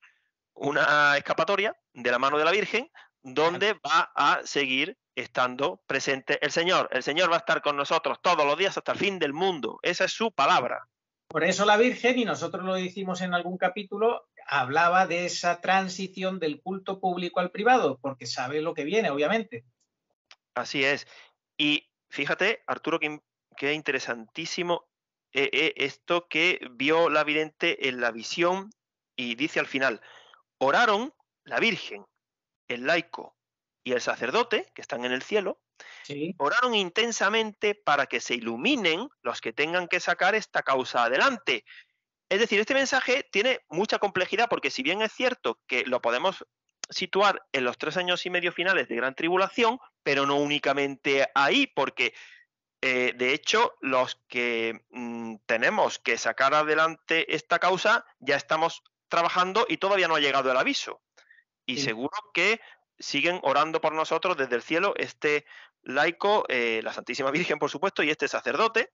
una escapatoria de la mano de la Virgen, donde va a seguir estando presente el Señor. El Señor va a estar con nosotros todos los días hasta el fin del mundo. Esa es su palabra. Por eso la Virgen, y nosotros lo hicimos en algún capítulo, hablaba de esa transición del culto público al privado, porque sabe lo que viene, obviamente. Así es. Y fíjate, Arturo, que interesantísimo esto que vio la vidente en la visión, y dice al final: oraron la Virgen, el laico y el sacerdote, que están en el cielo, sí, oraron intensamente para que se iluminen los que tengan que sacar esta causa adelante. Es decir, este mensaje tiene mucha complejidad, porque si bien es cierto que lo podemos situar en los 3 años y medio finales de Gran Tribulación, pero no únicamente ahí, porque de hecho los que tenemos que sacar adelante esta causa ya estamos trabajando y todavía no ha llegado el aviso. Y sí, seguro que siguen orando por nosotros desde el cielo este laico, la Santísima Virgen, por supuesto, y este sacerdote.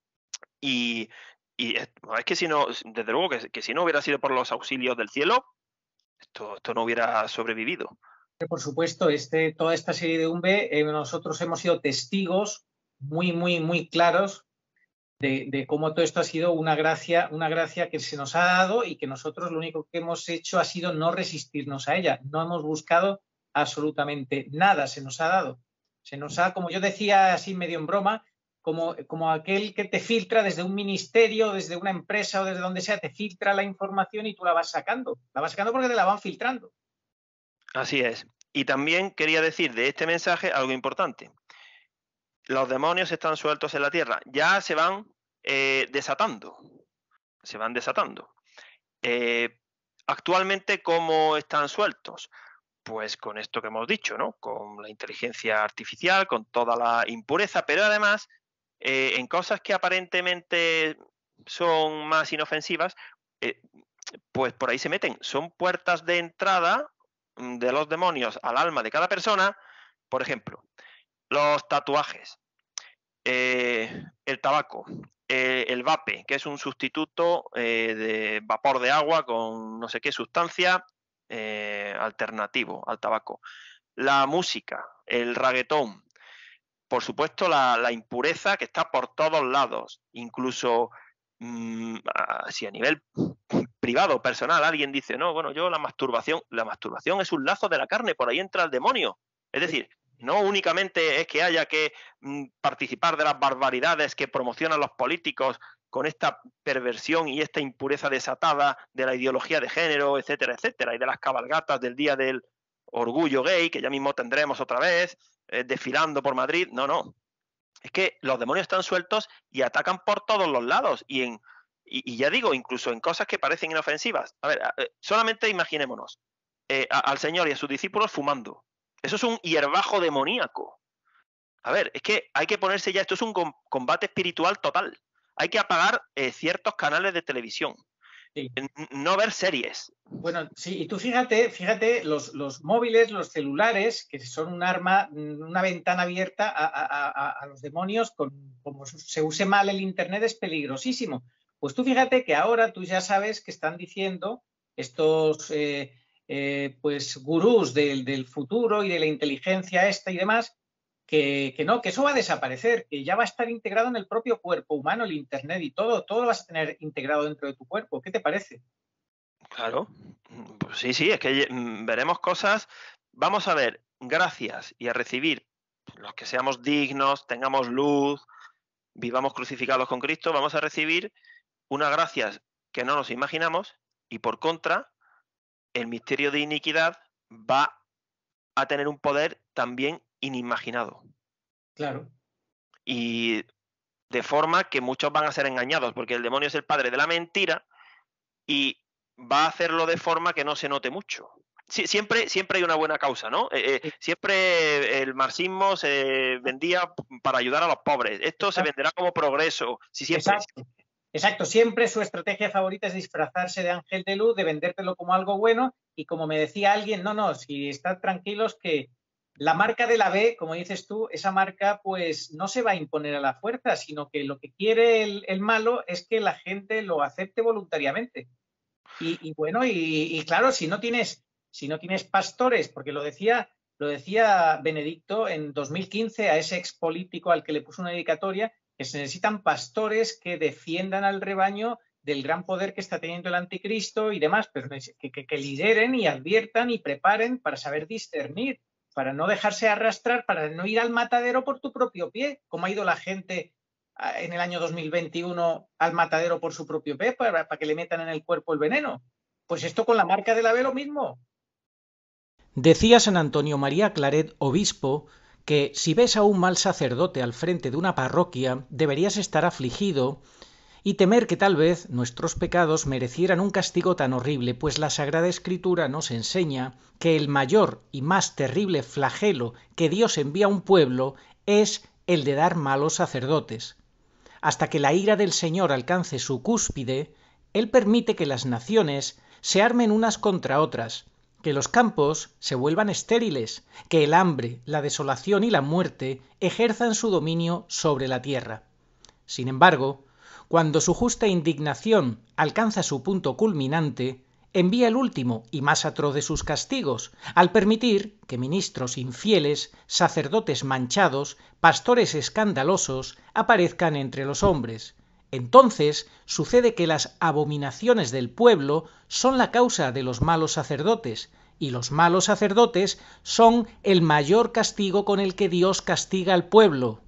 Y es que si no, desde luego que si no hubiera sido por los auxilios del cielo, esto no hubiera sobrevivido. Por supuesto, toda esta serie de Umbe, nosotros hemos sido testigos muy, muy, muy claros de cómo todo esto ha sido una gracia que se nos ha dado, y que nosotros lo único que hemos hecho ha sido no resistirnos a ella. No hemos buscado absolutamente nada, se nos ha dado. Se nos ha, como yo decía así medio en broma, como aquel que te filtra desde un ministerio, desde una empresa o desde donde sea, te filtra la información y tú la vas sacando. La vas sacando porque te la van filtrando. Así es. Y también quería decir de este mensaje algo importante. Los demonios están sueltos en la tierra. Ya se van desatando. Se van desatando. Actualmente, ¿cómo están sueltos? Pues con esto que hemos dicho, ¿no? Con la inteligencia artificial, con toda la impureza, pero además en cosas que aparentemente son más inofensivas, pues por ahí se meten. Son puertas de entrada de los demonios al alma de cada persona, por ejemplo, los tatuajes, el tabaco, el vape, que es un sustituto de vapor de agua con no sé qué sustancia alternativo al tabaco, la música, el reggaetón, por supuesto la impureza que está por todos lados, incluso si a nivel privado, personal, alguien dice, no, bueno, yo la masturbación es un lazo de la carne, por ahí entra el demonio. Es decir, no únicamente es que haya que participar de las barbaridades que promocionan los políticos con esta perversión y esta impureza desatada de la ideología de género, etcétera, etcétera, y de las cabalgatas del Día del Orgullo Gay, que ya mismo tendremos otra vez, desfilando por Madrid. No, no. Es que los demonios están sueltos y atacan por todos los lados. Y ya digo, incluso en cosas que parecen inofensivas. A ver, solamente imaginémonos al Señor y a sus discípulos fumando. Eso es un hierbajo demoníaco. A ver, es que hay que ponerse ya, esto es un combate espiritual total. Hay que apagar ciertos canales de televisión. Sí. No ver series. Bueno, sí, y tú fíjate, los móviles, los celulares, que son un arma, una ventana abierta a los demonios, como se use mal el Internet es peligrosísimo. Pues tú fíjate que ahora tú ya sabes que están diciendo estos pues gurús del futuro y de la inteligencia esta y demás, que no, que eso va a desaparecer, que ya va a estar integrado en el propio cuerpo humano, el Internet y todo lo vas a tener integrado dentro de tu cuerpo. ¿Qué te parece? Claro, pues sí, es que veremos cosas. Vamos a ver, gracias y a recibir los que seamos dignos, tengamos luz, vivamos crucificados con Cristo, vamos a recibir unas gracias que no nos imaginamos y por contra, el misterio de iniquidad va a tener un poder también inimaginado. Claro. Y de forma que muchos van a ser engañados, porque el demonio es el padre de la mentira y va a hacerlo de forma que no se note mucho. Sí, siempre hay una buena causa, ¿no? Siempre el marxismo se vendía para ayudar a los pobres. Esto se venderá como progreso. Sí, siempre. Exacto. Siempre su estrategia favorita es disfrazarse de ángel de luz, de vendértelo como algo bueno. Y como me decía alguien, no, si estad tranquilos que la marca de la B, como dices tú, esa marca pues no se va a imponer a la fuerza, sino que lo que quiere el malo es que la gente lo acepte voluntariamente. Y bueno, y claro, si no tienes pastores, porque lo decía Benedicto en 2015 a ese ex político al que le puso una dedicatoria, que se necesitan pastores que defiendan al rebaño del gran poder que está teniendo el anticristo y demás, pero que lideren y adviertan y preparen para saber discernir, para no dejarse arrastrar, para no ir al matadero por tu propio pie, como ha ido la gente en el año 2021 al matadero por su propio pie para que le metan en el cuerpo el veneno. Pues esto con la marca de la B lo mismo. Decía San Antonio María Claret, obispo, que si ves a un mal sacerdote al frente de una parroquia, deberías estar afligido y temer que tal vez nuestros pecados merecieran un castigo tan horrible, pues la Sagrada Escritura nos enseña que el mayor y más terrible flagelo que Dios envía a un pueblo es el de dar malos sacerdotes. Hasta que la ira del Señor alcance su cúspide, Él permite que las naciones se armen unas contra otras, que los campos se vuelvan estériles, que el hambre, la desolación y la muerte ejerzan su dominio sobre la tierra. Sin embargo, cuando su justa indignación alcanza su punto culminante, envía el último y más atroz de sus castigos, al permitir que ministros infieles, sacerdotes manchados, pastores escandalosos aparezcan entre los hombres. Entonces sucede que las abominaciones del pueblo son la causa de los malos sacerdotes, y los malos sacerdotes son el mayor castigo con el que Dios castiga al pueblo.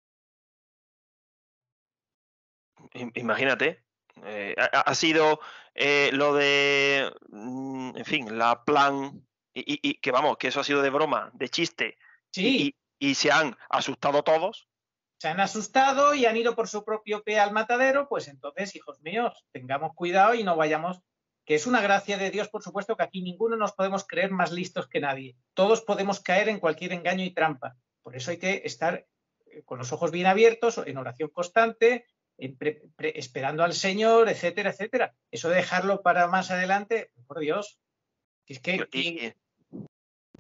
Imagínate, ha sido lo de, en fin, la plan, y que vamos, que eso ha sido de broma, de chiste, Sí. y se han asustado todos. Se han asustado y han ido por su propio pie al matadero, pues entonces, hijos míos, tengamos cuidado y no vayamos, que es una gracia de Dios, por supuesto, que aquí ninguno nos podemos creer más listos que nadie. Todos podemos caer en cualquier engaño y trampa. Por eso hay que estar con los ojos bien abiertos, en oración constante, esperando al Señor, etcétera, etcétera. Eso de dejarlo para más adelante, por Dios. Es que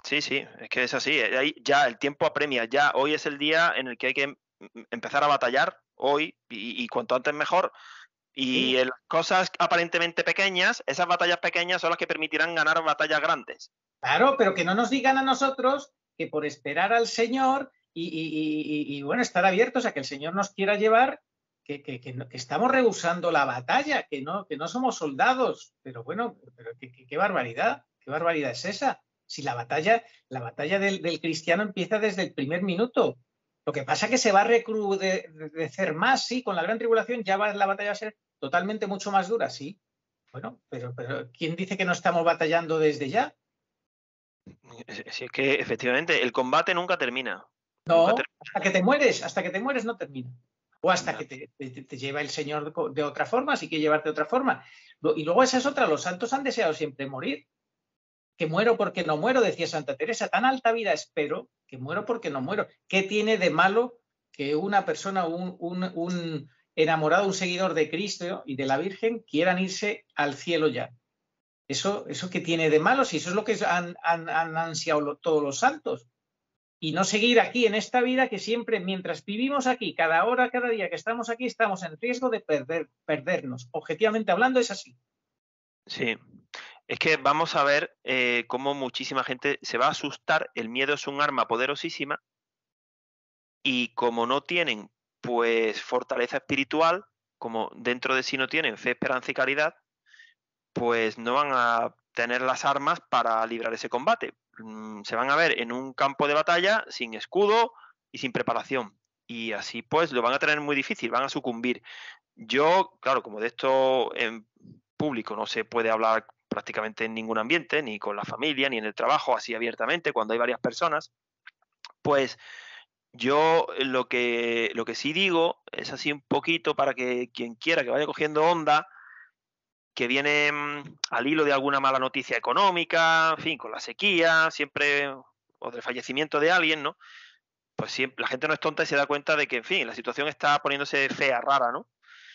Sí, sí, es que es así. Ahí ya el tiempo apremia. Ya hoy es el día en el que hay que empezar a batallar, hoy, y cuanto antes mejor. Y Sí, en las cosas aparentemente pequeñas, esas batallas pequeñas son las que permitirán ganar batallas grandes. claro, pero que no nos digan a nosotros que por esperar al Señor bueno, estar abiertos a que el Señor nos quiera llevar, que estamos rehusando la batalla, que no somos soldados. Pero bueno, pero qué barbaridad es esa. Si la batalla del cristiano empieza desde el primer minuto. Lo que pasa es que se va a recrudecer más, sí, con la gran tribulación la batalla va a ser totalmente mucho más dura, sí. Bueno, pero ¿quién dice que no estamos batallando desde ya? Si es que efectivamente el combate nunca termina. Nunca No, hasta que te mueres no termina. O hasta termina. que te lleva el Señor de otra forma, así que llevarte de otra forma. Y luego esa es otra, los santos han deseado siempre morir. Que muero porque no muero, decía Santa Teresa, tan alta vida espero que muero porque no muero. ¿Qué tiene de malo que una persona, un enamorado, un seguidor de Cristo y de la Virgen quieran irse al cielo ya? Eso qué tiene de malo, si eso es lo que han ansiado todos los santos. Y no seguir aquí en esta vida que siempre, mientras vivimos aquí, cada hora, cada día que estamos aquí, estamos en riesgo de perdernos. Objetivamente hablando, es así. Sí. Es que vamos a ver cómo muchísima gente se va a asustar. El miedo es un arma poderosísima y como no tienen pues fortaleza espiritual, como dentro de sí no tienen fe, esperanza y caridad, pues no van a tener las armas para librar ese combate. Se van a ver en un campo de batalla sin escudo y sin preparación. Y así pues lo van a tener muy difícil, van a sucumbir. Yo, claro, como de esto en público no se puede hablar prácticamente en ningún ambiente, ni con la familia, ni en el trabajo, así abiertamente, cuando hay varias personas, pues yo lo que sí digo es así un poquito para que quien quiera que vaya cogiendo onda, que viene al hilo de alguna mala noticia económica, en fin, con la sequía, siempre, o del fallecimiento de alguien, ¿no? Pues siempre, la gente no es tonta y se da cuenta de que, en fin, la situación está poniéndose fea, rara, ¿no?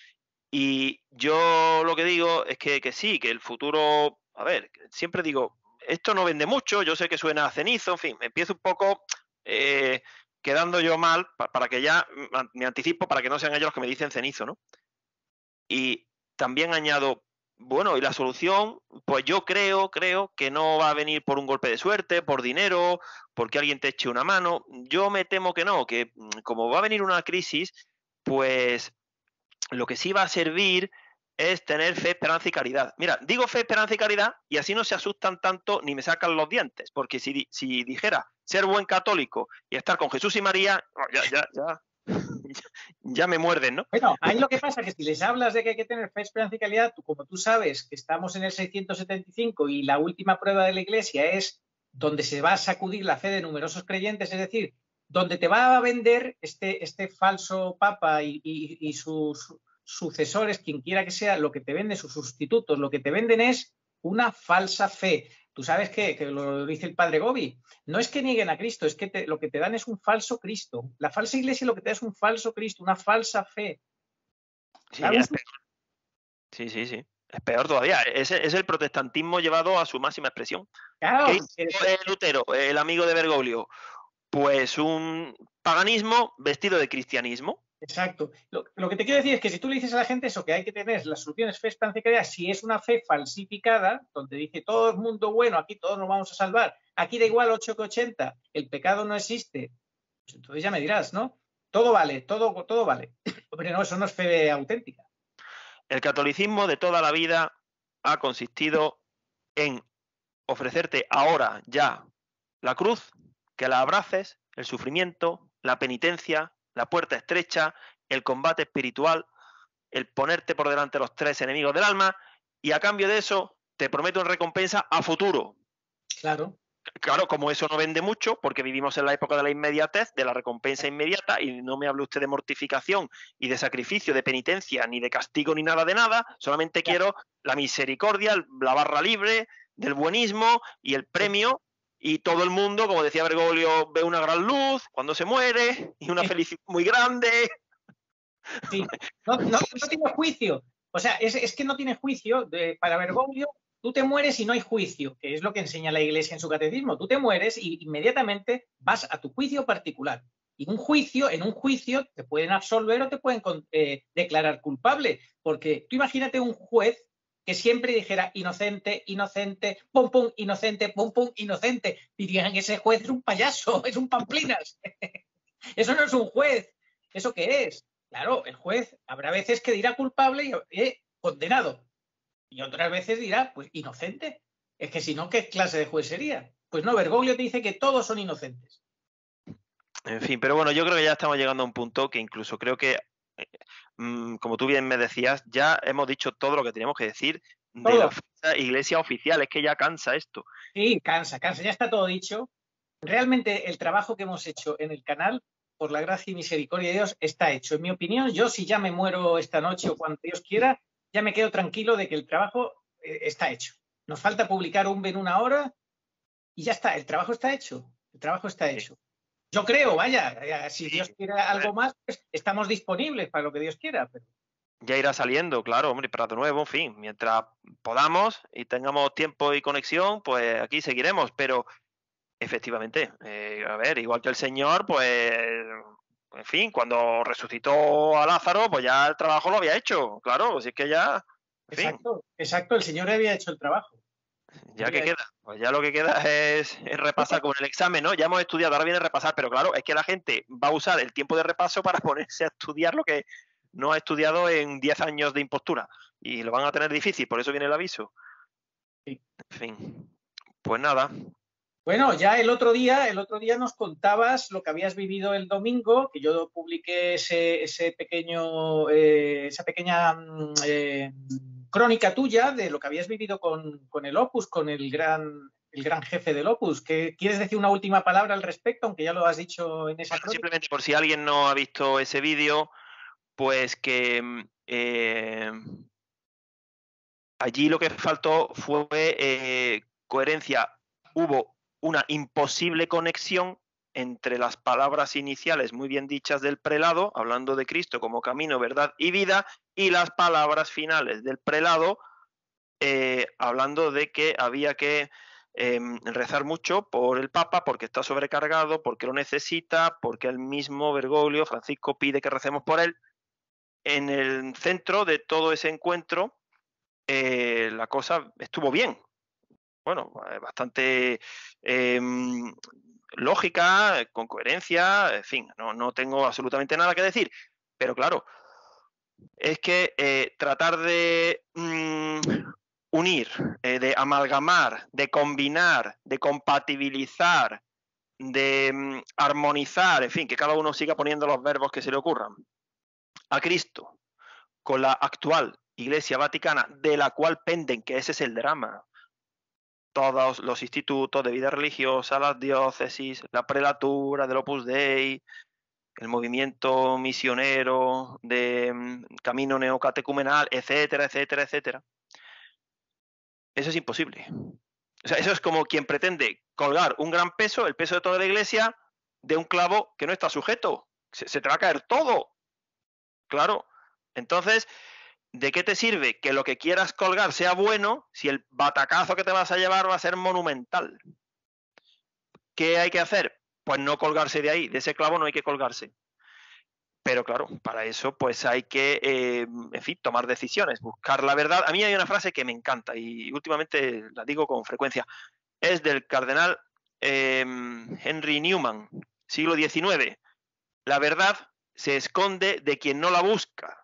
Y yo lo que digo es que sí, que el futuro, a ver, siempre digo, esto no vende mucho, yo sé que suena a cenizo, en fin, me empiezo un poco eh, quedando yo mal para que ya me anticipo para que no sean ellos los que me dicen cenizo, ¿no? Y también añado, bueno, y la solución, pues yo creo que no va a venir por un golpe de suerte, por dinero, porque alguien te eche una mano. Yo me temo que no, que como va a venir una crisis, pues lo que sí va a servir es tener fe, esperanza y caridad. Mira, digo fe, esperanza y caridad y así no se asustan tanto ni me sacan los dientes, porque si dijera ser buen católico y estar con Jesús y María, ya me muerden, ¿no? Bueno, ahí lo que pasa es que si les hablas de que hay que tener fe, esperanza y calidad, como tú sabes que estamos en el 675 y la última prueba de la Iglesia es donde se va a sacudir la fe de numerosos creyentes, es decir, donde te va a vender este falso papa y sus sucesores, quien quiera que sea, lo que te venden, sus sustitutos, lo que te venden es una falsa fe. Tú sabes que lo dice el padre Gobi, no es que nieguen a Cristo, es que lo que te dan es un falso Cristo. La falsa iglesia lo que te da es un falso Cristo, una falsa fe. Sí, Claro, es peor. Sí, sí, sí. Es peor todavía. Es el protestantismo llevado a su máxima expresión. ¿Qué claro, hizo Lutero, el amigo de Bergoglio? Pues un paganismo vestido de cristianismo. exacto. Lo que te quiero decir es que si tú le dices a la gente eso, que hay que tener las soluciones fe, esperanza y caridad, si es una fe falsificada, donde dice todo el mundo bueno, aquí todos nos vamos a salvar, aquí da igual 8 que 80, el pecado no existe, pues entonces ya me dirás, ¿no? Todo vale, todo vale. Hombre, no, eso no es fe auténtica. El catolicismo de toda la vida ha consistido en ofrecerte ahora ya la cruz, que la abraces, el sufrimiento, la penitencia, la puerta estrecha, el combate espiritual, el ponerte por delante de los tres enemigos del alma, y a cambio de eso te prometo una recompensa a futuro. Claro. Claro, como eso no vende mucho, porque vivimos en la época de la inmediatez, de la recompensa inmediata, y no me hable usted de mortificación y de sacrificio, de penitencia, ni de castigo, ni nada de nada, solamente quiero la misericordia, la barra libre del buenismo y el premio, y todo el mundo, como decía Bergoglio, ve una gran luz cuando se muere, y una felicidad muy grande. Sí, no tiene juicio. O sea, es que no tiene juicio para Bergoglio. tú te mueres y no hay juicio, que es lo que enseña la Iglesia en su catecismo. Tú te mueres y inmediatamente vas a tu juicio particular. Y en un juicio te pueden absolver o te pueden declarar culpable. Porque tú imagínate un juez que siempre dijera inocente, inocente, pum, pum, inocente, pum, pum, inocente. Dirían que ese juez es un payaso, es un pamplinas. Eso no es un juez. ¿Eso qué es? Claro, el juez habrá veces que dirá culpable y condenado. Y otras veces dirá, pues inocente. Es que si no, ¿qué clase de juez sería? Pues no, Bergoglio te dice que todos son inocentes. En fin, pero bueno, yo creo que ya estamos llegando a un punto que incluso creo que, como tú bien me decías, ya hemos dicho todo lo que teníamos que decir de la Iglesia oficial. Es que ya cansa esto. Sí, cansa, ya está todo dicho. Realmente el trabajo que hemos hecho en el canal, por la gracia y misericordia de Dios, está hecho. En mi opinión, yo si ya me muero esta noche o cuando Dios quiera, ya me quedo tranquilo de que el trabajo está hecho. Nos falta publicar en 1 hora y ya está, el trabajo está hecho. El trabajo está hecho. Yo creo, vaya, si Dios quiere algo más, pues estamos disponibles para lo que Dios quiera. Pero... Ya irá saliendo, claro, hombre, para de nuevo, en fin, mientras podamos y tengamos tiempo y conexión, pues aquí seguiremos, pero efectivamente, a ver, igual que el Señor, pues, en fin, cuando resucitó a Lázaro, pues ya el trabajo lo había hecho, claro, así que ya, en fin. Exacto, el Señor había hecho el trabajo. Ya que queda, pues ya lo que queda es repasar como en el examen, ¿no? Ya hemos estudiado, ahora viene repasar, pero claro, es que la gente va a usar el tiempo de repaso para ponerse a estudiar lo que no ha estudiado en 10 años de impostura y lo van a tener difícil, por eso viene el aviso. Sí. En fin, pues nada. Bueno, ya el otro día nos contabas lo que habías vivido el domingo, que yo publiqué esa pequeña crónica tuya de lo que habías vivido con el Opus, con el gran jefe del Opus. ¿Quieres decir una última palabra al respecto, aunque ya lo has dicho en esa crónica? Simplemente por si alguien no ha visto ese vídeo, pues que allí lo que faltó fue coherencia. Hubo una imposible conexión entre las palabras iniciales muy bien dichas del prelado, hablando de Cristo como camino, verdad y vida, y las palabras finales del prelado, hablando de que había que rezar mucho por el Papa, porque está sobrecargado, porque lo necesita, porque el mismo Bergoglio, Francisco, pide que recemos por él. En el centro de todo ese encuentro, la cosa estuvo bien. Bueno, bastante lógica, con coherencia, en fin, no tengo absolutamente nada que decir. Pero claro, es que tratar de unir, de amalgamar, de combinar, de compatibilizar, de armonizar, en fin, que cada uno siga poniendo los verbos que se le ocurran, a Cristo con la actual Iglesia Vaticana, de la cual penden, que ese es el drama, todos los institutos de vida religiosa, las diócesis, la prelatura del Opus Dei, el movimiento misionero de camino neocatecumenal, etcétera, etcétera, etcétera. Eso es imposible. O sea, eso es como quien pretende colgar un gran peso, el peso de toda la Iglesia, de un clavo que no está sujeto. Se te va a caer todo. Claro. Entonces, ¿de qué te sirve que lo que quieras colgar sea bueno si el batacazo que te vas a llevar va a ser monumental? ¿Qué hay que hacer? Pues no colgarse de ahí, de ese clavo no hay que colgarse. Pero claro, para eso pues hay que, en fin, tomar decisiones, buscar la verdad. A mí hay una frase que me encanta y últimamente la digo con frecuencia. Es del cardenal Henry Newman, siglo XIX. La verdad se esconde de quien no la busca.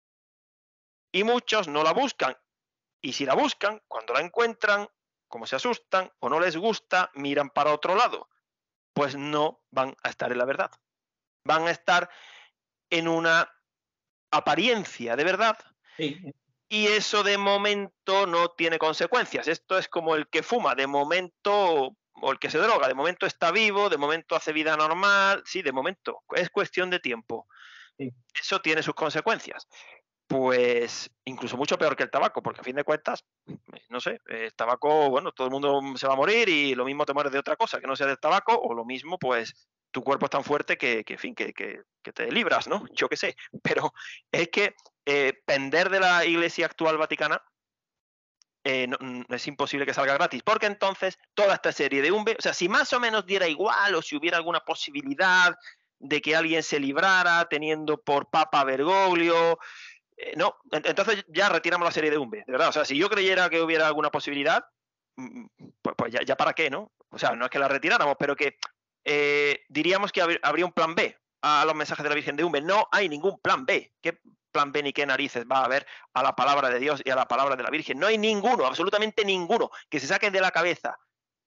Y muchos no la buscan. Y si la buscan, cuando la encuentran, como se asustan o no les gusta, miran para otro lado. Pues no van a estar en la verdad. Van a estar en una apariencia de verdad. Sí. Y eso de momento no tiene consecuencias. Esto es como el que fuma, de momento, o el que se droga, de momento está vivo, de momento hace vida normal, sí, de momento, es cuestión de tiempo. Sí. Eso tiene sus consecuencias. Pues incluso mucho peor que el tabaco, porque a fin de cuentas, no sé, el tabaco, bueno, todo el mundo se va a morir y lo mismo te mueres de otra cosa que no sea del tabaco, o lo mismo, pues tu cuerpo es tan fuerte que en fin, que te libras, ¿no? Yo qué sé, pero es que pender de la Iglesia actual vaticana es imposible que salga gratis, porque entonces toda esta serie de Umbe, o sea, si más o menos diera igual o si hubiera alguna posibilidad de que alguien se librara teniendo por papa a Bergoglio, no, entonces ya retiramos la serie de Umbe, de verdad, o sea, si yo creyera que hubiera alguna posibilidad, pues ya para qué, ¿no? O sea, no es que la retiráramos, pero que diríamos que habría un plan B a los mensajes de la Virgen de Umbe. No hay ningún plan B. ¿Qué plan B ni qué narices va a haber a la palabra de Dios y a la palabra de la Virgen? No hay ninguno, absolutamente ninguno. Que se saquen de la cabeza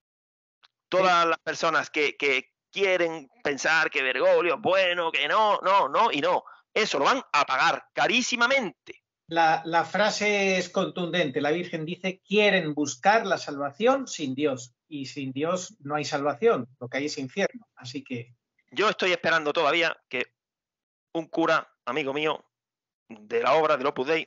todas las personas que quieren pensar que Bergoglio es bueno, que no, y no. Eso lo van a pagar carísimamente. La frase es contundente. La Virgen dice, quieren buscar la salvación sin Dios. Y sin Dios no hay salvación. Lo que hay es infierno. Así que... Yo estoy esperando todavía que un cura, amigo mío, de la obra del Opus Dei,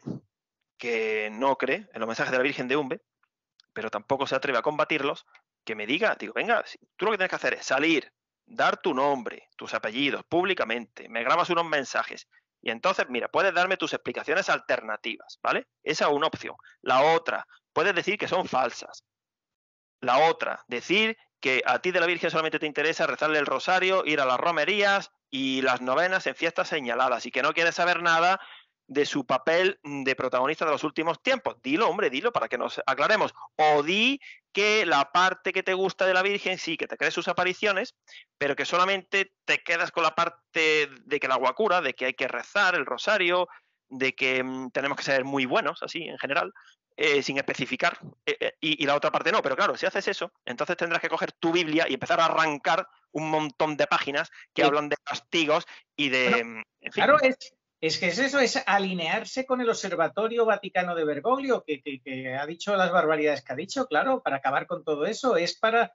que no cree en los mensajes de la Virgen de Umbe, pero tampoco se atreve a combatirlos, que me diga, digo, venga, tú lo que tienes que hacer es salir, dar tu nombre, tus apellidos públicamente, me grabas unos mensajes y entonces, mira, puedes darme tus explicaciones alternativas, ¿vale? Esa es una opción. La otra, puedes decir que son falsas. La otra, decir que a ti de la Virgen solamente te interesa rezarle el rosario, ir a las romerías y las novenas en fiestas señaladas y que no quieres saber nada de su papel de protagonista de los últimos tiempos. Dilo, hombre, dilo para que nos aclaremos. O di que la parte que te gusta de la Virgen, sí, que te crees sus apariciones, pero que solamente te quedas con la parte de que la agua cura, de que hay que rezar el rosario, de que tenemos que ser muy buenos, así, en general, sin especificar, y la otra parte no. Pero claro, si haces eso, entonces tendrás que coger tu Biblia y empezar a arrancar un montón de páginas que hablan de castigos y de... Bueno, en fin. claro, es que es eso, es alinearse con el Observatorio Vaticano de Bergoglio, que ha dicho las barbaridades que ha dicho, claro, para acabar con todo eso, es para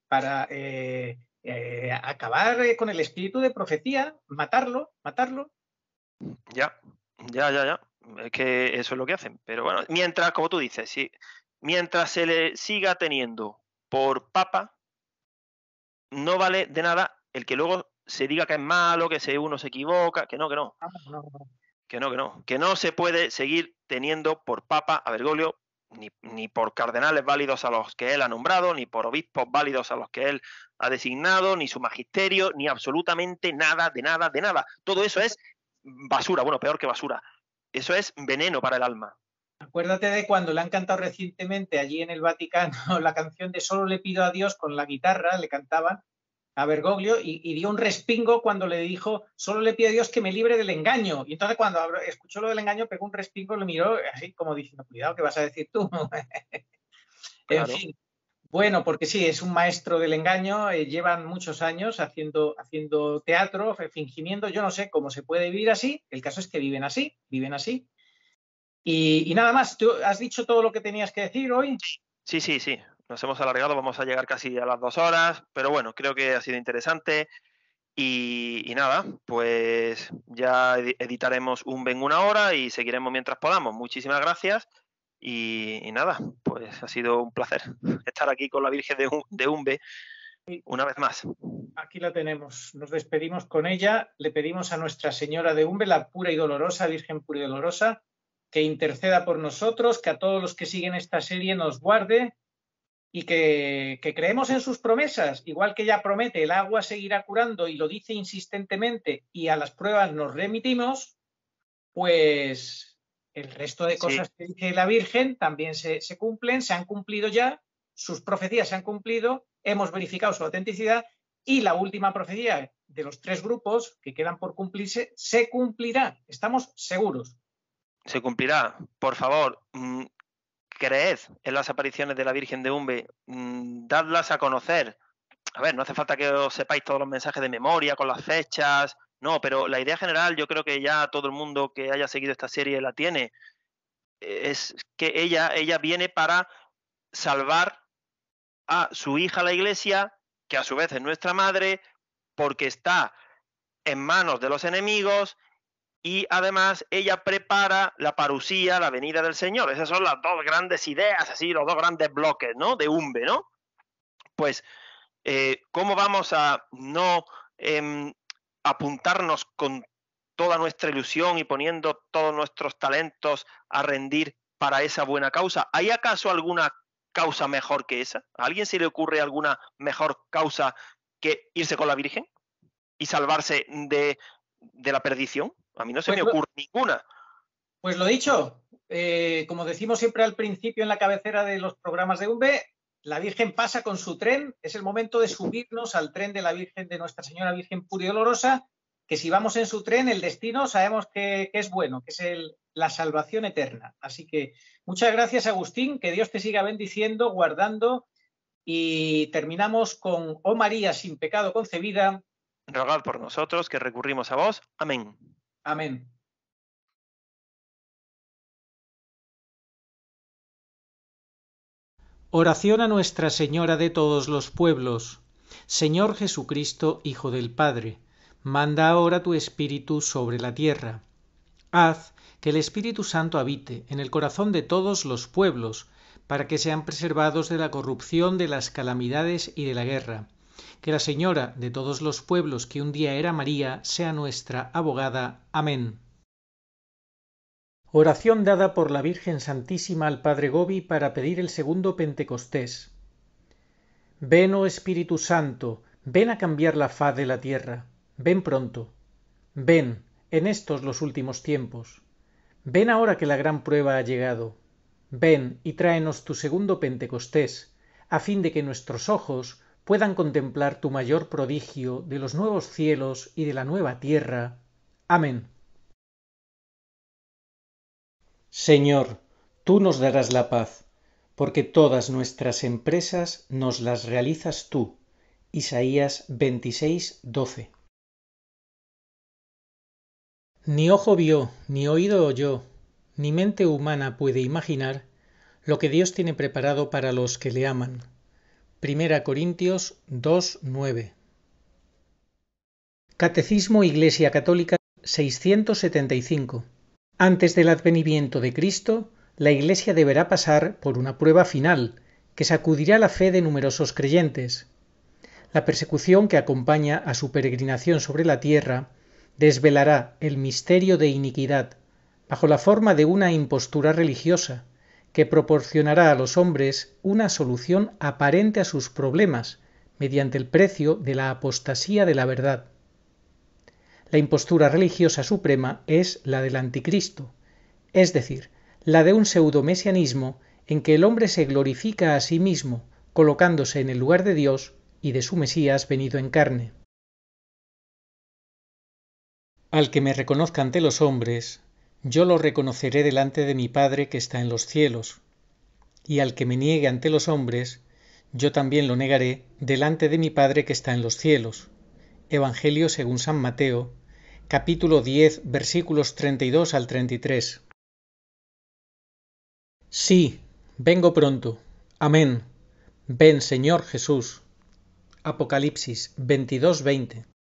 acabar con el espíritu de profecía, matarlo. Ya. Es que eso es lo que hacen. Pero bueno, mientras, como tú dices, mientras se le siga teniendo por papa, no vale de nada el que luego se diga que es malo, que uno se equivoca, que no. Que no se puede seguir teniendo por papa a Bergoglio, ni por cardenales válidos a los que él ha nombrado, ni por obispos válidos a los que él ha designado, ni su magisterio, ni absolutamente nada, de nada. Todo eso es basura, bueno, peor que basura. Eso es veneno para el alma. Acuérdate de cuando le han cantado recientemente allí en el Vaticano la canción de Solo le pido a Dios con la guitarra, le cantaban a Bergoglio y dio un respingo cuando le dijo solo le pido a Dios que me libre del engaño. Y entonces cuando escuchó lo del engaño pegó un respingo, lo miró así como diciendo, cuidado, ¿qué vas a decir tú? Claro. En fin, bueno, porque sí, es un maestro del engaño, llevan muchos años haciendo teatro, fingimiento, yo no sé cómo se puede vivir así, el caso es que viven así. Y nada más, ¿tú has dicho todo lo que tenías que decir hoy? Sí. Nos hemos alargado, vamos a llegar casi a las 2 horas, pero bueno, creo que ha sido interesante. Y nada, pues ya editaremos Umbe en 1 hora y seguiremos mientras podamos. Muchísimas gracias. Y nada, pues ha sido un placer estar aquí con la Virgen de Umbe una vez más. Aquí la tenemos, nos despedimos con ella, le pedimos a Nuestra Señora de Umbe, la pura y dolorosa, Virgen pura y dolorosa, que interceda por nosotros, que a todos los que siguen esta serie nos guarde y que creemos en sus promesas, igual que ella promete, el agua seguirá curando y lo dice insistentemente y a las pruebas nos remitimos, pues el resto de cosas que dice la Virgen también se cumplen, se han cumplido ya, sus profecías se han cumplido, hemos verificado su autenticidad y la última profecía de los 3 grupos que quedan por cumplirse se cumplirá, estamos seguros. Se cumplirá, por favor. Creed en las apariciones de la Virgen de Umbe, dadlas a conocer. A ver, no hace falta que os sepáis todos los mensajes de memoria con las fechas, no, pero la idea general yo creo que ya todo el mundo que haya seguido esta serie la tiene. Es que ella viene para salvar a su hija la Iglesia, que a su vez es nuestra madre, porque está en manos de los enemigos. Y además ella prepara la parusía, la venida del Señor. Esas son las 2 grandes ideas, así, los 2 grandes bloques, ¿no? De Umbe, ¿no? Pues, ¿cómo vamos a no apuntarnos con toda nuestra ilusión y poniendo todos nuestros talentos a rendir para esa buena causa. ¿Hay acaso alguna causa mejor que esa? ¿A alguien se le ocurre alguna mejor causa que irse con la Virgen y salvarse de la perdición? A mí no se Pues me lo, ocurre ninguna. pues lo dicho, como decimos siempre al principio en la cabecera de los programas de UMBE, la Virgen pasa con su tren, es el momento de subirnos al tren de la Virgen, de Nuestra Señora Virgen Pura y Dolorosa, que si vamos en su tren, el destino sabemos que es bueno, que es la salvación eterna. Así que muchas gracias, Agustín, que Dios te siga bendiciendo, guardando, y terminamos con Oh María sin pecado concebida. Rogad por nosotros que recurrimos a vos. Amén. Amén. Oración a Nuestra Señora de todos los pueblos. Señor Jesucristo, Hijo del Padre, manda ahora tu Espíritu sobre la tierra. Haz que el Espíritu Santo habite en el corazón de todos los pueblos, para que sean preservados de la corrupción, de las calamidades y de la guerra. Que la Señora de todos los pueblos, que un día era María, sea nuestra abogada. Amén. Oración dada por la Virgen Santísima al Padre Gobi para pedir el segundo Pentecostés. Ven, oh Espíritu Santo, ven a cambiar la faz de la tierra. Ven pronto. Ven, en estos los últimos tiempos. Ven ahora que la gran prueba ha llegado. Ven y tráenos tu segundo Pentecostés, a fin de que nuestros ojos puedan contemplar tu mayor prodigio de los nuevos cielos y de la nueva tierra. Amén. Señor, tú nos darás la paz, porque todas nuestras empresas nos las realizas tú. Isaías 26:12. Ni ojo vio, ni oído oyó, ni mente humana puede imaginar lo que Dios tiene preparado para los que le aman. 1 Corintios 2:9. Catecismo Iglesia Católica 675. Antes del advenimiento de Cristo, la Iglesia deberá pasar por una prueba final, que sacudirá la fe de numerosos creyentes. La persecución que acompaña a su peregrinación sobre la tierra desvelará el misterio de iniquidad, bajo la forma de una impostura religiosa, que proporcionará a los hombres una solución aparente a sus problemas, mediante el precio de la apostasía de la verdad. La impostura religiosa suprema es la del anticristo, es decir, la de un pseudomesianismo en que el hombre se glorifica a sí mismo, colocándose en el lugar de Dios y de su Mesías venido en carne. Al que me reconozca ante los hombres, yo lo reconoceré delante de mi Padre que está en los cielos, y al que me niegue ante los hombres, yo también lo negaré delante de mi Padre que está en los cielos. Evangelio según San Mateo, capítulo 10, versículos 32 al 33. Sí, vengo pronto. Amén. Ven, Señor Jesús. Apocalipsis 22:20.